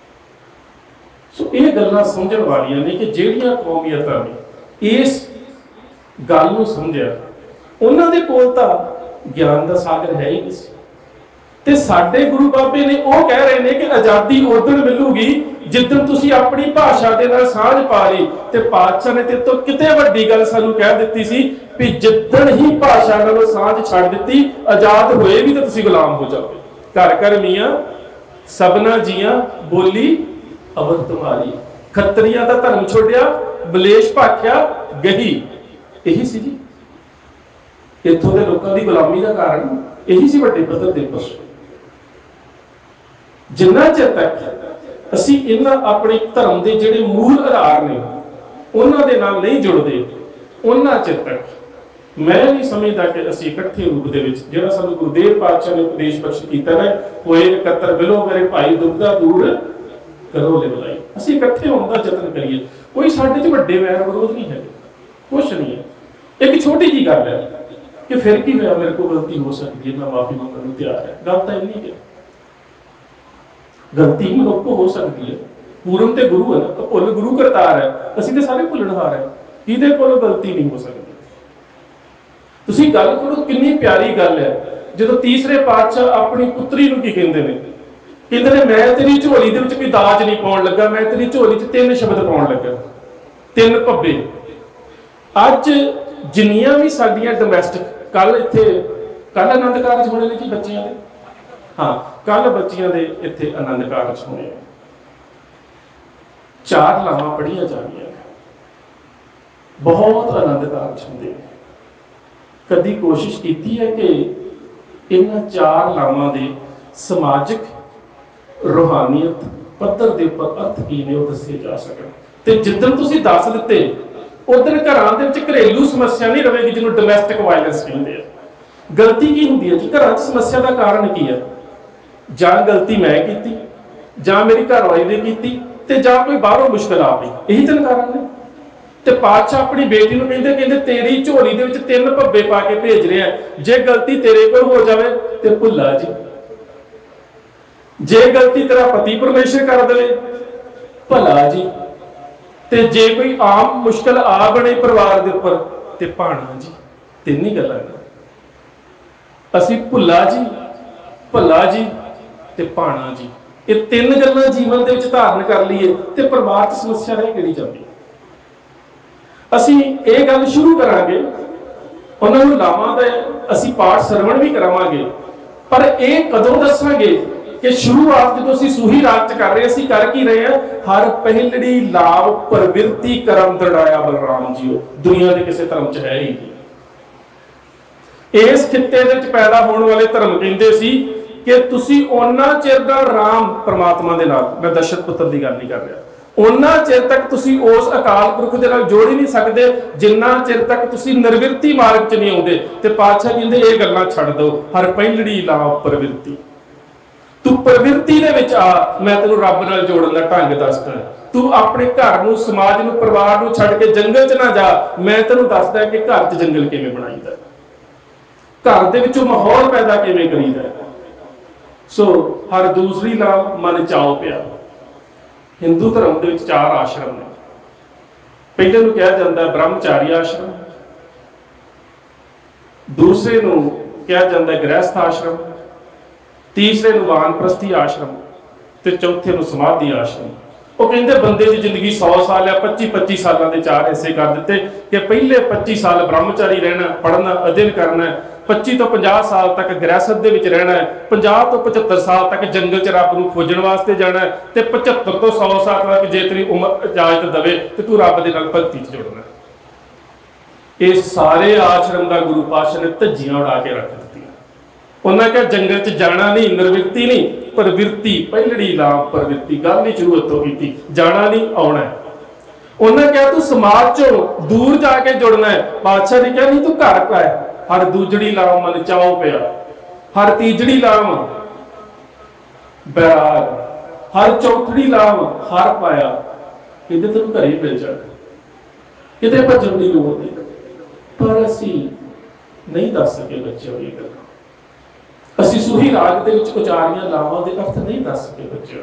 सो ये गल्लां समझण वालियां ने कि जिहड़ियां कौमियतां ने इस गल नूं समझिया उन्होंने कोल तो ज्ञान का सागर है ही नहीं। ते साडे गुरु बाबे ने वो कह रहे हैं कि आजादी उदण मिलूगी जिद्दन तुसी अपनी भाषा दे नाल साझ पा ली। ते पातशाह ने ते तो किते वड्डी गल सानू कह दित्ती सी कि जिद्दन ही भाषा नालों साझ छड़ दित्ती आजाद होए भी तो तुसी गुलाम हो जाओगे। घर घर मियां सबना जियां बोली अवध तुम्हारी, खत्रियां दा धर्म छोड़िया बलेश भाख्या गही। यही सी जी इत्थों के लोगों की गुलामी का कारण यही सी वड्डे पद्धर दे पर। जिन्ना चिर तक असी इन्हां अपने धर्म के जिहड़े मूल आधार ने उन्हां दे नाल नहीं जुड़ते उन्ना चिर तक मैं नहीं समझदा कि असी इकट्ठे रूप दे विच जिहड़ा सानू गुरुदेव पातशाह ने उपदेश बख्श कीता है होए इकत्तर बिलो मेरे भाई दुखदा दूर करो ले बुलाई। असी इकट्ठे होण दा यतन करिए। कोई साडे च वड्डे वैर विरोध नहीं है, कुछ नहीं है। एक छोटी जी गल है कि फिर की होया मेरे को गलती हो सकती है, मैं माफी मांगने को तैयार है। गल तो इन्नी है, गलती मनुख को हो सकती है। पूरन ते गुरु है ना, तो भुल गुरु करतार है। असीं ते सारे भुलणहार है, किहदे कोलों गलती नहीं हो सकती। तुसीं गल करो कितनी प्यारी गल है जो तीसरे पातशाह अपनी पुत्री नूं की कहंदे ने, कहंदे ने मैं तेरी झोली दे विच कोई दाज नहीं पाउण लगा, मैं तेरी झोली च तीन शब्द पाउण लगा, तीन भब्बे। अज जिन्नियां भी साडियां डोमैस्टिक कल इत्थे कल आनंद कारज होने ने जी बच्चियां दे, हाँ कल बच्चियां दे इत्थे आनंद कारज होने, चार लावां पढ़ियां जाणियां, बहुत आनंद कारज होंदे। कदी कोशिश कीती है कि इन्हां चार लावां दे समाजिक रूहानियत पद्धर दे उपर अर्थ की ने वो दसे जा सकन। ते जिद्दन तुसीं दस दित्ते उधर घरां दे विच घरेलू समस्या नहीं रहेगी जिन्होंने डोमैस्टिक वायलेंस कहते हैं। गलती की होंदी है जी? घरां च समस्या का कारण की है? जां गलती मैं की, जां मेरी घरवाली ने की, ते जां कोई बाहरों मुश्किल आ गई, यही तीन कारण ने। ते पातशाह अपनी बेटी नूं कहंदे कहंदे तेरी झोली दे विच तीन भब्बे पा के भेज रहे हैं, जे गलती तेरे कोल हो जाए ते भुल्ला जी, जे गलती तेरा पति परमेश्वर कर दे भला जी, ते जे कोई आम मुश्किल आ बने परिवार के उपर ते भाणा जी। तीन ही गल्लां ने, असीं भुल्ला जी, भला जी ते भाणा जी, ये तीन गल्लां जीवन दे विच धारण कर लईए ते परिवार च समस्या रह किहड़ी जांदी। असीं ये गल शुरू करांगे, उन्हां नूं लावां दा असीं पाठ सरवण भी करावांगे, पर ये कदों दसांगे कि शुरुआत जो असीं सूही राग च कर रहे असीं कर की रहे हैं? हर पहलड़ी लाभ प्रवृत्ति करम दड़ाया बलराम जी, दुनिया के किसी धर्म च है ही नहीं। इस खिते दे विच पैदा होने वाले धर्म कहंदे सी कि तुसीं ओना चिर दा राम परमात्मा दे नाल, मैं दशरथ पुत्र दी गल नहीं कर रहा, ओना चिर तक तुसीं उस अकाल पुरख दे नाल जोड़ ही नहीं सकदे जिन्ना चिर तक तुसीं निर्विरती मार्ग च नहीं आउंदे। ते पातशाह कहंदे ये गल्लां छड्ड दो, हर पहलड़ी लाभ प्रवृत्ति, तू प्रवृत्ति दे विच आ, मैं तेनू रब नाल जोड़न दा ढंग दसदा। तू अपने घर नूं समाज नूं परिवार नूं छड्ड के जंगल च ना जा, मैं तेनू दसदा कि घर च जंगल किवें बनाईदा। घर दे विचों माहौल पैदा किवें करीदा है। सो हर दूसरी लाभ मन चाओ पिया। हिंदू धर्म दे विच चार आश्रम ने। पहले नूं कहा जाता है ब्रह्मचारी आश्रम, दूसरे नूं कहा जाता है गृहस्थ आश्रम, तीसरे नूं वानप्रस्थी आश्रम ते चौथे नूं समाधि आश्रम। वो कहते बंदे की जिंदगी सौ साल है, पच्ची पच्ची सालों के चार हिस्से कर दिते कि पहले पच्ची साल ब्रह्मचारी रहना, पढ़ना, अध्ययन करना, पच्ची तो पचास साल तक गृहस्थ दे विच रहना है, पचास तो पचहत्तर साल तक जंगल च रब नूं खोजण वास्ते जाना है, ते पचहत्तर तो सौ साल तक जे तेरी उम्र इजाजत दवे तो तू रब दे नाल भगती च जुड़ना। ये सारे आश्रम का गुरु पातशाह ने धज्जियां उड़ा के रख दी। उन्हें क्या जंगल च जाना नहीं, निर्विरती नहीं, प्रवृत्ति पहलड़ी लाभ प्रवृत्ति गल नहीं शुरू उत्तों की, जाना नहीं आना है। उन्हें क्या तू समाज चो दूर जाके जुड़ना है। पातशाह ने क्या नहीं तू घर का है। हर दूजड़ी लाम मन चाओ पिया, हर तीजड़ी लाम बैराग, हर चौथड़ी लाम हर पाया। कहते तेन घर ही मिल जाए, कितने भजन की लोड़ नहीं। पर असी नहीं दस सके बच्चे ये गल। असी सूही राग दे विच उचारियां लावां दे अर्थ नहीं दस सके बच्चे।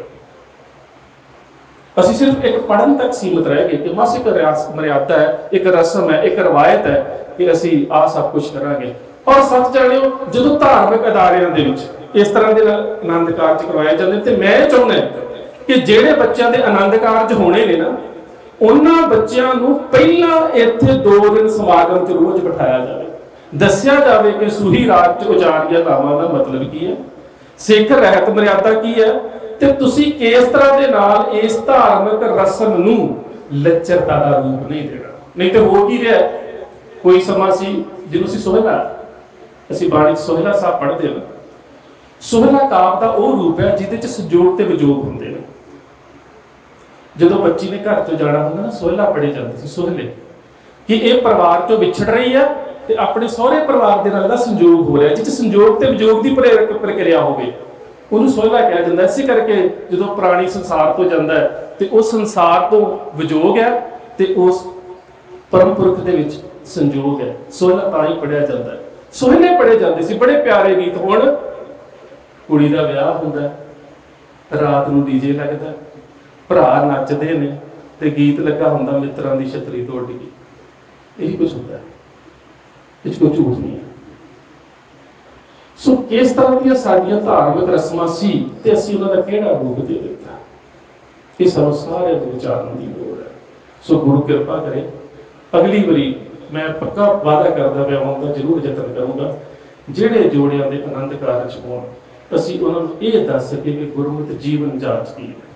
असी सिर्फ एक पढ़न तक सीमित रह गए कि बस एक मर्यादा है, एक रस्म है, एक रवायत है कि असी आ सब कुछ करांगे। और सच जानियो जो धार्मिक अदारियां दे विच इस तरह के आनंद कारज करवाए जाते ते मैं चाहुंदा कि जिहड़े बच्चों के आनंद कारज होने ने ना उन्हां बच्चों नूं पहला इत्थे दो दिन समागम च रोज बिठाया जाए, दस्या जाए कि सूही राग च उचारिया लावां दा मतलब की है, सिख रहत मर्यादा की है, ते तुसी किस तरह दे नाल इस धार्मिक रस्म नूं लचरता दा रूप नहीं देना। नहीं तो हो की रहा कोई समा सी जिन्हों असीं सोहला असीं बाणी सोहला साहब पढ़दे हां। सोहला काव्य दा ओह रूप है जिहदे च संजोग ते विजोग हुंदे ने। जदों बच्ची ने घर चों जाना हुंदा ना सोहला पढ़े जांदे सी सोहले कि इह परिवार चों विछड़ रही है ते अपने सहुरे परिवार दे नाल दा संजोग हो रहा है, जिस संजोग ते विजोग दी प्रक्रिया होवे ਉਹਨੂੰ सोहला कहा जाता है। इस करके जो प्राणी संसार तो जाता है तो उस संसार तो विजोग है तो उस परम पुरख दे विच संजोग है। सोहला तां ही पढ़िया जाता है। सोहले पढ़े जाते सी बड़े प्यारे गीत। हुण कुड़ी दा विआह हुंदा, रात नूं डीजे लगदा, भरा नचदे ने ते गीत लगा हुंदा मित्रां दी छतरी तोड़ गई। यही कुछ हुंदा, इस कोई झूठ नहीं है। सो किस तरह दी साडियां धार्मिक रस्मां सी ते असीं उन्हां दा किहड़ा रूप दे दित्ता, ये सानूं सारे विचारन दी लोड़ है। सो गुरु कृपा करे अगली बारी मैं पक्का वादा करदा पिया आउण दा जरूर यतन करूंगा जिहड़े जोड़ियां दे आनंद कारज होण असीं उन्हां नूं इह दस सके कि गुरमत जीवन जाच की है।